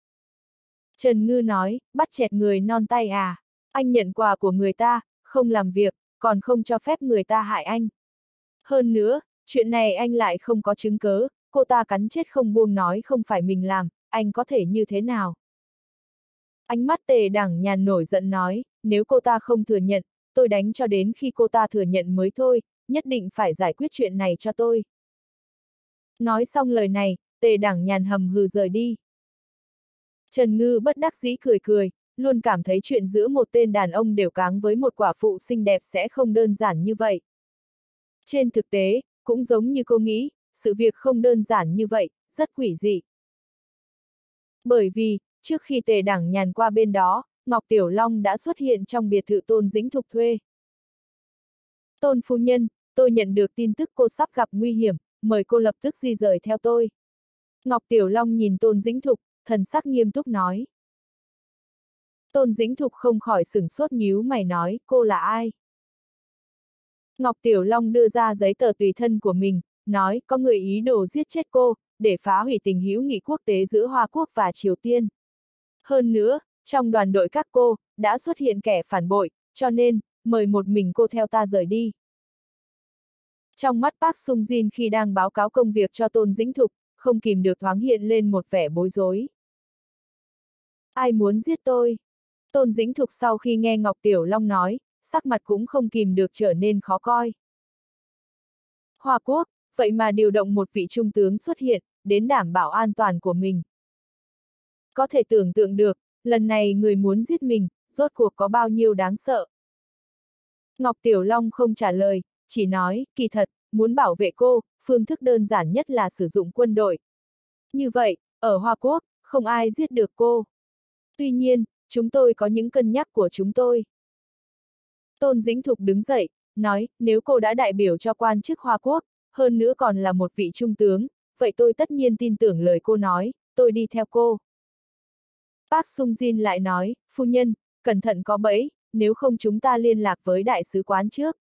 Trần Ngư nói, bắt chẹt người non tay à, anh nhận quà của người ta, không làm việc, còn không cho phép người ta hại anh. Hơn nữa, chuyện này anh lại không có chứng cớ, cô ta cắn chết không buông nói không phải mình làm, anh có thể như thế nào? Ánh mắt Tề Đẳng Nhàn nổi giận nói, nếu cô ta không thừa nhận, tôi đánh cho đến khi cô ta thừa nhận mới thôi, nhất định phải giải quyết chuyện này cho tôi. Nói xong lời này, Tề Đẳng Nhàn hầm hừ rời đi. Trần Ngư bất đắc dĩ cười cười, luôn cảm thấy chuyện giữa một tên đàn ông đều cáng với một quả phụ xinh đẹp sẽ không đơn giản như vậy. Trên thực tế, cũng giống như cô nghĩ, sự việc không đơn giản như vậy, rất quỷ dị. Bởi vì, trước khi Tề Đẳng Nhàn qua bên đó, Ngọc Tiểu Long đã xuất hiện trong biệt thự Tôn Dĩnh Thục thuê. Tôn phu nhân, tôi nhận được tin tức cô sắp gặp nguy hiểm, mời cô lập tức di rời theo tôi. Ngọc Tiểu Long nhìn Tôn Dĩnh Thục, thần sắc nghiêm túc nói. Tôn Dĩnh Thục không khỏi sửng sốt nhíu mày nói, cô là ai? Ngọc Tiểu Long đưa ra giấy tờ tùy thân của mình, nói, có người ý đồ giết chết cô, để phá hủy tình hữu nghị quốc tế giữa Hoa Quốc và Triều Tiên. Hơn nữa, trong đoàn đội các cô, đã xuất hiện kẻ phản bội, cho nên, mời một mình cô theo ta rời đi. Trong mắt Park Sung Jin khi đang báo cáo công việc cho Tôn Dĩnh Thục, không kìm được thoáng hiện lên một vẻ bối rối. Ai muốn giết tôi? Tôn Dĩnh Thục sau khi nghe Ngọc Tiểu Long nói, sắc mặt cũng không kìm được trở nên khó coi. Hoa Quốc, vậy mà điều động một vị trung tướng xuất hiện, đến đảm bảo an toàn của mình. Có thể tưởng tượng được, lần này người muốn giết mình, rốt cuộc có bao nhiêu đáng sợ. Ngọc Tiểu Long không trả lời, chỉ nói, kỳ thật, muốn bảo vệ cô, phương thức đơn giản nhất là sử dụng quân đội. Như vậy, ở Hoa Quốc, không ai giết được cô. Tuy nhiên, chúng tôi có những cân nhắc của chúng tôi. Tôn Dĩnh Thục đứng dậy, nói, nếu cô đã đại biểu cho quan chức Hoa Quốc, hơn nữa còn là một vị trung tướng, vậy tôi tất nhiên tin tưởng lời cô nói, tôi đi theo cô. Park Sung Jin lại nói, phu nhân, cẩn thận có bẫy, nếu không chúng ta liên lạc với đại sứ quán trước.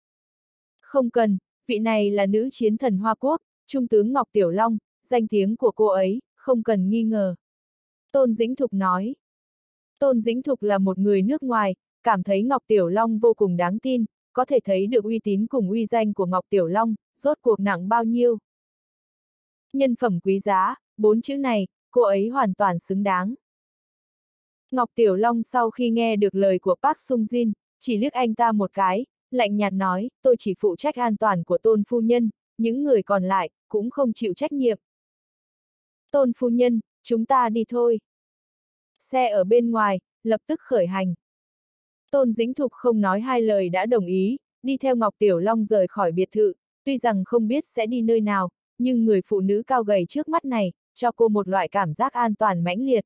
Không cần, vị này là nữ chiến thần Hoa Quốc, trung tướng Ngọc Tiểu Long, danh tiếng của cô ấy, không cần nghi ngờ. Tôn Dĩnh Thục nói. Tôn Dĩnh Thục là một người nước ngoài, cảm thấy Ngọc Tiểu Long vô cùng đáng tin, có thể thấy được uy tín cùng uy danh của Ngọc Tiểu Long, rốt cuộc nặng bao nhiêu. Nhân phẩm quý giá, bốn chữ này, cô ấy hoàn toàn xứng đáng. Ngọc Tiểu Long sau khi nghe được lời của Park Sung Jin, chỉ liếc anh ta một cái, lạnh nhạt nói, tôi chỉ phụ trách an toàn của Tôn phu nhân, những người còn lại, cũng không chịu trách nhiệm. Tôn phu nhân, chúng ta đi thôi. Xe ở bên ngoài, lập tức khởi hành. Tôn Dĩnh Thục không nói hai lời đã đồng ý, đi theo Ngọc Tiểu Long rời khỏi biệt thự, tuy rằng không biết sẽ đi nơi nào, nhưng người phụ nữ cao gầy trước mắt này, cho cô một loại cảm giác an toàn mãnh liệt.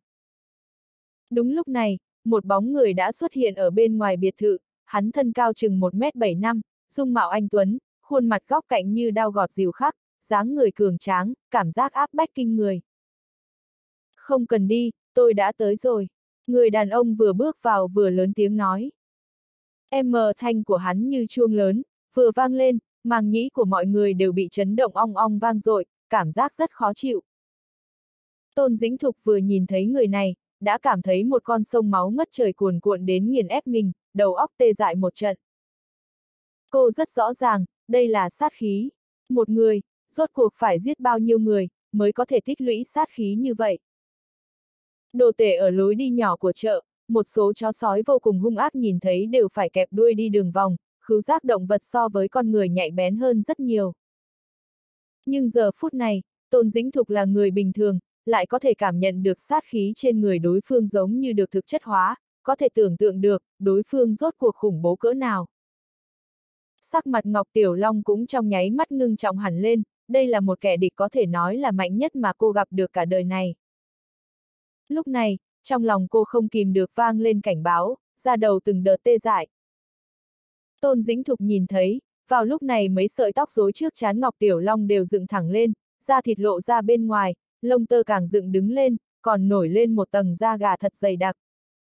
Đúng lúc này, một bóng người đã xuất hiện ở bên ngoài biệt thự, hắn thân cao chừng một mét bảy năm, dung mạo anh tuấn, khuôn mặt góc cạnh như đao gọt dìu khắc, dáng người cường tráng, cảm giác áp bách kinh người. Không cần đi, tôi đã tới rồi. Người đàn ông vừa bước vào vừa lớn tiếng nói. Em mờ thanh của hắn như chuông lớn, vừa vang lên, màng nhĩ của mọi người đều bị chấn động ong ong vang dội, cảm giác rất khó chịu. Tôn Dĩnh Thục vừa nhìn thấy người này, đã cảm thấy một con sông máu ngất trời cuồn cuộn đến nghiền ép mình, đầu óc tê dại một trận. Cô rất rõ ràng, đây là sát khí. Một người, rốt cuộc phải giết bao nhiêu người, mới có thể tích lũy sát khí như vậy. Đồ tể ở lối đi nhỏ của chợ, một số chó sói vô cùng hung ác nhìn thấy đều phải kẹp đuôi đi đường vòng, khứu giác động vật so với con người nhạy bén hơn rất nhiều. Nhưng giờ phút này, Tôn Dĩnh Thục là người bình thường, lại có thể cảm nhận được sát khí trên người đối phương giống như được thực chất hóa, có thể tưởng tượng được, đối phương rốt cuộc khủng bố cỡ nào. Sắc mặt Ngọc Tiểu Long cũng trong nháy mắt ngưng trọng hẳn lên, đây là một kẻ địch có thể nói là mạnh nhất mà cô gặp được cả đời này. Lúc này, trong lòng cô không kìm được vang lên cảnh báo, da đầu từng đợt tê dại. Tôn Dĩnh Thục nhìn thấy, vào lúc này mấy sợi tóc rối trước trán Ngọc Tiểu Long đều dựng thẳng lên, da thịt lộ ra bên ngoài, lông tơ càng dựng đứng lên, còn nổi lên một tầng da gà thật dày đặc.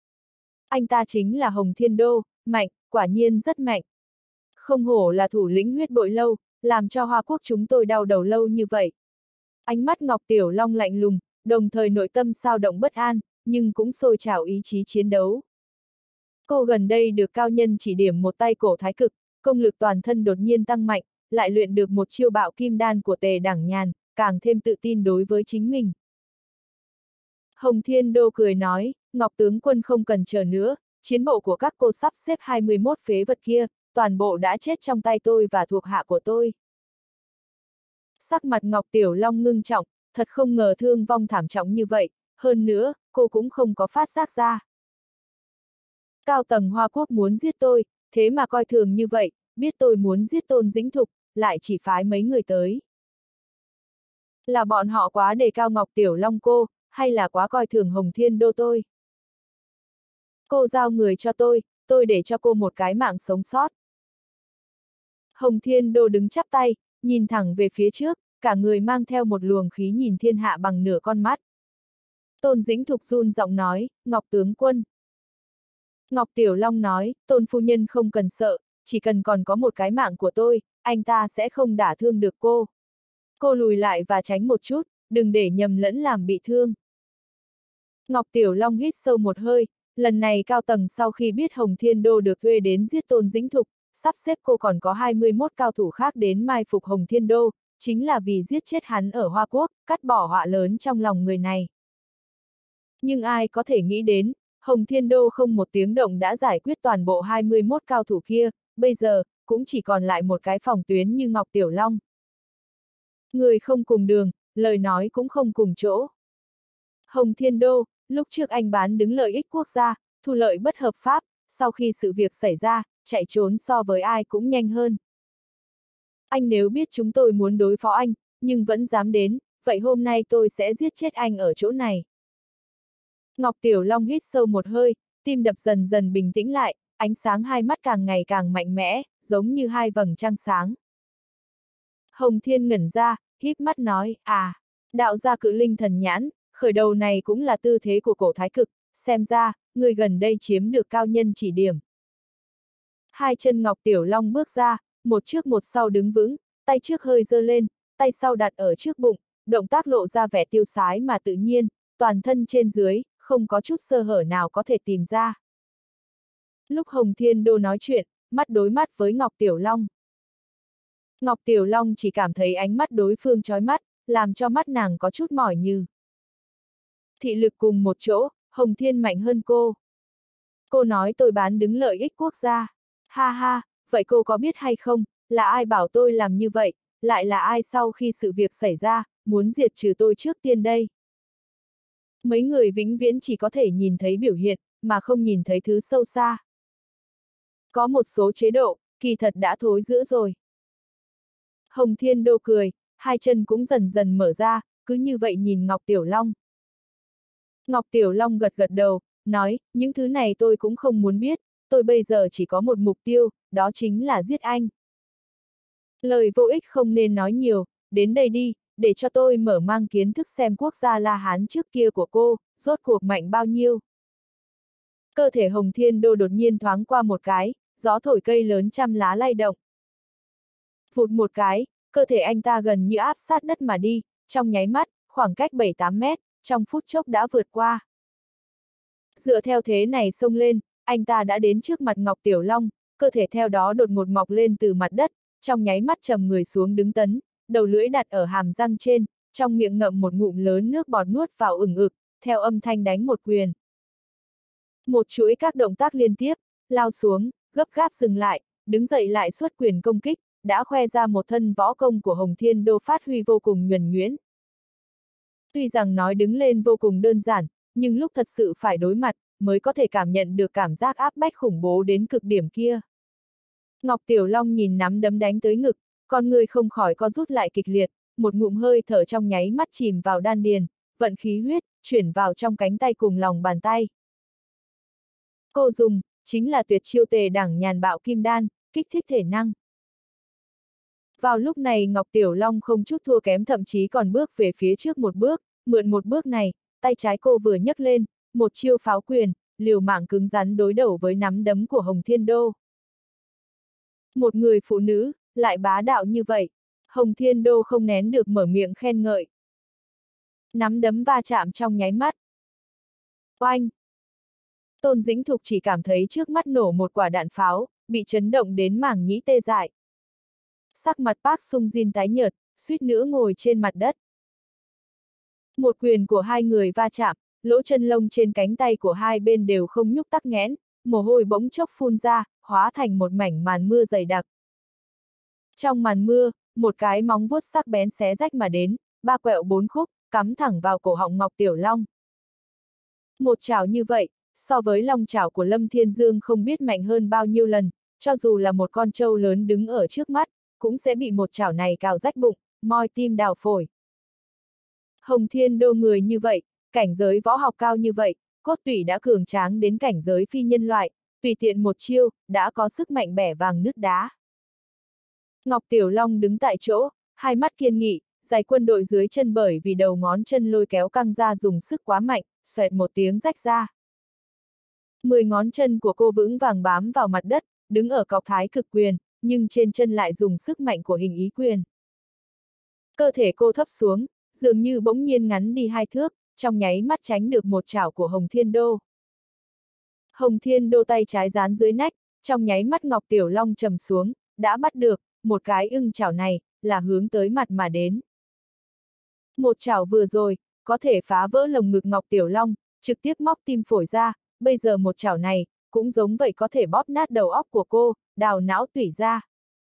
Anh ta chính là Hồng Thiên Đô, mạnh, quả nhiên rất mạnh. Không hổ là thủ lĩnh huyết bội lâu, làm cho Hoa Quốc chúng tôi đau đầu lâu như vậy. Ánh mắt Ngọc Tiểu Long lạnh lùng, đồng thời nội tâm sao động bất an, nhưng cũng sôi trào ý chí chiến đấu. Cô gần đây được cao nhân chỉ điểm một tay cổ thái cực, công lực toàn thân đột nhiên tăng mạnh, lại luyện được một chiêu bạo kim đan của Tề Đẳng Nhàn, càng thêm tự tin đối với chính mình. Hồng Thiên Đô cười nói, Ngọc tướng quân không cần chờ nữa, chiến bộ của các cô sắp xếp hai mươi mốt phế vật kia, toàn bộ đã chết trong tay tôi và thuộc hạ của tôi. Sắc mặt Ngọc Tiểu Long ngưng trọng, thật không ngờ thương vong thảm trọng như vậy, hơn nữa, cô cũng không có phát giác ra. Cao tầng Hoa Quốc muốn giết tôi, thế mà coi thường như vậy, biết tôi muốn giết Tôn Dĩnh Thục, lại chỉ phái mấy người tới. Là bọn họ quá đề cao Ngọc Tiểu Long cô, hay là quá coi thường Hồng Thiên Đô tôi? Cô giao người cho tôi, tôi để cho cô một cái mạng sống sót. Hồng Thiên Đô đứng chắp tay, nhìn thẳng về phía trước, cả người mang theo một luồng khí nhìn thiên hạ bằng nửa con mắt. Tôn Dĩnh Thục run giọng nói, Ngọc tướng quân. Ngọc Tiểu Long nói, Tôn phu nhân không cần sợ, chỉ cần còn có một cái mạng của tôi, anh ta sẽ không đả thương được cô. Cô lùi lại và tránh một chút, đừng để nhầm lẫn làm bị thương. Ngọc Tiểu Long hít sâu một hơi, lần này cao tầng sau khi biết Hồng Thiên Đô được thuê đến giết Tôn Dĩnh Thục, sắp xếp cô còn có hai mươi mốt cao thủ khác đến mai phục Hồng Thiên Đô, chính là vì giết chết hắn ở Hoa Quốc, cắt bỏ họa lớn trong lòng người này. Nhưng ai có thể nghĩ đến, Hồng Thiên Đô không một tiếng động đã giải quyết toàn bộ hai mươi mốt cao thủ kia, bây giờ, cũng chỉ còn lại một cái phòng tuyến như Ngọc Tiểu Long. Người không cùng đường, lời nói cũng không cùng chỗ. Hồng Thiên Đô, lúc trước anh bán đứng lợi ích quốc gia, thu lợi bất hợp pháp, sau khi sự việc xảy ra, chạy trốn so với ai cũng nhanh hơn. Anh nếu biết chúng tôi muốn đối phó anh, nhưng vẫn dám đến, vậy hôm nay tôi sẽ giết chết anh ở chỗ này. Ngọc Tiểu Long hít sâu một hơi, tim đập dần dần bình tĩnh lại, ánh sáng hai mắt càng ngày càng mạnh mẽ, giống như hai vầng trăng sáng. Hồng Thiên ngẩn ra, híp mắt nói, à, đạo gia cự linh thần nhãn, khởi đầu này cũng là tư thế của cổ thái cực, xem ra, người gần đây chiếm được cao nhân chỉ điểm. Hai chân Ngọc Tiểu Long bước ra, một trước một sau đứng vững, tay trước hơi giơ lên, tay sau đặt ở trước bụng, động tác lộ ra vẻ tiêu sái mà tự nhiên, toàn thân trên dưới, không có chút sơ hở nào có thể tìm ra. Lúc Hồng Thiên Đô nói chuyện, mắt đối mắt với Ngọc Tiểu Long. Ngọc Tiểu Long chỉ cảm thấy ánh mắt đối phương chói mắt, làm cho mắt nàng có chút mỏi như. Thị lực cùng một chỗ, Hồng Thiên mạnh hơn cô. Cô nói tôi bán đứng lợi ích quốc gia. Ha ha, vậy cô có biết hay không, là ai bảo tôi làm như vậy, lại là ai sau khi sự việc xảy ra, muốn diệt trừ tôi trước tiên đây? Mấy người vĩnh viễn chỉ có thể nhìn thấy biểu hiện, mà không nhìn thấy thứ sâu xa. Có một số chế độ, kỳ thật đã thối rữa rồi. Hồng Thiên Đô cười, hai chân cũng dần dần mở ra, cứ như vậy nhìn Ngọc Tiểu Long. Ngọc Tiểu Long gật gật đầu, nói, những thứ này tôi cũng không muốn biết, tôi bây giờ chỉ có một mục tiêu, đó chính là giết anh. Lời vô ích không nên nói nhiều, đến đây đi, để cho tôi mở mang kiến thức xem quốc gia La Hán trước kia của cô, rốt cuộc mạnh bao nhiêu. Cơ thể Hồng Thiên Đô đột nhiên thoáng qua một cái, gió thổi cây lớn trăm lá lay động. Phụt một cái, cơ thể anh ta gần như áp sát đất mà đi, trong nháy mắt, khoảng cách bảy tám mét, trong phút chốc đã vượt qua. Dựa theo thế này xông lên, anh ta đã đến trước mặt Ngọc Tiểu Long, cơ thể theo đó đột ngột mọc lên từ mặt đất, trong nháy mắt trầm người xuống đứng tấn, đầu lưỡi đặt ở hàm răng trên, trong miệng ngậm một ngụm lớn nước bọt nuốt vào ửng ực, theo âm thanh đánh một quyền. Một chuỗi các động tác liên tiếp, lao xuống, gấp gáp dừng lại, đứng dậy lại xuất quyền công kích, đã khoe ra một thân võ công của Hồng Thiên Đô phát huy vô cùng nhuần nhuyễn. Tuy rằng nói đứng lên vô cùng đơn giản, nhưng lúc thật sự phải đối mặt, mới có thể cảm nhận được cảm giác áp bách khủng bố đến cực điểm kia. Ngọc Tiểu Long nhìn nắm đấm đánh tới ngực, con người không khỏi co rút lại kịch liệt, một ngụm hơi thở trong nháy mắt chìm vào đan điền, vận khí huyết, chuyển vào trong cánh tay cùng lòng bàn tay. Cô dùng, chính là tuyệt chiêu Tề Đẳng Nhàn bạo kim đan, kích thích thể năng. Vào lúc này Ngọc Tiểu Long không chút thua kém, thậm chí còn bước về phía trước một bước, mượn một bước này, tay trái cô vừa nhấc lên, một chiêu pháo quyền, liều mạng cứng rắn đối đầu với nắm đấm của Hồng Thiên Đô. Một người phụ nữ, lại bá đạo như vậy, Hồng Thiên Đô không nén được mở miệng khen ngợi. Nắm đấm va chạm trong nháy mắt. Oanh! Tôn Dĩnh Thục chỉ cảm thấy trước mắt nổ một quả đạn pháo, bị chấn động đến màng nhĩ tê dại. Sắc mặt Park Sung Jin tái nhợt, suýt nữa ngồi trên mặt đất. Một quyền của hai người va chạm, lỗ chân lông trên cánh tay của hai bên đều không nhúc tắc nghẽn, mồ hôi bỗng chốc phun ra, hóa thành một mảnh màn mưa dày đặc. Trong màn mưa, một cái móng vuốt sắc bén xé rách mà đến, ba quẹo bốn khúc, cắm thẳng vào cổ họng Ngọc Tiểu Long. Một chảo như vậy, so với long chảo của Lâm Thiên Dương không biết mạnh hơn bao nhiêu lần, cho dù là một con trâu lớn đứng ở trước mắt, cũng sẽ bị một chảo này cào rách bụng, moi tim đào phổi. Hồng Thiên Đô người như vậy, cảnh giới võ học cao như vậy, cốt tủy đã cường tráng đến cảnh giới phi nhân loại, tùy tiện một chiêu, đã có sức mạnh bẻ vàng nứt đá. Ngọc Tiểu Long đứng tại chỗ, hai mắt kiên nghị, giày quân đội dưới chân bởi vì đầu ngón chân lôi kéo căng ra dùng sức quá mạnh, xoẹt một tiếng rách ra. Mười ngón chân của cô vững vàng bám vào mặt đất, đứng ở cọc thái cực quyền, nhưng trên chân lại dùng sức mạnh của hình ý quyền. Cơ thể cô thấp xuống, dường như bỗng nhiên ngắn đi hai thước, trong nháy mắt tránh được một chảo của Hồng Thiên Đô. Hồng Thiên Đô tay trái dán dưới nách, trong nháy mắt Ngọc Tiểu Long trầm xuống, đã bắt được, một cái ưng chảo này, là hướng tới mặt mà đến. Một chảo vừa rồi, có thể phá vỡ lồng ngực Ngọc Tiểu Long, trực tiếp móc tim phổi ra, bây giờ một chảo này, cũng giống vậy có thể bóp nát đầu óc của cô, đào não tủy ra.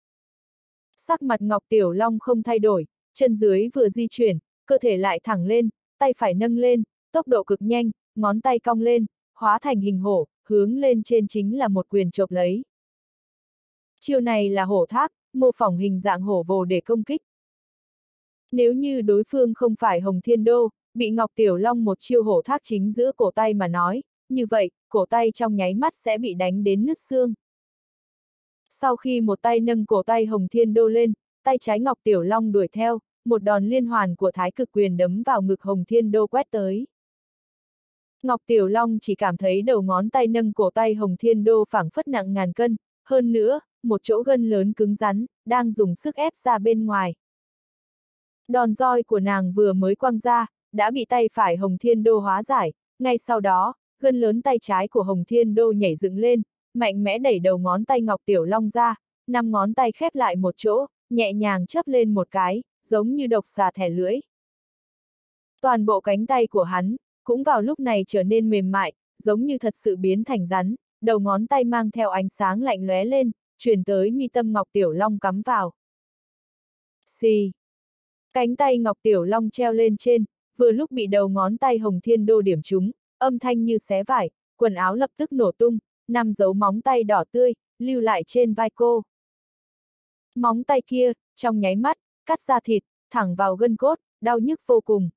Sắc mặt Ngọc Tiểu Long không thay đổi, chân dưới vừa di chuyển, cơ thể lại thẳng lên, tay phải nâng lên, tốc độ cực nhanh, ngón tay cong lên, hóa thành hình hổ, hướng lên trên chính là một quyền chộp lấy. Chiêu này là hổ thác, mô phỏng hình dạng hổ vồ để công kích. Nếu như đối phương không phải Hồng Thiên Đô, bị Ngọc Tiểu Long một chiêu hổ thác chính giữa cổ tay mà nói, như vậy, cổ tay trong nháy mắt sẽ bị đánh đến nứt xương. Sau khi một tay nâng cổ tay Hồng Thiên Đô lên, tay trái Ngọc Tiểu Long đuổi theo, một đòn liên hoàn của thái cực quyền đấm vào ngực Hồng Thiên Đô quét tới. Ngọc Tiểu Long chỉ cảm thấy đầu ngón tay nâng cổ tay Hồng Thiên Đô phảng phất nặng ngàn cân, hơn nữa, một chỗ gân lớn cứng rắn, đang dùng sức ép ra bên ngoài. Đòn roi của nàng vừa mới quăng ra, đã bị tay phải Hồng Thiên Đô hóa giải, ngay sau đó, gân lớn tay trái của Hồng Thiên Đô nhảy dựng lên, mạnh mẽ đẩy đầu ngón tay Ngọc Tiểu Long ra, năm ngón tay khép lại một chỗ, nhẹ nhàng chớp lên một cái, giống như độc xà thẻ lưỡi. Toàn bộ cánh tay của hắn, cũng vào lúc này trở nên mềm mại, giống như thật sự biến thành rắn, đầu ngón tay mang theo ánh sáng lạnh lóe lên, truyền tới mi tâm Ngọc Tiểu Long cắm vào. Xì! Cánh tay Ngọc Tiểu Long treo lên trên, vừa lúc bị đầu ngón tay Hồng Thiên Đô điểm trúng, âm thanh như xé vải, quần áo lập tức nổ tung, năm dấu móng tay đỏ tươi, lưu lại trên vai cô. Móng tay kia, trong nháy mắt, cắt ra thịt, thẳng vào gân cốt, đau nhức vô cùng.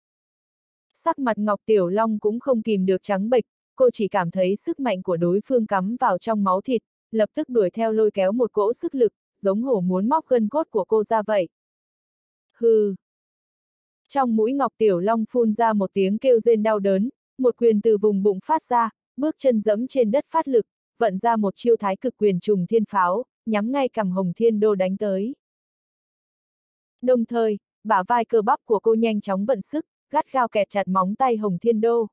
Sắc mặt Ngọc Tiểu Long cũng không kìm được trắng bệch, cô chỉ cảm thấy sức mạnh của đối phương cắm vào trong máu thịt, lập tức đuổi theo lôi kéo một cỗ sức lực, giống hổ muốn móc gân cốt của cô ra vậy. Hừ! Trong mũi Ngọc Tiểu Long phun ra một tiếng kêu rên đau đớn, một quyền từ vùng bụng phát ra, bước chân giẫm trên đất phát lực, vận ra một chiêu thái cực quyền trùng thiên pháo, nhắm ngay cằm Hồng Thiên Đô đánh tới. Đồng thời, bả vai cơ bắp của cô nhanh chóng vận sức, gắt gao kẹt chặt móng tay Hồng Thiên Đô.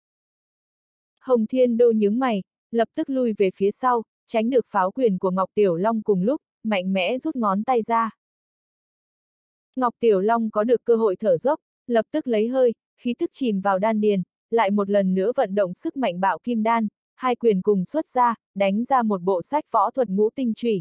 Hồng Thiên Đô nhướng mày, lập tức lui về phía sau, tránh được pháo quyền của Ngọc Tiểu Long cùng lúc, mạnh mẽ rút ngón tay ra. Ngọc Tiểu Long có được cơ hội thở dốc, lập tức lấy hơi, khí tức chìm vào đan điền, lại một lần nữa vận động sức mạnh bạo kim đan, hai quyền cùng xuất ra, đánh ra một bộ sách võ thuật ngũ tinh chủy.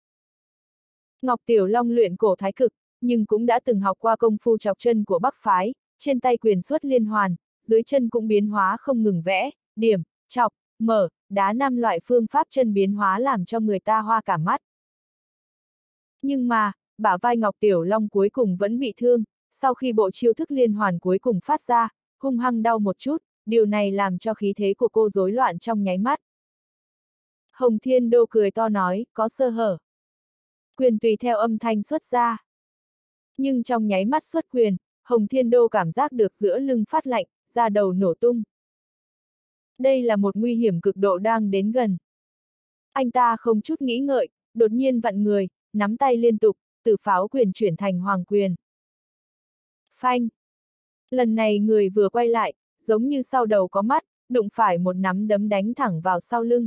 Ngọc Tiểu Long luyện cổ thái cực, nhưng cũng đã từng học qua công phu chọc chân của Bắc phái, trên tay quyền xuất liên hoàn, dưới chân cũng biến hóa không ngừng vẽ, điểm, chọc, mở, đá năm loại phương pháp chân biến hóa làm cho người ta hoa cả mắt. Nhưng mà, bả vai Ngọc Tiểu Long cuối cùng vẫn bị thương, sau khi bộ chiêu thức liên hoàn cuối cùng phát ra, hung hăng đau một chút, điều này làm cho khí thế của cô rối loạn trong nháy mắt. Hồng Thiên Đô cười to nói, có sơ hở. Quyền tùy theo âm thanh xuất ra. Nhưng trong nháy mắt xuất quyền, Hồng Thiên Đô cảm giác được giữa lưng phát lạnh, da đầu nổ tung. Đây là một nguy hiểm cực độ đang đến gần. Anh ta không chút nghĩ ngợi, đột nhiên vặn người, nắm tay liên tục, từ pháo quyền chuyển thành hoàng quyền. Phanh! Lần này người vừa quay lại, giống như sau đầu có mắt, đụng phải một nắm đấm đánh thẳng vào sau lưng.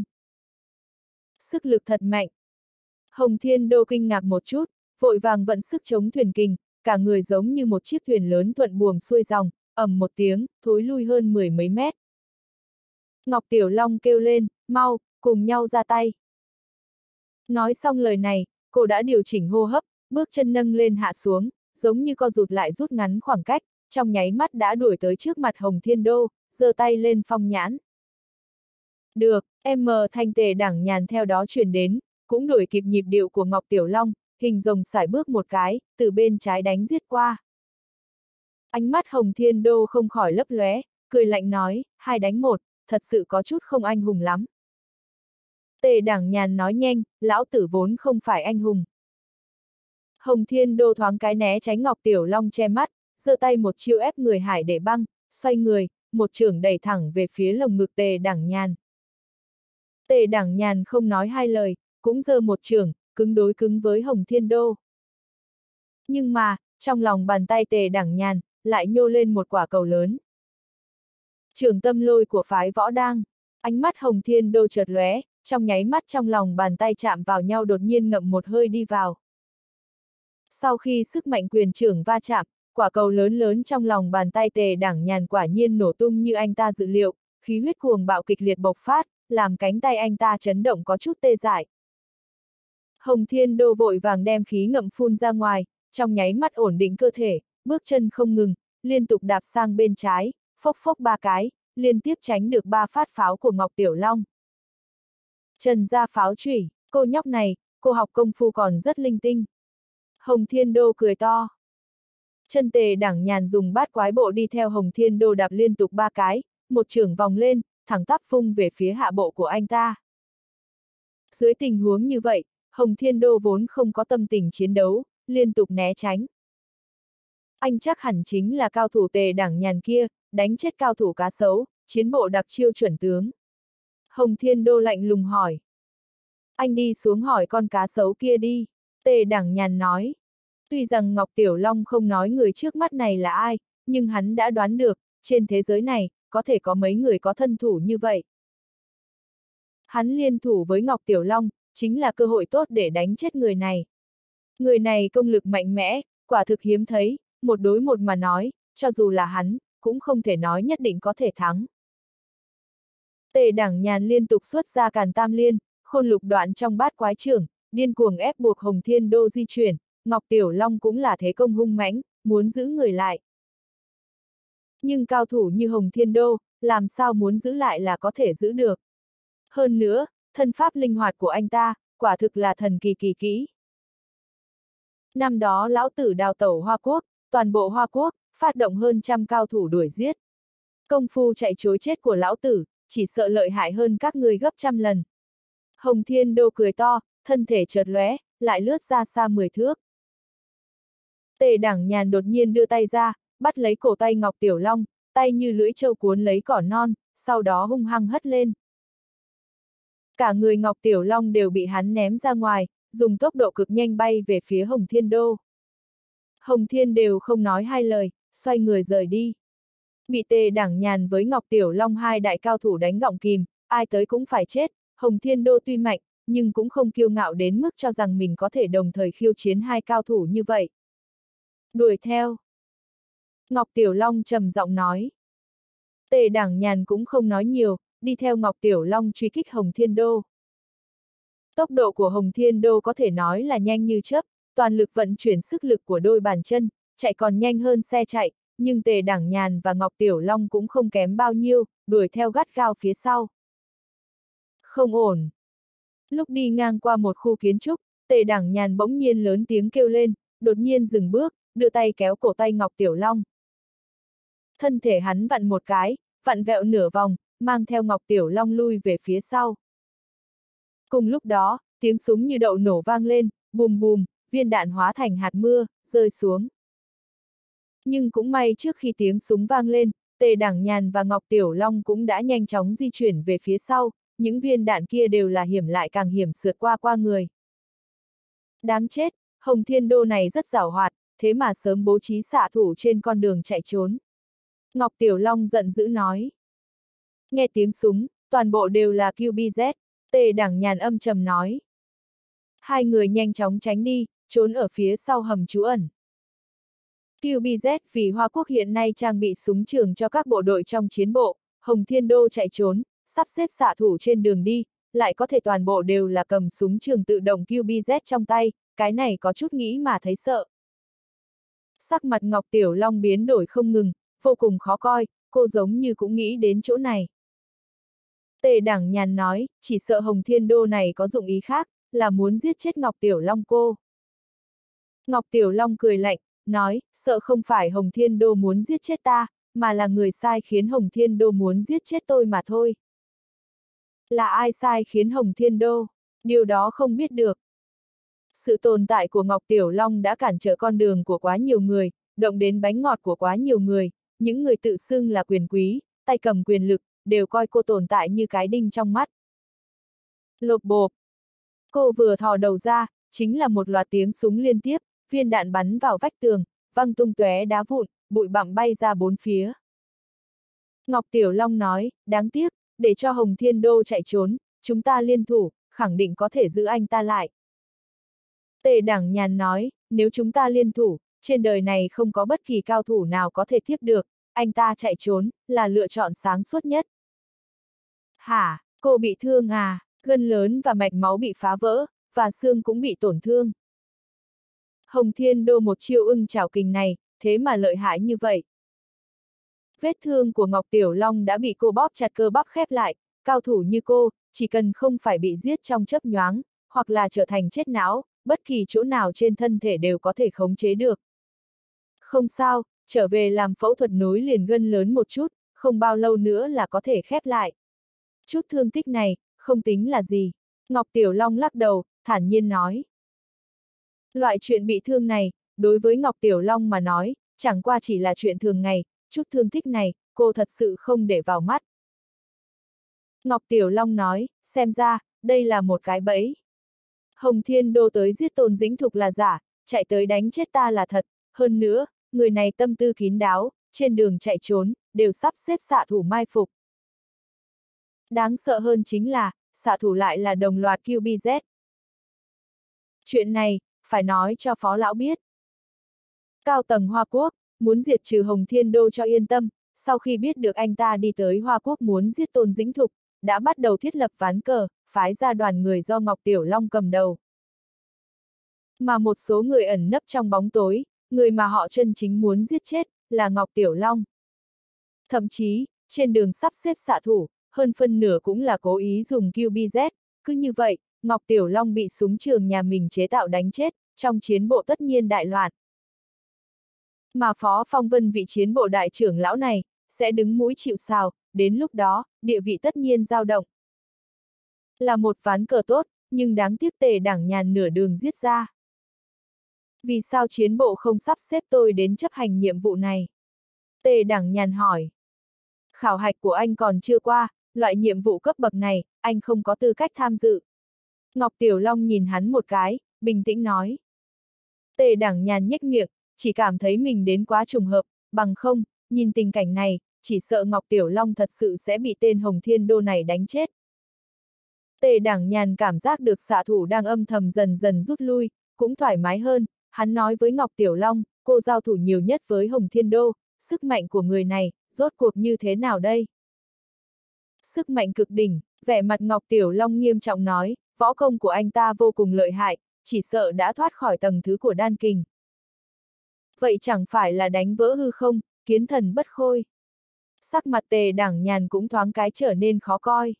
Sức lực thật mạnh. Hồng Thiên Đô kinh ngạc một chút, vội vàng vận sức chống thuyền kình, cả người giống như một chiếc thuyền lớn thuận buồm xuôi dòng, ầm một tiếng, thối lui hơn mười mấy mét. Ngọc Tiểu Long kêu lên, mau, cùng nhau ra tay. Nói xong lời này, cô đã điều chỉnh hô hấp, bước chân nâng lên hạ xuống, giống như co rụt lại rút ngắn khoảng cách, trong nháy mắt đã đuổi tới trước mặt Hồng Thiên Đô, giơ tay lên phong nhãn. Được, em mờ thanh Tề Đảng Nhàn theo đó truyền đến, cũng đuổi kịp nhịp điệu của Ngọc Tiểu Long, hình rồng sải bước một cái, từ bên trái đánh giết qua. Ánh mắt Hồng Thiên Đô không khỏi lấp lóe, cười lạnh nói, hai đánh một, thật sự có chút không anh hùng lắm. Tề Đảng Nhàn nói nhanh, lão tử vốn không phải anh hùng. Hồng Thiên Đô thoáng cái né tránh Ngọc Tiểu Long che mắt, giơ tay một chiêu ép người hải để băng, xoay người, một chưởng đẩy thẳng về phía lồng ngực Tề Đảng Nhàn. Tề Đảng Nhàn không nói hai lời, cũng giơ một chưởng, cứng đối cứng với Hồng Thiên Đô. Nhưng mà, trong lòng bàn tay Tề Đảng Nhàn, lại nhô lên một quả cầu lớn. Trường tâm lôi của phái võ đang, ánh mắt Hồng Thiên Đô chợt lóe, trong nháy mắt trong lòng bàn tay chạm vào nhau đột nhiên ngậm một hơi đi vào. Sau khi sức mạnh quyền trưởng va chạm, quả cầu lớn lớn trong lòng bàn tay Tề Đảng Nhàn quả nhiên nổ tung như anh ta dự liệu, khí huyết cuồng bạo kịch liệt bộc phát, làm cánh tay anh ta chấn động có chút tê dại. Hồng Thiên Đô vội vàng đem khí ngậm phun ra ngoài, trong nháy mắt ổn định cơ thể, bước chân không ngừng, liên tục đạp sang bên trái, phốc phốc ba cái, liên tiếp tránh được ba phát pháo của Ngọc Tiểu Long. Trần gia pháo chủy, cô nhóc này, cô học công phu còn rất linh tinh. Hồng Thiên Đô cười to. Chân Tề Đảng Nhàn dùng bát quái bộ đi theo Hồng Thiên Đô đạp liên tục ba cái, một chưởng vòng lên, thẳng tắp vung về phía hạ bộ của anh ta. Dưới tình huống như vậy, Hồng Thiên Đô vốn không có tâm tình chiến đấu, liên tục né tránh. Anh chắc hẳn chính là cao thủ Tề Đảng Nhàn kia, đánh chết cao thủ cá sấu, chiến bộ đặc chiêu chuẩn tướng. Hồng Thiên Đô lạnh lùng hỏi. Anh đi xuống hỏi con cá sấu kia đi, Tề Đảng Nhàn nói. Tuy rằng Ngọc Tiểu Long không nói người trước mắt này là ai, nhưng hắn đã đoán được, trên thế giới này, có thể có mấy người có thân thủ như vậy. Hắn liên thủ với Ngọc Tiểu Long, chính là cơ hội tốt để đánh chết người này. Người này công lực mạnh mẽ, quả thực hiếm thấy, một đối một mà nói, cho dù là hắn, cũng không thể nói nhất định có thể thắng. Tề Đảng Nhàn liên tục xuất ra Càn Tam Liên, khôn lục đoạn trong bát quái trưởng, điên cuồng ép buộc Hồng Thiên Đô di chuyển, Ngọc Tiểu Long cũng là thế công hung mãnh, muốn giữ người lại. Nhưng cao thủ như Hồng Thiên Đô, làm sao muốn giữ lại là có thể giữ được. Hơn nữa, thân pháp linh hoạt của anh ta, quả thực là thần kỳ kỳ kỹ. Năm đó lão tử đào tẩu Hoa Quốc, toàn bộ Hoa Quốc, phát động hơn trăm cao thủ đuổi giết. Công phu chạy trối chết của lão tử, chỉ sợ lợi hại hơn các ngươi gấp trăm lần. Hồng Thiên Đô cười to, thân thể chợt lóe, lại lướt ra xa mười thước. Tề Đảng Nhàn đột nhiên đưa tay ra, bắt lấy cổ tay Ngọc Tiểu Long, tay như lưỡi trâu cuốn lấy cỏ non, sau đó hung hăng hất lên. Cả người Ngọc Tiểu Long đều bị hắn ném ra ngoài, dùng tốc độ cực nhanh bay về phía Hồng Thiên Đô. Hồng Thiên đều không nói hai lời, xoay người rời đi. Bị Tề Đảng Nhàn với Ngọc Tiểu Long hai đại cao thủ đánh gọng kìm, ai tới cũng phải chết. Hồng Thiên Đô tuy mạnh, nhưng cũng không kiêu ngạo đến mức cho rằng mình có thể đồng thời khiêu chiến hai cao thủ như vậy. Đuổi theo. Ngọc Tiểu Long trầm giọng nói. Tề Đảng Nhàn cũng không nói nhiều, đi theo Ngọc Tiểu Long truy kích Hồng Thiên Đô. Tốc độ của Hồng Thiên Đô có thể nói là nhanh như chớp, toàn lực vận chuyển sức lực của đôi bàn chân, chạy còn nhanh hơn xe chạy, nhưng Tề Đảng Nhàn và Ngọc Tiểu Long cũng không kém bao nhiêu, đuổi theo gắt gao phía sau. Không ổn. Lúc đi ngang qua một khu kiến trúc, Tề Đảng Nhàn bỗng nhiên lớn tiếng kêu lên, đột nhiên dừng bước, đưa tay kéo cổ tay Ngọc Tiểu Long. Thân thể hắn vặn một cái, vặn vẹo nửa vòng, mang theo Ngọc Tiểu Long lui về phía sau. Cùng lúc đó, tiếng súng như đậu nổ vang lên, bùm bùm, viên đạn hóa thành hạt mưa, rơi xuống. Nhưng cũng may trước khi tiếng súng vang lên, Tề Đảng Nhàn và Ngọc Tiểu Long cũng đã nhanh chóng di chuyển về phía sau, những viên đạn kia đều là hiểm lại càng hiểm sượt qua qua người. Đáng chết, Hồng Thiên Đô này rất giàu hoạt, thế mà sớm bố trí xạ thủ trên con đường chạy trốn. Ngọc Tiểu Long giận dữ nói. Nghe tiếng súng, toàn bộ đều là Q B Z, Tề Đảng Nhàn âm trầm nói. Hai người nhanh chóng tránh đi, trốn ở phía sau hầm trú ẩn. Q B Z vì Hoa Quốc hiện nay trang bị súng trường cho các bộ đội trong chiến bộ, Hồng Thiên Đô chạy trốn, sắp xếp xạ thủ trên đường đi, lại có thể toàn bộ đều là cầm súng trường tự động Q B Z trong tay, cái này có chút nghĩ mà thấy sợ. Sắc mặt Ngọc Tiểu Long biến đổi không ngừng, vô cùng khó coi, cô giống như cũng nghĩ đến chỗ này. Tề Đảng Nhàn nói, chỉ sợ Hồng Thiên Đô này có dụng ý khác, là muốn giết chết Ngọc Tiểu Long cô. Ngọc Tiểu Long cười lạnh, nói, sợ không phải Hồng Thiên Đô muốn giết chết ta, mà là người sai khiến Hồng Thiên Đô muốn giết chết tôi mà thôi. Là ai sai khiến Hồng Thiên Đô? Điều đó không biết được. Sự tồn tại của Ngọc Tiểu Long đã cản trở con đường của quá nhiều người, động đến bánh ngọt của quá nhiều người, những người tự xưng là quyền quý, tay cầm quyền lực, đều coi cô tồn tại như cái đinh trong mắt. Lộp bộp. Cô vừa thò đầu ra, chính là một loạt tiếng súng liên tiếp, viên đạn bắn vào vách tường, văng tung tóe đá vụn, bụi bặm bay ra bốn phía. Ngọc Tiểu Long nói, đáng tiếc, để cho Hồng Thiên Đô chạy trốn, chúng ta liên thủ, khẳng định có thể giữ anh ta lại. Tề Đảng Nhàn nói, nếu chúng ta liên thủ, trên đời này không có bất kỳ cao thủ nào có thể tiếp được, anh ta chạy trốn, là lựa chọn sáng suốt nhất. Hả, cô bị thương à, gân lớn và mạch máu bị phá vỡ, và xương cũng bị tổn thương. Hồng Thiên Đô một chiêu ưng chảo kình này, thế mà lợi hại như vậy. Vết thương của Ngọc Tiểu Long đã bị cô bóp chặt cơ bắp khép lại, cao thủ như cô, chỉ cần không phải bị giết trong chớp nhoáng, hoặc là trở thành chết não, bất kỳ chỗ nào trên thân thể đều có thể khống chế được. Không sao, trở về làm phẫu thuật nối liền gân lớn một chút, không bao lâu nữa là có thể khép lại. Chút thương tích này, không tính là gì. Ngọc Tiểu Long lắc đầu, thản nhiên nói. Loại chuyện bị thương này, đối với Ngọc Tiểu Long mà nói, chẳng qua chỉ là chuyện thường ngày, chút thương tích này, cô thật sự không để vào mắt. Ngọc Tiểu Long nói, xem ra, đây là một cái bẫy. Hồng Thiên Đô tới giết Tôn Dĩnh Thục là giả, chạy tới đánh chết ta là thật, hơn nữa, người này tâm tư kín đáo, trên đường chạy trốn, đều sắp xếp xạ thủ mai phục. Đáng sợ hơn chính là, xạ thủ lại là đồng loạt Q B Z. Chuyện này, phải nói cho Phó Lão biết. Cao tầng Hoa Quốc, muốn diệt trừ Hồng Thiên Đô cho yên tâm, sau khi biết được anh ta đi tới Hoa Quốc muốn giết Tôn Dĩnh Thục, đã bắt đầu thiết lập ván cờ, phái ra đoàn người do Ngọc Tiểu Long cầm đầu. Mà một số người ẩn nấp trong bóng tối, người mà họ chân chính muốn giết chết, là Ngọc Tiểu Long. Thậm chí, trên đường sắp xếp xạ thủ, hơn phân nửa cũng là cố ý dùng Q B Z, cứ như vậy, Ngọc Tiểu Long bị súng trường nhà mình chế tạo đánh chết, trong chiến bộ tất nhiên đại loạn. Mà Phó Phong Vân vị chiến bộ đại trưởng lão này, sẽ đứng mũi chịu sào, đến lúc đó, địa vị tất nhiên dao động. Là một ván cờ tốt, nhưng đáng tiếc Tề Đảng Nhàn nửa đường giết ra. Vì sao chiến bộ không sắp xếp tôi đến chấp hành nhiệm vụ này? Tề Đảng Nhàn hỏi. Khảo hạch của anh còn chưa qua, loại nhiệm vụ cấp bậc này, anh không có tư cách tham dự. Ngọc Tiểu Long nhìn hắn một cái, bình tĩnh nói. Tề Đảng Nhàn nhếch miệng, chỉ cảm thấy mình đến quá trùng hợp, bằng không, nhìn tình cảnh này, chỉ sợ Ngọc Tiểu Long thật sự sẽ bị tên Hồng Thiên Đô này đánh chết. Tề Đảng Nhàn cảm giác được xạ thủ đang âm thầm dần dần rút lui, cũng thoải mái hơn, hắn nói với Ngọc Tiểu Long, cô giao thủ nhiều nhất với Hồng Thiên Đô, sức mạnh của người này, rốt cuộc như thế nào đây? Sức mạnh cực đỉnh, vẻ mặt Ngọc Tiểu Long nghiêm trọng nói, võ công của anh ta vô cùng lợi hại, chỉ sợ đã thoát khỏi tầng thứ của đan kình. Vậy chẳng phải là đánh vỡ hư không, kiến thần bất khôi. Sắc mặt Tề Đảng Nhàn cũng thoáng cái trở nên khó coi.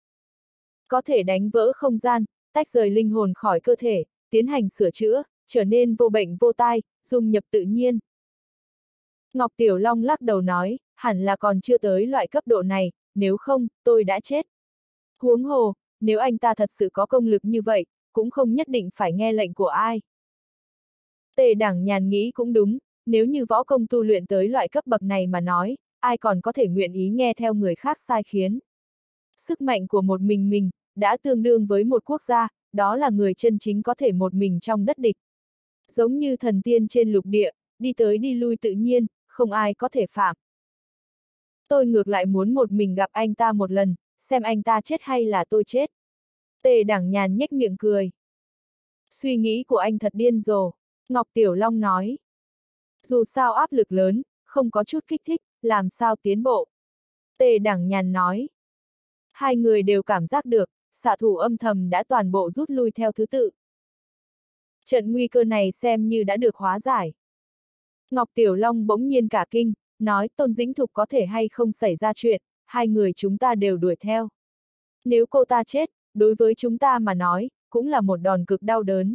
Có thể đánh vỡ không gian, tách rời linh hồn khỏi cơ thể, tiến hành sửa chữa, trở nên vô bệnh vô tai, dung nhập tự nhiên. Ngọc Tiểu Long lắc đầu nói, hẳn là còn chưa tới loại cấp độ này, nếu không, tôi đã chết. Huống hồ, nếu anh ta thật sự có công lực như vậy, cũng không nhất định phải nghe lệnh của ai. Tề Đảng Nhàn nghĩ cũng đúng, nếu như võ công tu luyện tới loại cấp bậc này mà nói, ai còn có thể nguyện ý nghe theo người khác sai khiến. Sức mạnh của một mình mình, đã tương đương với một quốc gia, đó là người chân chính có thể một mình trong đất địch. Giống như thần tiên trên lục địa, đi tới đi lui tự nhiên, không ai có thể phạm. Tôi ngược lại muốn một mình gặp anh ta một lần, xem anh ta chết hay là tôi chết. Tề Đảng Nhàn nhếch miệng cười. Suy nghĩ của anh thật điên rồ, Ngọc Tiểu Long nói. Dù sao áp lực lớn, không có chút kích thích, làm sao tiến bộ. Tề Đảng Nhàn nói. Hai người đều cảm giác được, xạ thủ âm thầm đã toàn bộ rút lui theo thứ tự. Trận nguy cơ này xem như đã được hóa giải. Ngọc Tiểu Long bỗng nhiên cả kinh, nói Tôn Dĩnh Thục có thể hay không xảy ra chuyện, hai người chúng ta đều đuổi theo. Nếu cô ta chết, đối với chúng ta mà nói, cũng là một đòn cực đau đớn.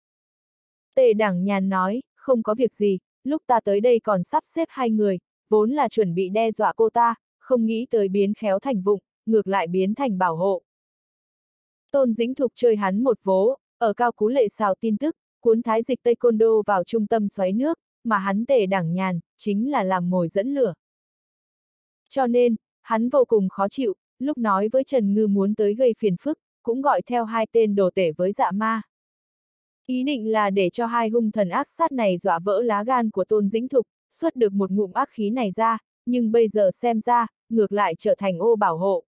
Tề Đảng Nhàn nói, không có việc gì, lúc ta tới đây còn sắp xếp hai người, vốn là chuẩn bị đe dọa cô ta, không nghĩ tới biến khéo thành vụng, ngược lại biến thành bảo hộ. Tôn Dĩnh Thục chơi hắn một vố, ở Cao Cú Lệ xào tin tức, cuốn thái dịch taekwondo vào trung tâm xoáy nước, mà hắn Tề Đảng Nhàn, chính là làm mồi dẫn lửa. Cho nên, hắn vô cùng khó chịu, lúc nói với Trần Ngư muốn tới gây phiền phức, cũng gọi theo hai tên đồ tể với Dạ Ma. Ý định là để cho hai hung thần ác sát này dọa vỡ lá gan của Tôn Dĩnh Thục, xuất được một ngụm ác khí này ra, nhưng bây giờ xem ra, ngược lại trở thành ô bảo hộ.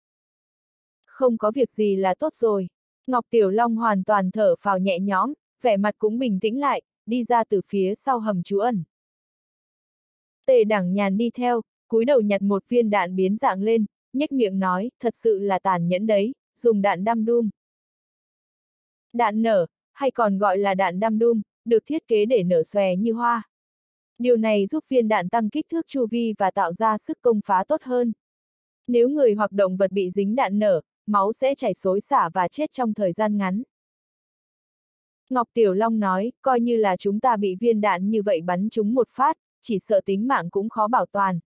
Không có việc gì là tốt rồi. Ngọc Tiểu Long hoàn toàn thở phào nhẹ nhõm, vẻ mặt cũng bình tĩnh lại, đi ra từ phía sau hầm trú ẩn. Tề Đảng Nhàn đi theo, cúi đầu nhặt một viên đạn biến dạng lên, nhếch miệng nói, thật sự là tàn nhẫn đấy, dùng đạn đam đum. Đạn nở, hay còn gọi là đạn đam đum, được thiết kế để nở xòe như hoa. Điều này giúp viên đạn tăng kích thước chu vi và tạo ra sức công phá tốt hơn. Nếu người hoặc động vật bị dính đạn nở, máu sẽ chảy xối xả và chết trong thời gian ngắn. Ngọc Tiểu Long nói, coi như là chúng ta bị viên đạn như vậy bắn trúng một phát, chỉ sợ tính mạng cũng khó bảo toàn.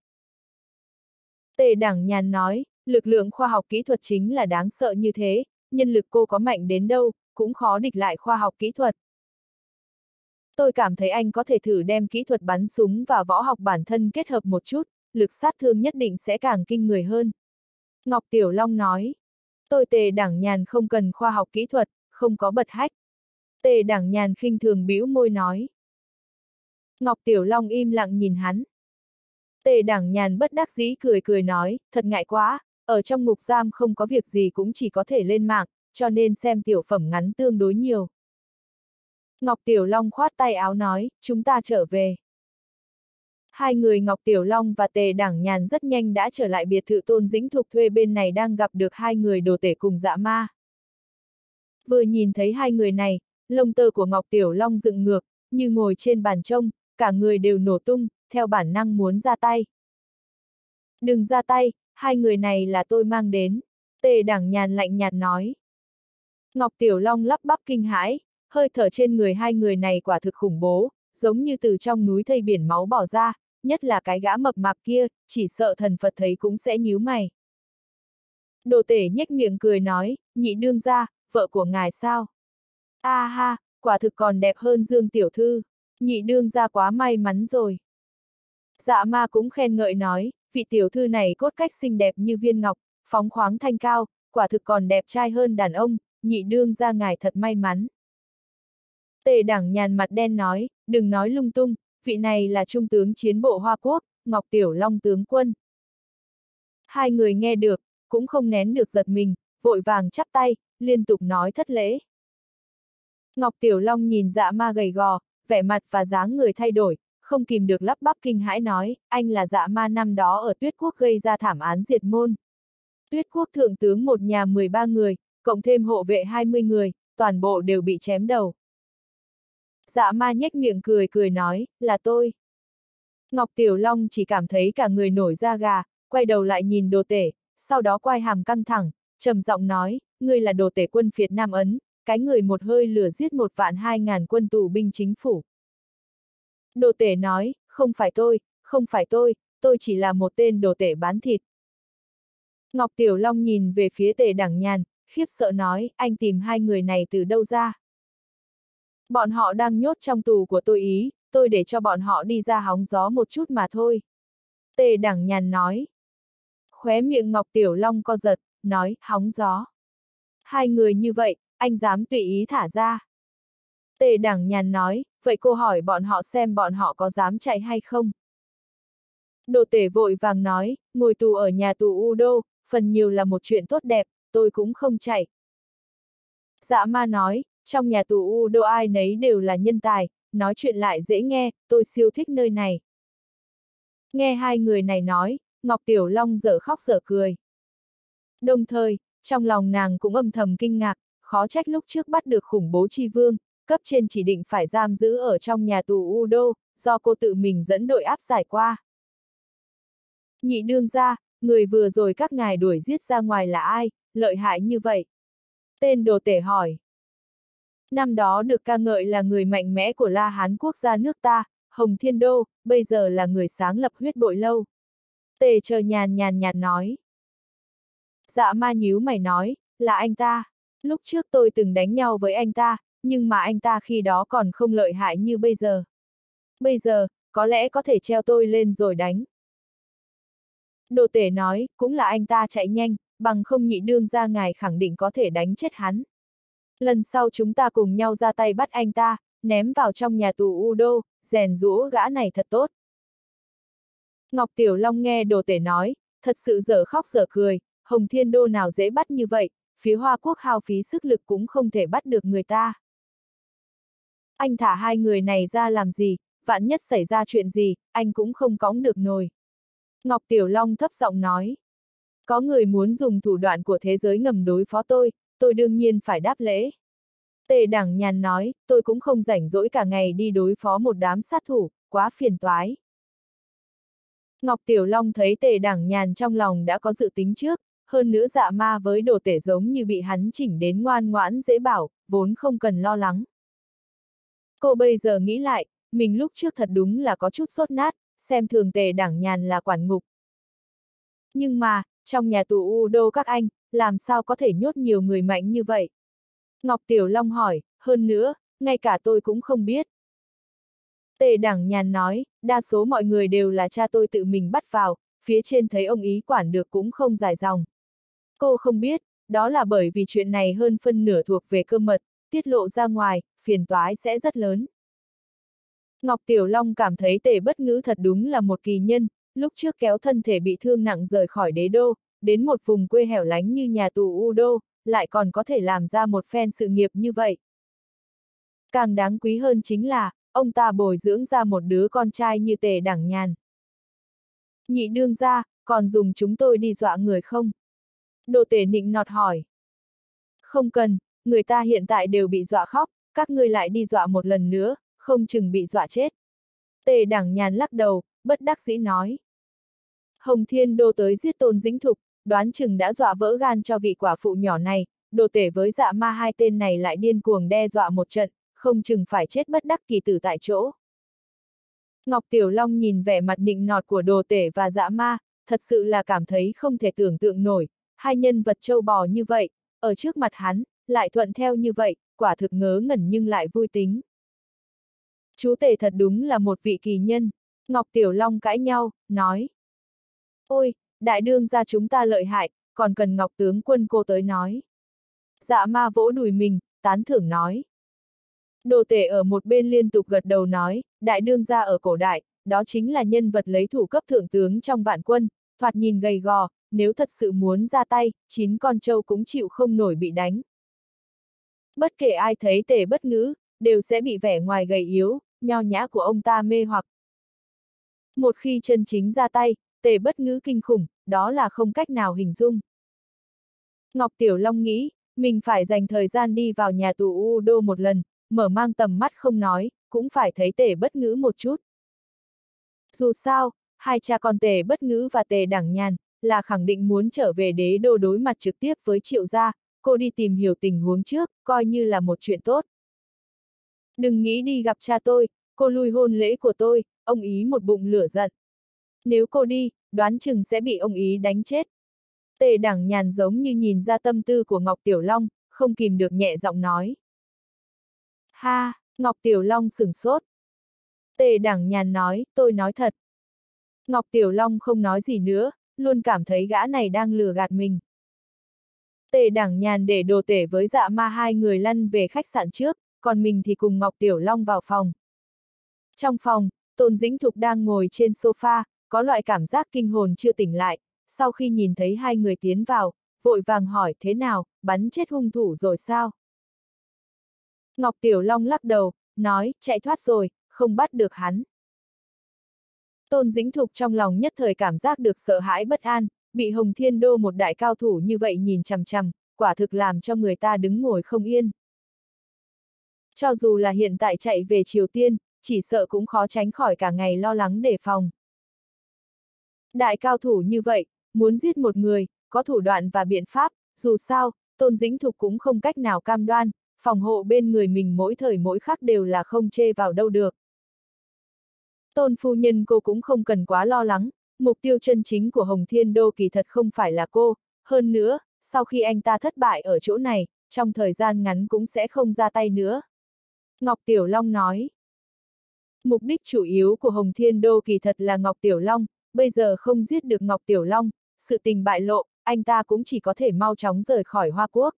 Tề Đảng Nhàn nói, lực lượng khoa học kỹ thuật chính là đáng sợ như thế, nhân lực cô có mạnh đến đâu, cũng khó địch lại khoa học kỹ thuật. Tôi cảm thấy anh có thể thử đem kỹ thuật bắn súng và võ học bản thân kết hợp một chút, lực sát thương nhất định sẽ càng kinh người hơn. Ngọc Tiểu Long nói, tôi Tề Đảng Nhàn không cần khoa học kỹ thuật, không có bật hách. Tề Đảng Nhàn khinh thường bĩu môi nói. Ngọc Tiểu Long im lặng nhìn hắn. Tề Đảng Nhàn bất đắc dĩ cười cười nói, thật ngại quá, ở trong ngục giam không có việc gì cũng chỉ có thể lên mạng, cho nên xem tiểu phẩm ngắn tương đối nhiều. Ngọc Tiểu Long khoát tay áo nói, chúng ta trở về. Hai người Ngọc Tiểu Long và Tề Đảng Nhàn rất nhanh đã trở lại biệt thự Tôn Dĩnh Thục thuê bên này đang gặp được hai người đồ tể cùng Dạ Ma. Vừa nhìn thấy hai người này, lông tơ của Ngọc Tiểu Long dựng ngược, như ngồi trên bàn trông, cả người đều nổ tung, theo bản năng muốn ra tay. Đừng ra tay, hai người này là tôi mang đến, Tề Đảng Nhàn lạnh nhạt nói. Ngọc Tiểu Long lắp bắp kinh hãi, hơi thở trên người hai người này quả thực khủng bố, giống như từ trong núi thây biển máu bỏ ra, nhất là cái gã mập mạp kia, chỉ sợ thần Phật thấy cũng sẽ nhíu mày. Đồ tể nhếch miệng cười nói, nhị đương gia, vợ của ngài sao? A à ha, quả thực còn đẹp hơn Dương tiểu thư, nhị đương gia quá may mắn rồi. Dạ Ma cũng khen ngợi nói, vị tiểu thư này cốt cách xinh đẹp như viên ngọc, phóng khoáng thanh cao, quả thực còn đẹp trai hơn đàn ông, nhị đương gia ngài thật may mắn. Tề Đảng Nhàn mặt đen nói, đừng nói lung tung, vị này là trung tướng chiến bộ Hoa Quốc, Ngọc Tiểu Long tướng quân. Hai người nghe được, cũng không nén được giật mình, vội vàng chắp tay, liên tục nói thất lễ. Ngọc Tiểu Long nhìn Dạ Ma gầy gò, vẻ mặt và dáng người thay đổi, không kìm được lắp bắp kinh hãi nói, anh là Dạ Ma năm đó ở Tuyết Quốc gây ra thảm án diệt môn. Tuyết Quốc thượng tướng một nhà mười ba người, cộng thêm hộ vệ hai mươi người, toàn bộ đều bị chém đầu. Dạ Ma nhếch miệng cười cười nói, là tôi. Ngọc Tiểu Long chỉ cảm thấy cả người nổi da gà, quay đầu lại nhìn đồ tể, sau đó quay hàm căng thẳng, trầm giọng nói, ngươi là đồ tể quân phiệt Nam Ấn, cái người một hơi lửa giết một vạn hai ngàn quân tù binh chính phủ. Đồ tể nói, không phải tôi, không phải tôi, tôi chỉ là một tên đồ tể bán thịt. Ngọc Tiểu Long nhìn về phía Tề Đảng Nhàn, khiếp sợ nói, anh tìm hai người này từ đâu ra? Bọn họ đang nhốt trong tù của tôi ý, tôi để cho bọn họ đi ra hóng gió một chút mà thôi. Tề Đẳng Nhàn nói. Khóe miệng Ngọc Tiểu Long co giật, nói, hóng gió. Hai người như vậy, anh dám tùy ý thả ra. Tề Đẳng Nhàn nói, vậy cô hỏi bọn họ xem bọn họ có dám chạy hay không. Đồ Tể vội vàng nói, ngồi tù ở nhà tù U Đô, phần nhiều là một chuyện tốt đẹp, tôi cũng không chạy. Dạ Ma nói, trong nhà tù U Đô ai nấy đều là nhân tài, nói chuyện lại dễ nghe, tôi siêu thích nơi này. Nghe hai người này nói, Ngọc Tiểu Long dở khóc dở cười. Đồng thời, trong lòng nàng cũng âm thầm kinh ngạc, khó trách lúc trước bắt được khủng bố chi vương, cấp trên chỉ định phải giam giữ ở trong nhà tù U Đô, do cô tự mình dẫn đội áp giải qua. Nhị đương gia, người vừa rồi các ngài đuổi giết ra ngoài là ai, lợi hại như vậy? Tên Đồ Tể hỏi. Năm đó được ca ngợi là người mạnh mẽ của La Hán quốc gia nước ta, Hồng Thiên Đô, bây giờ là người sáng lập huyết bội lâu. Tề Chờ nhàn nhàn nhạt nói. Dạ Ma nhíu mày nói, là anh ta. Lúc trước tôi từng đánh nhau với anh ta, nhưng mà anh ta khi đó còn không lợi hại như bây giờ. Bây giờ, có lẽ có thể treo tôi lên rồi đánh. Đồ Tể nói, cũng là anh ta chạy nhanh, bằng không nhị đương gia ngài khẳng định có thể đánh chết hắn. Lần sau chúng ta cùng nhau ra tay bắt anh ta, ném vào trong nhà tù U Đô, rèn rũa gã này thật tốt. Ngọc Tiểu Long nghe Đồ Tể nói, thật sự dở khóc dở cười, Hồng Thiên Đô nào dễ bắt như vậy, phía Hoa Quốc hao phí sức lực cũng không thể bắt được người ta. Anh thả hai người này ra làm gì, vạn nhất xảy ra chuyện gì, anh cũng không cõng được nồi. Ngọc Tiểu Long thấp giọng nói. Có người muốn dùng thủ đoạn của thế giới ngầm đối phó tôi, tôi đương nhiên phải đáp lễ. Tề Đẳng Nhàn nói, tôi cũng không rảnh rỗi cả ngày đi đối phó một đám sát thủ, quá phiền toái. Ngọc Tiểu Long thấy Tề Đẳng Nhàn trong lòng đã có dự tính trước, hơn nữa Dạ Ma với Đồ Tể giống như bị hắn chỉnh đến ngoan ngoãn dễ bảo, vốn không cần lo lắng. Cô bây giờ nghĩ lại, mình lúc trước thật đúng là có chút sốt nát, xem thường Tề Đẳng Nhàn là quản ngục. Nhưng mà, trong nhà tù U Đô các anh, làm sao có thể nhốt nhiều người mạnh như vậy? Ngọc Tiểu Long hỏi, hơn nữa, ngay cả tôi cũng không biết. Tề Đẳng Nhàn nói, đa số mọi người đều là cha tôi tự mình bắt vào, phía trên thấy ông ý quản được cũng không dài dòng. Cô không biết, đó là bởi vì chuyện này hơn phân nửa thuộc về cơ mật, tiết lộ ra ngoài, phiền toái sẽ rất lớn. Ngọc Tiểu Long cảm thấy Tề Bất Ngữ thật đúng là một kỳ nhân, lúc trước kéo thân thể bị thương nặng rời khỏi đế đô, đến một vùng quê hẻo lánh như nhà tù U Đô, lại còn có thể làm ra một phen sự nghiệp như vậy. Càng đáng quý hơn chính là, ông ta bồi dưỡng ra một đứa con trai như Tề Đẳng Nhàn. Nhị đương gia, còn dùng chúng tôi đi dọa người không? Đồ Tể nịnh nọt hỏi. Không cần, người ta hiện tại đều bị dọa khóc, các ngươi lại đi dọa một lần nữa, không chừng bị dọa chết. Tề Đẳng Nhàn lắc đầu, bất đắc dĩ nói. Hồng Thiên Đô tới giết Tôn Dĩnh Thục, đoán chừng đã dọa vỡ gan cho vị quả phụ nhỏ này, Đồ Tể với Dạ Ma hai tên này lại điên cuồng đe dọa một trận, không chừng phải chết bất đắc kỳ tử tại chỗ. Ngọc Tiểu Long nhìn vẻ mặt nịnh nọt của Đồ Tể và Dạ Ma, thật sự là cảm thấy không thể tưởng tượng nổi, hai nhân vật trâu bò như vậy, ở trước mặt hắn, lại thuận theo như vậy, quả thực ngớ ngẩn nhưng lại vui tính. Chú Tể thật đúng là một vị kỳ nhân, Ngọc Tiểu Long cãi nhau, nói. Ôi, đại đương gia chúng ta lợi hại, còn cần Ngọc tướng quân cô tới nói. Dạ Ma vỗ đùi mình, tán thưởng nói. Đồ Tể ở một bên liên tục gật đầu nói, đại đương gia ở cổ đại, đó chính là nhân vật lấy thủ cấp thượng tướng trong vạn quân, thoạt nhìn gầy gò, nếu thật sự muốn ra tay, chín con trâu cũng chịu không nổi bị đánh. Bất kể ai thấy Tề Bất Ngữ, đều sẽ bị vẻ ngoài gầy yếu, nho nhã của ông ta mê hoặc. Một khi chân chính ra tay, Tề Bất Ngữ kinh khủng, đó là không cách nào hình dung. Ngọc Tiểu Long nghĩ, mình phải dành thời gian đi vào nhà tù U Đô một lần, mở mang tầm mắt không nói, cũng phải thấy Tề Bất Ngữ một chút. Dù sao, hai cha con Tề Bất Ngữ và Tề Đẳng Nhàn, là khẳng định muốn trở về đế đô đối mặt trực tiếp với Triệu gia, cô đi tìm hiểu tình huống trước, coi như là một chuyện tốt. Đừng nghĩ đi gặp cha tôi, cô lui hôn lễ của tôi, ông ý một bụng lửa giận. Nếu cô đi, đoán chừng sẽ bị ông ý đánh chết. Tề Đẳng Nhàn giống như nhìn ra tâm tư của Ngọc Tiểu Long, không kìm được nhẹ giọng nói. Ha, Ngọc Tiểu Long sửng sốt. Tề Đẳng Nhàn nói, tôi nói thật. Ngọc Tiểu Long không nói gì nữa, luôn cảm thấy gã này đang lừa gạt mình. Tề Đảng Nhàn để đồ tể với Dạ Ma hai người lăn về khách sạn trước, còn mình thì cùng Ngọc Tiểu Long vào phòng. Trong phòng, Tôn Dĩnh Thục đang ngồi trên sofa, có loại cảm giác kinh hồn chưa tỉnh lại, sau khi nhìn thấy hai người tiến vào, vội vàng hỏi thế nào, bắn chết hung thủ rồi sao? Ngọc Tiểu Long lắc đầu, nói, chạy thoát rồi, không bắt được hắn. Tôn Dĩnh Thục trong lòng nhất thời cảm giác được sợ hãi bất an, bị Hồng Thiên Đô một đại cao thủ như vậy nhìn chằm chằm, quả thực làm cho người ta đứng ngồi không yên. Cho dù là hiện tại chạy về Triều Tiên, chỉ sợ cũng khó tránh khỏi cả ngày lo lắng đề phòng. Đại cao thủ như vậy, muốn giết một người, có thủ đoạn và biện pháp, dù sao, Tôn Dĩnh Thục cũng không cách nào cam đoan, phòng hộ bên người mình mỗi thời mỗi khắc đều là không chê vào đâu được. Tôn phu nhân cô cũng không cần quá lo lắng, mục tiêu chân chính của Hồng Thiên Đô kỳ thật không phải là cô, hơn nữa, sau khi anh ta thất bại ở chỗ này, trong thời gian ngắn cũng sẽ không ra tay nữa. Ngọc Tiểu Long nói. Mục đích chủ yếu của Hồng Thiên Đô kỳ thật là Ngọc Tiểu Long, bây giờ không giết được Ngọc Tiểu Long, sự tình bại lộ, anh ta cũng chỉ có thể mau chóng rời khỏi Hoa Quốc.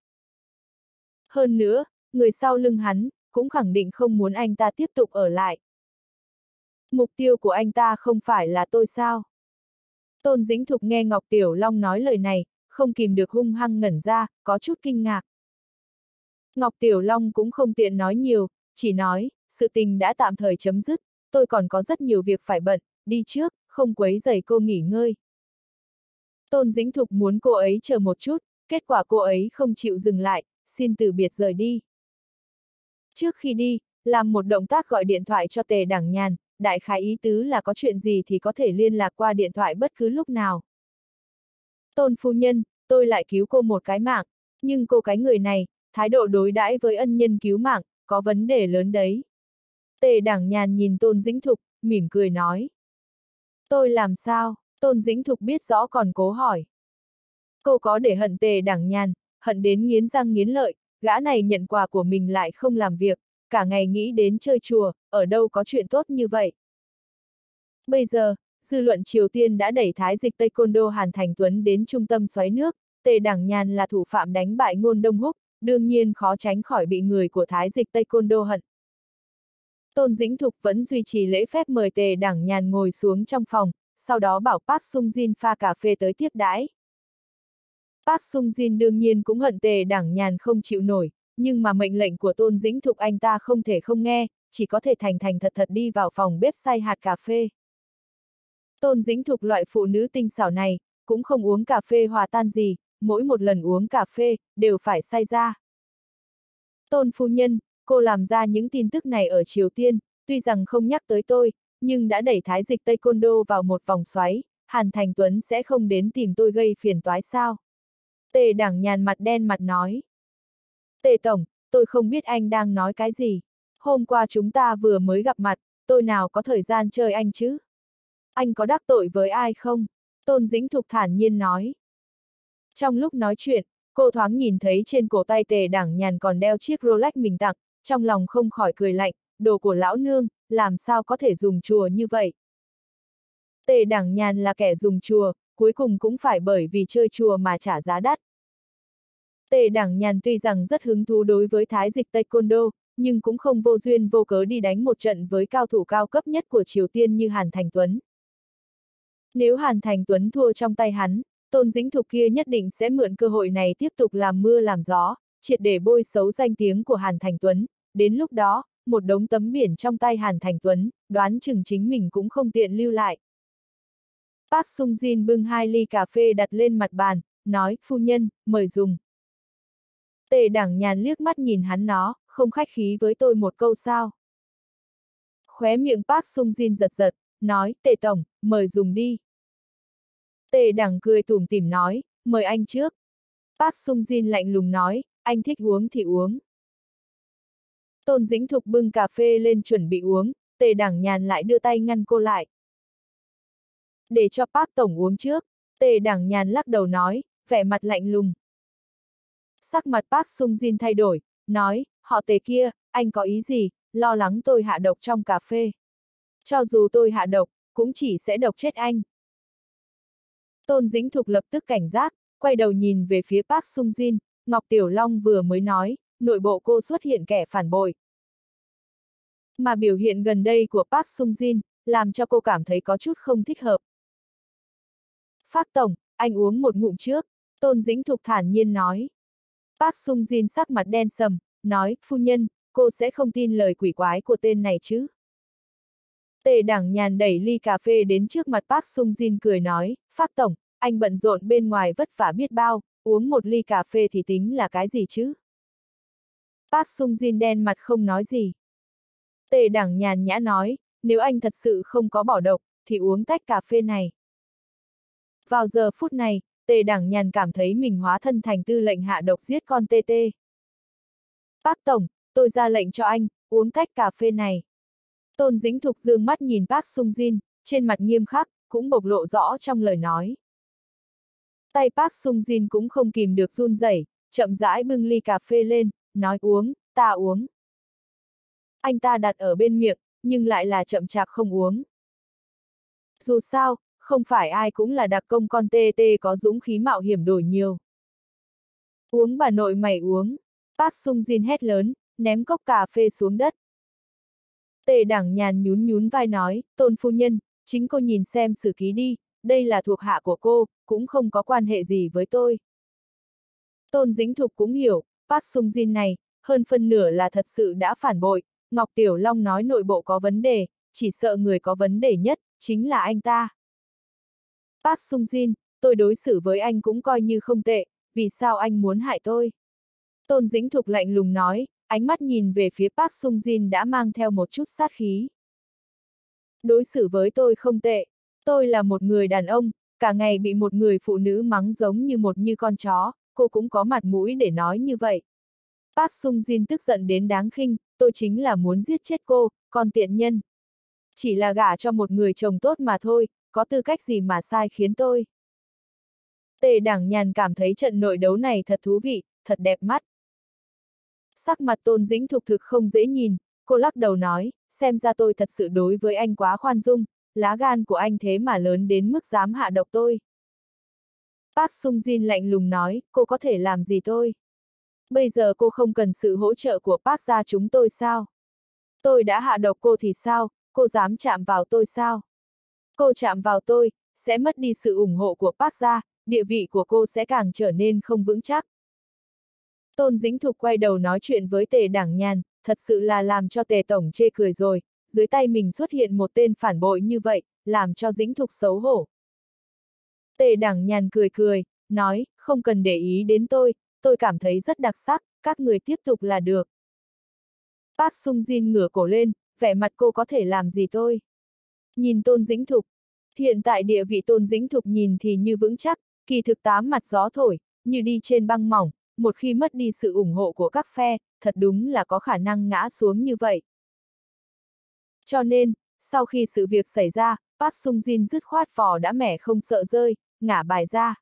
Hơn nữa, người sau lưng hắn, cũng khẳng định không muốn anh ta tiếp tục ở lại. Mục tiêu của anh ta không phải là tôi sao? Tôn Dĩnh Thục nghe Ngọc Tiểu Long nói lời này, không kìm được hung hăng ngẩn ra, có chút kinh ngạc. Ngọc Tiểu Long cũng không tiện nói nhiều, chỉ nói, sự tình đã tạm thời chấm dứt, tôi còn có rất nhiều việc phải bận, đi trước, không quấy rầy cô nghỉ ngơi. Tôn Dĩnh Thục muốn cô ấy chờ một chút, kết quả cô ấy không chịu dừng lại, xin từ biệt rời đi. Trước khi đi, làm một động tác gọi điện thoại cho Tề Đảng Nhàn, đại khái ý tứ là có chuyện gì thì có thể liên lạc qua điện thoại bất cứ lúc nào. Tôn phu nhân, tôi lại cứu cô một cái mạng, nhưng cô cái người này, thái độ đối đãi với ân nhân cứu mạng, có vấn đề lớn đấy. Tề Đảng Nhàn nhìn Tôn Dĩnh Thục, mỉm cười nói. Tôi làm sao? Tôn Dĩnh Thục biết rõ còn cố hỏi. Cô có để hận Tề Đảng Nhàn, hận đến nghiến răng nghiến lợi, gã này nhận quà của mình lại không làm việc, cả ngày nghĩ đến chơi chùa, ở đâu có chuyện tốt như vậy. Bây giờ, dư luận Triều Tiên đã đẩy thái dịch Taekwondo Hàn Thành Tuấn đến trung tâm xoáy nước, Tề Đảng Nhàn là thủ phạm đánh bại Ngôn Đông Húc, đương nhiên khó tránh khỏi bị người của thái dịch Taekwondo hận. Tôn Dĩnh Thục vẫn duy trì lễ phép mời Tề Đảng Nhàn ngồi xuống trong phòng, sau đó bảo Park Sung Jin pha cà phê tới tiếp đãi. Park Sung Jin đương nhiên cũng hận Tề Đảng Nhàn không chịu nổi, nhưng mà mệnh lệnh của Tôn Dĩnh Thục anh ta không thể không nghe, chỉ có thể thành thành thật thật đi vào phòng bếp xay hạt cà phê. Tôn Dĩnh Thục loại phụ nữ tinh xảo này, cũng không uống cà phê hòa tan gì, mỗi một lần uống cà phê, đều phải xay ra. Tôn phu nhân, cô làm ra những tin tức này ở Triều Tiên, tuy rằng không nhắc tới tôi, nhưng đã đẩy thái dịch Taekwondo vào một vòng xoáy, Hàn Thành Tuấn sẽ không đến tìm tôi gây phiền toái sao? Tề Đảng Nhàn mặt đen mặt nói. Tề Tổng, tôi không biết anh đang nói cái gì. Hôm qua chúng ta vừa mới gặp mặt, tôi nào có thời gian chơi anh chứ? Anh có đắc tội với ai không? Tôn Dĩnh Thục thản nhiên nói. Trong lúc nói chuyện, cô thoáng nhìn thấy trên cổ tay Tề Đảng Nhàn còn đeo chiếc Rolex mình tặng, trong lòng không khỏi cười lạnh, đồ của lão nương, làm sao có thể dùng chùa như vậy? Tề Đảng Nhàn là kẻ dùng chùa, cuối cùng cũng phải bởi vì chơi chùa mà trả giá đắt. Tề Đảng Nhàn tuy rằng rất hứng thú đối với thái dịch Taekwondo, nhưng cũng không vô duyên vô cớ đi đánh một trận với cao thủ cao cấp nhất của Triều Tiên như Hàn Thành Tuấn. Nếu Hàn Thành Tuấn thua trong tay hắn, Tôn Dĩnh Thục kia nhất định sẽ mượn cơ hội này tiếp tục làm mưa làm gió, triệt để bôi xấu danh tiếng của Hàn Thành Tuấn, đến lúc đó, một đống tấm biển trong tay Hàn Thành Tuấn, đoán chừng chính mình cũng không tiện lưu lại. Park Sung Jin bưng hai ly cà phê đặt lên mặt bàn, nói, phu nhân, mời dùng. Tề Đảng Nhàn liếc mắt nhìn hắn nó, không khách khí với tôi một câu sao. Khóe miệng Park Sung Jin giật giật, nói, Tề Tổng, mời dùng đi. Tề Đảng cười tủm tỉm nói, mời anh trước. Park Sung Jin lạnh lùng nói, anh thích uống thì uống. Tôn Dĩnh Thục bưng cà phê lên chuẩn bị uống, Tề Đảng Nhàn lại đưa tay ngăn cô lại. Để cho Park Tổng uống trước, Tề Đảng Nhàn lắc đầu nói, vẻ mặt lạnh lùng. Sắc mặt Park Sung Jin thay đổi, nói, họ Tề kia, anh có ý gì, lo lắng tôi hạ độc trong cà phê. Cho dù tôi hạ độc, cũng chỉ sẽ độc chết anh. Tôn Dĩnh Thục lập tức cảnh giác, quay đầu nhìn về phía Park Sung Jin, Ngọc Tiểu Long vừa mới nói, nội bộ cô xuất hiện kẻ phản bội. Mà biểu hiện gần đây của Park Sung Jin, làm cho cô cảm thấy có chút không thích hợp. Phác tổng, anh uống một ngụm trước, Tôn Dĩnh Thục thản nhiên nói. Park Sung Jin sắc mặt đen sầm, nói, phu nhân, cô sẽ không tin lời quỷ quái của tên này chứ. Tề Đảng Nhàn đẩy ly cà phê đến trước mặt Park Sung Jin cười nói, Phác tổng, anh bận rộn bên ngoài vất vả biết bao, uống một ly cà phê thì tính là cái gì chứ? Park Sung Jin đen mặt không nói gì. Tề Đảng Nhàn nhã nói, nếu anh thật sự không có bỏ độc, thì uống tách cà phê này. Vào giờ phút này, Tề Đảng Nhàn cảm thấy mình hóa thân thành tư lệnh hạ độc giết con tê tê. Park tổng, tôi ra lệnh cho anh, uống tách cà phê này. Tôn Dĩnh Thục dương mắt nhìn Park Sung Jin, trên mặt nghiêm khắc, cũng bộc lộ rõ trong lời nói. Tay Park Sung Jin cũng không kìm được run rẩy, chậm rãi bưng ly cà phê lên, nói uống, ta uống. Anh ta đặt ở bên miệng, nhưng lại là chậm chạp không uống. Dù sao, không phải ai cũng là đặc công con tê tê có dũng khí mạo hiểm đổi nhiều. Uống bà nội mày uống. Park Sung Jin hét lớn, ném cốc cà phê xuống đất. Tề Đảng Nhàn nhún nhún vai nói, Tôn phu nhân, chính cô nhìn xem sử ký đi, đây là thuộc hạ của cô, cũng không có quan hệ gì với tôi. Tôn Dĩnh Thục cũng hiểu, Park Sung Jin này, hơn phân nửa là thật sự đã phản bội, Ngọc Tiểu Long nói nội bộ có vấn đề, chỉ sợ người có vấn đề nhất, chính là anh ta. Park Sung Jin, tôi đối xử với anh cũng coi như không tệ, vì sao anh muốn hại tôi? Tôn Dĩnh Thục lạnh lùng nói, ánh mắt nhìn về phía Park Sung Jin đã mang theo một chút sát khí. Đối xử với tôi không tệ, tôi là một người đàn ông, cả ngày bị một người phụ nữ mắng giống như một như con chó, cô cũng có mặt mũi để nói như vậy. Park Sung Jin tức giận đến đáng khinh, tôi chính là muốn giết chết cô, con tiện nhân. Chỉ là gả cho một người chồng tốt mà thôi, có tư cách gì mà sai khiến tôi. Tề Đảng Nhàn cảm thấy trận nội đấu này thật thú vị, thật đẹp mắt. Sắc mặt Tôn Dĩnh Thục thực không dễ nhìn, cô lắc đầu nói, xem ra tôi thật sự đối với anh quá khoan dung, lá gan của anh thế mà lớn đến mức dám hạ độc tôi. Park Sung Jin lạnh lùng nói, cô có thể làm gì tôi? Bây giờ cô không cần sự hỗ trợ của Park gia chúng tôi sao? Tôi đã hạ độc cô thì sao, cô dám chạm vào tôi sao? Cô chạm vào tôi, sẽ mất đi sự ủng hộ của Park gia, địa vị của cô sẽ càng trở nên không vững chắc. Tôn Dĩnh Thục quay đầu nói chuyện với Tề Đảng Nhàn, thật sự là làm cho Tề Tổng chê cười rồi, dưới tay mình xuất hiện một tên phản bội như vậy, làm cho Dĩnh Thục xấu hổ. Tề Đảng Nhàn cười cười, nói, không cần để ý đến tôi, tôi cảm thấy rất đặc sắc, các người tiếp tục là được. Park Sung Jin ngửa cổ lên, vẻ mặt cô có thể làm gì tôi? Nhìn Tôn Dĩnh Thục, hiện tại địa vị Tôn Dĩnh Thục nhìn thì như vững chắc, kỳ thực tám mặt gió thổi, như đi trên băng mỏng, một khi mất đi sự ủng hộ của các phe, thật đúng là có khả năng ngã xuống như vậy. Cho nên, sau khi sự việc xảy ra, Park Sung Jin dứt khoát vò đã mẻ không sợ rơi, ngả bài ra.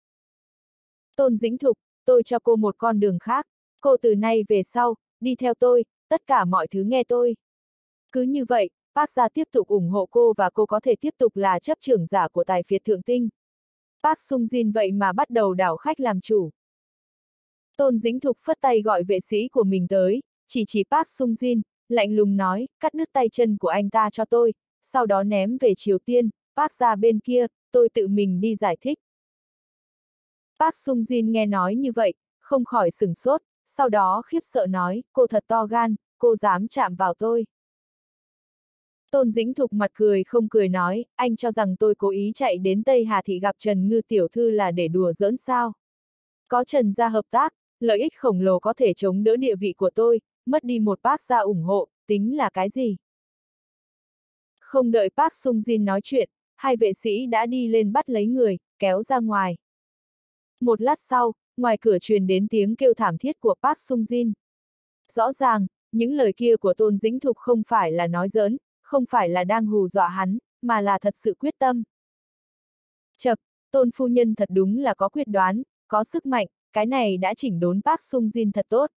Tôn Dĩnh Thục, tôi cho cô một con đường khác, cô từ nay về sau, đi theo tôi, tất cả mọi thứ nghe tôi. Cứ như vậy, Park gia tiếp tục ủng hộ cô và cô có thể tiếp tục là chấp trưởng giả của tài phiệt thượng tinh. Park Sung Jin vậy mà bắt đầu đảo khách làm chủ. Tôn Dĩnh Thục phất tay gọi vệ sĩ của mình tới, chỉ chỉ Park Sung Jin, lạnh lùng nói, cắt đứt tay chân của anh ta cho tôi, sau đó ném về Triều Tiên, Park gia bên kia, tôi tự mình đi giải thích. Park Sung Jin nghe nói như vậy, không khỏi sửng sốt, sau đó khiếp sợ nói, cô thật to gan, cô dám chạm vào tôi. Tôn Dĩnh Thục mặt cười không cười nói, anh cho rằng tôi cố ý chạy đến Tây Hà Thị gặp Trần Ngư tiểu thư là để đùa giỡn sao? Có Trần gia hợp tác, lợi ích khổng lồ có thể chống đỡ địa vị của tôi, mất đi một Park gia ủng hộ, tính là cái gì? Không đợi Park Sung Jin nói chuyện, hai vệ sĩ đã đi lên bắt lấy người, kéo ra ngoài. Một lát sau, ngoài cửa truyền đến tiếng kêu thảm thiết của Park Sung Jin. Rõ ràng, những lời kia của Tôn Dĩnh Thục không phải là nói giỡn, không phải là đang hù dọa hắn, mà là thật sự quyết tâm. Chậc, Tôn phu nhân thật đúng là có quyết đoán, có sức mạnh, cái này đã chỉnh đốn Park Sung Jin thật tốt.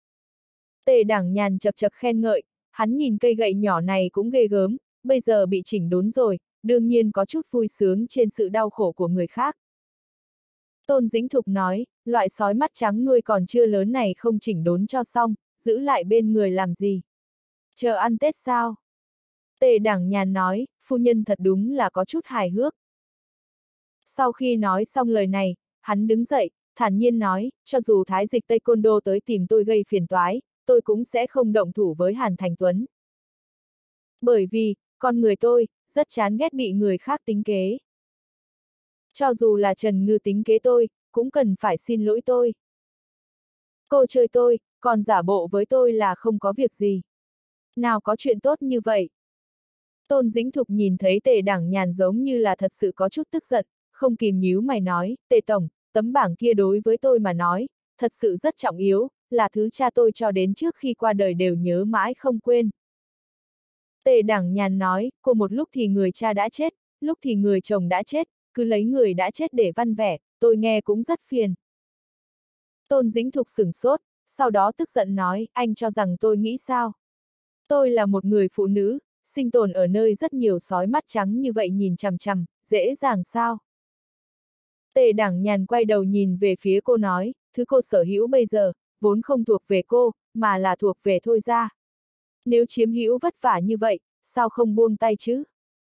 Tề Đảng Nhàn chậc chậc khen ngợi, hắn nhìn cây gậy nhỏ này cũng ghê gớm, bây giờ bị chỉnh đốn rồi, đương nhiên có chút vui sướng trên sự đau khổ của người khác. Tôn Dĩnh Thục nói, loại sói mắt trắng nuôi còn chưa lớn này không chỉnh đốn cho xong, giữ lại bên người làm gì? Chờ ăn Tết sao? Tề Đảng Nhàn nói, phu nhân thật đúng là có chút hài hước. Sau khi nói xong lời này, hắn đứng dậy, thản nhiên nói, cho dù thái dịch Tây Côn Đô tới tìm tôi gây phiền toái, tôi cũng sẽ không động thủ với Hàn Thành Tuấn. Bởi vì, con người tôi, rất chán ghét bị người khác tính kế. Cho dù là Trần Ngư tính kế tôi, cũng cần phải xin lỗi tôi. Cô chơi tôi, còn giả bộ với tôi là không có việc gì. Nào có chuyện tốt như vậy. Tôn Dĩnh Thục nhìn thấy Tề Đảng Nhàn giống như là thật sự có chút tức giận, không kìm nhíu mày nói, Tề Tổng, tấm bảng kia đối với tôi mà nói, thật sự rất trọng yếu, là thứ cha tôi cho đến trước khi qua đời đều nhớ mãi không quên. Tề Đảng Nhàn nói, cô một lúc thì người cha đã chết, lúc thì người chồng đã chết, cứ lấy người đã chết để văn vẻ, tôi nghe cũng rất phiền. Tôn Dĩnh Thục sửng sốt, sau đó tức giận nói, anh cho rằng tôi nghĩ sao? Tôi là một người phụ nữ, sinh tồn ở nơi rất nhiều sói mắt trắng như vậy nhìn chằm chằm, dễ dàng sao? Tề Đảng Nhàn quay đầu nhìn về phía cô nói, thứ cô sở hữu bây giờ, vốn không thuộc về cô, mà là thuộc về Thôi Gia. Nếu chiếm hữu vất vả như vậy, sao không buông tay chứ?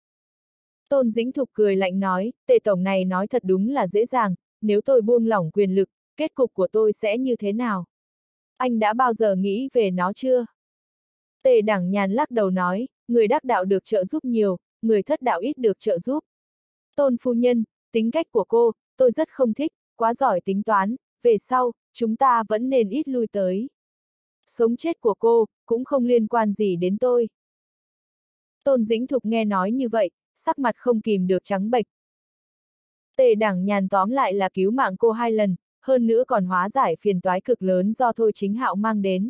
Tôn Dĩnh Thục cười lạnh nói, Tề Tổng này nói thật đúng là dễ dàng, nếu tôi buông lỏng quyền lực, kết cục của tôi sẽ như thế nào? Anh đã bao giờ nghĩ về nó chưa? Tề Đảng Nhàn lắc đầu nói, người đắc đạo được trợ giúp nhiều, người thất đạo ít được trợ giúp. Tôn phu nhân, tính cách của cô, tôi rất không thích, quá giỏi tính toán, về sau, chúng ta vẫn nên ít lui tới. Sống chết của cô, cũng không liên quan gì đến tôi. Tôn Dĩnh Thục nghe nói như vậy, sắc mặt không kìm được trắng bệch. Tề Đảng Nhàn tóm lại là cứu mạng cô hai lần, hơn nữa còn hóa giải phiền toái cực lớn do Thôi Chính Hạo mang đến.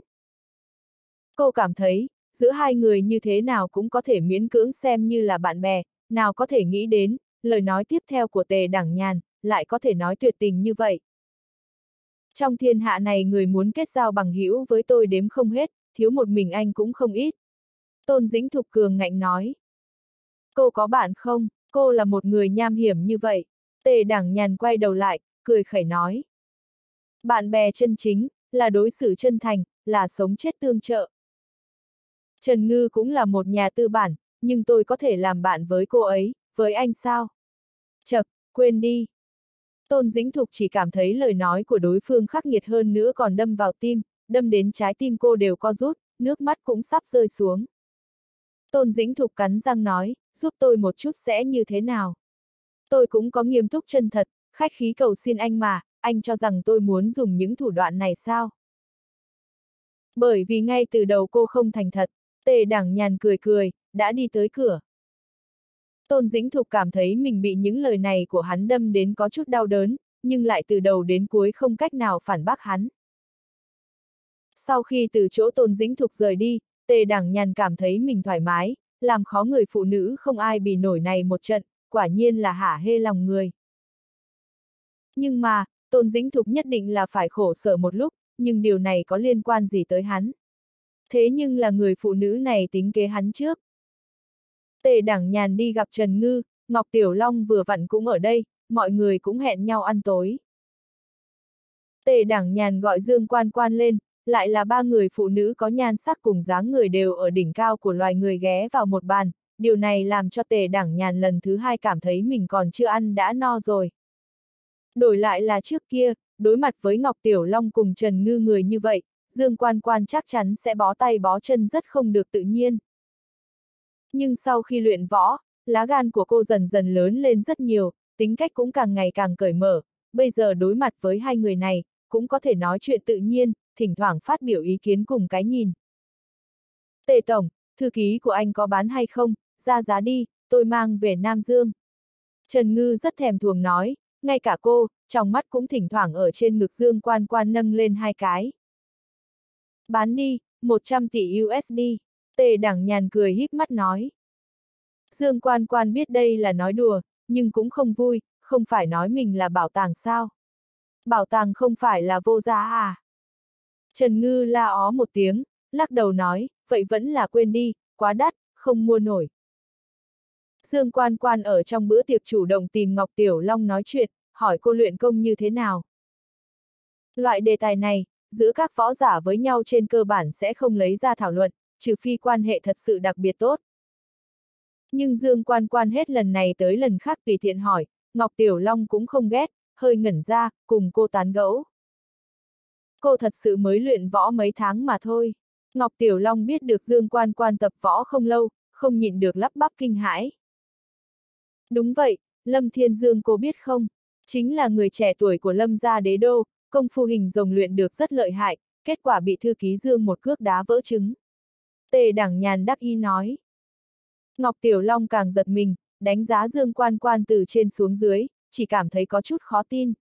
Cô cảm thấy, giữa hai người như thế nào cũng có thể miễn cưỡng xem như là bạn bè, nào có thể nghĩ đến, lời nói tiếp theo của Tề Đảng Nhàn, lại có thể nói tuyệt tình như vậy. Trong thiên hạ này người muốn kết giao bằng hữu với tôi đếm không hết, thiếu một mình anh cũng không ít. Tôn Dĩnh Thục cường ngạnh nói. Cô có bạn không? Cô là một người nham hiểm như vậy. Tề Đảng Nhàn quay đầu lại, cười khẩy nói. Bạn bè chân chính, là đối xử chân thành, là sống chết tương trợ. Trần Ngư cũng là một nhà tư bản, nhưng tôi có thể làm bạn với cô ấy, với anh sao? Chậc, quên đi. Tôn Dĩnh Thục chỉ cảm thấy lời nói của đối phương khắc nghiệt hơn nữa còn đâm vào tim, đâm đến trái tim cô đều co rút, nước mắt cũng sắp rơi xuống. Tôn Dĩnh Thục cắn răng nói, giúp tôi một chút sẽ như thế nào? Tôi cũng có nghiêm túc chân thật, khách khí cầu xin anh mà, anh cho rằng tôi muốn dùng những thủ đoạn này sao? Bởi vì ngay từ đầu cô không thành thật, Tề Đảng Nhàn cười cười, đã đi tới cửa. Tôn Dĩnh Thục cảm thấy mình bị những lời này của hắn đâm đến có chút đau đớn, nhưng lại từ đầu đến cuối không cách nào phản bác hắn. Sau khi từ chỗ Tôn Dĩnh Thục rời đi, Tề Đảng Nhàn cảm thấy mình thoải mái, làm khó người phụ nữ không ai bì nổi này một trận, quả nhiên là hả hê lòng người. Nhưng mà, Tôn Dĩnh Thục nhất định là phải khổ sở một lúc, nhưng điều này có liên quan gì tới hắn? Thế nhưng là người phụ nữ này tính kế hắn trước. Tề Đảng Nhàn đi gặp Trần Ngư, Ngọc Tiểu Long vừa vặn cũng ở đây, mọi người cũng hẹn nhau ăn tối. Tề Đảng Nhàn gọi Dương Quan Quan lên, lại là ba người phụ nữ có nhan sắc cùng dáng người đều ở đỉnh cao của loài người ghé vào một bàn, điều này làm cho Tề Đảng Nhàn lần thứ hai cảm thấy mình còn chưa ăn đã no rồi. Đổi lại là trước kia, đối mặt với Ngọc Tiểu Long cùng Trần Ngư người như vậy, Dương Quan Quan chắc chắn sẽ bó tay bó chân rất không được tự nhiên. Nhưng sau khi luyện võ, lá gan của cô dần dần lớn lên rất nhiều, tính cách cũng càng ngày càng cởi mở, bây giờ đối mặt với hai người này, cũng có thể nói chuyện tự nhiên, thỉnh thoảng phát biểu ý kiến cùng cái nhìn. Tề Tổng, thư ký của anh có bán hay không, ra giá đi, tôi mang về Nam Dương. Trần Ngư rất thèm thuồng nói, ngay cả cô, trong mắt cũng thỉnh thoảng ở trên ngực Dương Quan Quan nâng lên hai cái. Bán đi, một trăm tỷ u ét đê, Tề Đảng Nhàn cười híp mắt nói. Dương Quan Quan biết đây là nói đùa, nhưng cũng không vui, không phải nói mình là bảo tàng sao? Bảo tàng không phải là vô giá à? Trần Ngư la ó một tiếng, lắc đầu nói, vậy vẫn là quên đi, quá đắt, không mua nổi. Dương Quan Quan ở trong bữa tiệc chủ động tìm Ngọc Tiểu Long nói chuyện, hỏi cô luyện công như thế nào. Loại đề tài này, giữa các võ giả với nhau trên cơ bản sẽ không lấy ra thảo luận, trừ phi quan hệ thật sự đặc biệt tốt. Nhưng Dương Quan Quan hết lần này tới lần khác tùy tiện hỏi, Ngọc Tiểu Long cũng không ghét, hơi ngẩn ra, cùng cô tán gẫu. Cô thật sự mới luyện võ mấy tháng mà thôi. Ngọc Tiểu Long biết được Dương Quan Quan tập võ không lâu, không nhịn được lắp bắp kinh hãi. Đúng vậy, Lâm Thiên Dương cô biết không? Chính là người trẻ tuổi của Lâm gia đế đô, công phu hình rồng luyện được rất lợi hại, kết quả bị thư ký Dương một cước đá vỡ trứng. Tề Đảng Nhàn đắc ý nói. Ngọc Tiểu Long càng giật mình, đánh giá Dương Quan Quan từ trên xuống dưới, chỉ cảm thấy có chút khó tin.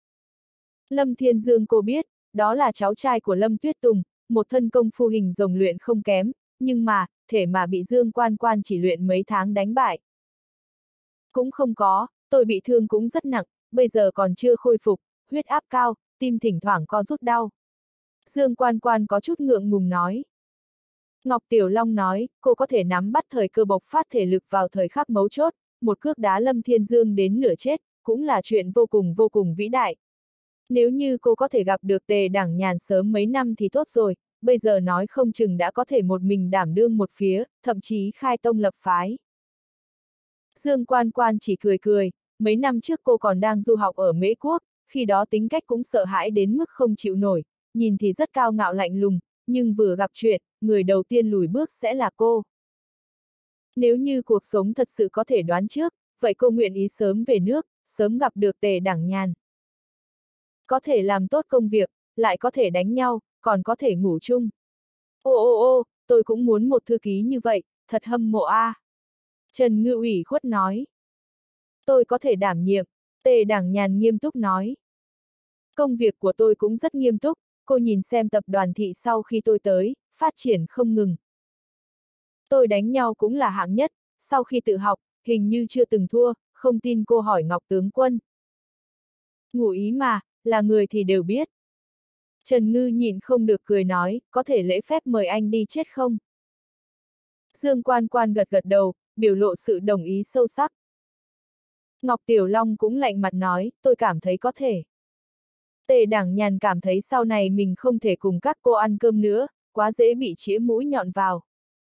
Lâm Thiên Dương cô biết, đó là cháu trai của Lâm Tuyết Tùng, một thân công phu hình rồng luyện không kém, nhưng mà, thể mà bị Dương Quan Quan chỉ luyện mấy tháng đánh bại. Cũng không có, tôi bị thương cũng rất nặng, bây giờ còn chưa khôi phục, huyết áp cao, tim thỉnh thoảng co rút đau. Dương Quan Quan có chút ngượng ngùng nói. Ngọc Tiểu Long nói, cô có thể nắm bắt thời cơ bộc phát thể lực vào thời khắc mấu chốt, một cước đá Lâm Thiên Dương đến nửa chết, cũng là chuyện vô cùng vô cùng vĩ đại. Nếu như cô có thể gặp được Tề Đảng Nhàn sớm mấy năm thì tốt rồi, bây giờ nói không chừng đã có thể một mình đảm đương một phía, thậm chí khai tông lập phái. Dương Quan Quan chỉ cười cười, mấy năm trước cô còn đang du học ở Mễ Quốc, khi đó tính cách cũng sợ hãi đến mức không chịu nổi, nhìn thì rất cao ngạo lạnh lùng, nhưng vừa gặp chuyện, người đầu tiên lùi bước sẽ là cô. Nếu như cuộc sống thật sự có thể đoán trước, vậy cô nguyện ý sớm về nước, sớm gặp được Tề Đảng Nhàn. Có thể làm tốt công việc, lại có thể đánh nhau, còn có thể ngủ chung. Ô ô ô, tôi cũng muốn một thư ký như vậy, thật hâm mộ a. À. Trần Ngư ủy khuất nói. Tôi có thể đảm nhiệm, Tề Đảng Nhàn nghiêm túc nói. Công việc của tôi cũng rất nghiêm túc, cô nhìn xem tập đoàn thị sau khi tôi tới, phát triển không ngừng. Tôi đánh nhau cũng là hạng nhất, sau khi tự học, hình như chưa từng thua, không tin cô hỏi Ngọc tướng quân. Ngụ ý mà, là người thì đều biết. Trần Ngư nhịn không được cười nói, có thể lễ phép mời anh đi chết không? Dương Quan Quan gật gật đầu, biểu lộ sự đồng ý sâu sắc. Ngọc Tiểu Long cũng lạnh mặt nói, tôi cảm thấy có thể. Tề Đảng Nhàn cảm thấy sau này mình không thể cùng các cô ăn cơm nữa, quá dễ bị chĩa mũi nhọn vào.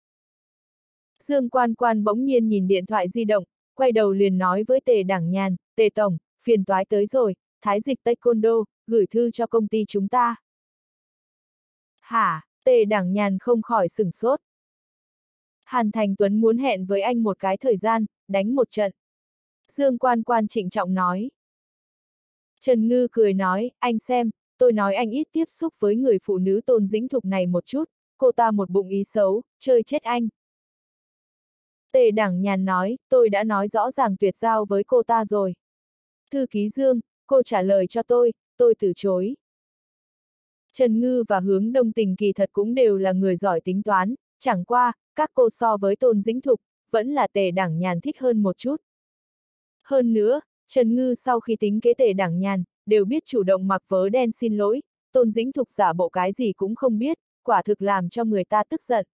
Dương Quan Quan bỗng nhiên nhìn điện thoại di động, quay đầu liền nói với Tề Đảng Nhàn, Tề Tổng, phiền toái tới rồi, Thái Dịch Taekwondo, gửi thư cho công ty chúng ta. Hả, Tề Đảng Nhàn không khỏi sửng sốt. Hàn Thành Tuấn muốn hẹn với anh một cái thời gian, đánh một trận. Dương Quan Quan trịnh trọng nói. Trần Ngư cười nói, anh xem, tôi nói anh ít tiếp xúc với người phụ nữ Tôn Dĩnh Thục này một chút, cô ta một bụng ý xấu, chơi chết anh. Tề Đảng Nhàn nói, tôi đã nói rõ ràng tuyệt giao với cô ta rồi. Thư ký Dương, cô trả lời cho tôi, tôi từ chối. Trần Ngư và Hướng Đông Tình kỳ thật cũng đều là người giỏi tính toán, chẳng qua, các cô so với Tôn Dĩnh Thục, vẫn là Tề Đảng Nhàn thích hơn một chút. Hơn nữa, Trần Ngư sau khi tính kế Tề Đảng Nhàn, đều biết chủ động mặc vớ đen xin lỗi, Tôn Dĩnh Thục giả bộ cái gì cũng không biết, quả thực làm cho người ta tức giận.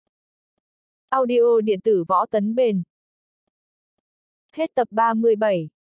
Audio điện tử võ tấn bền. Hết tập ba mươi bảy.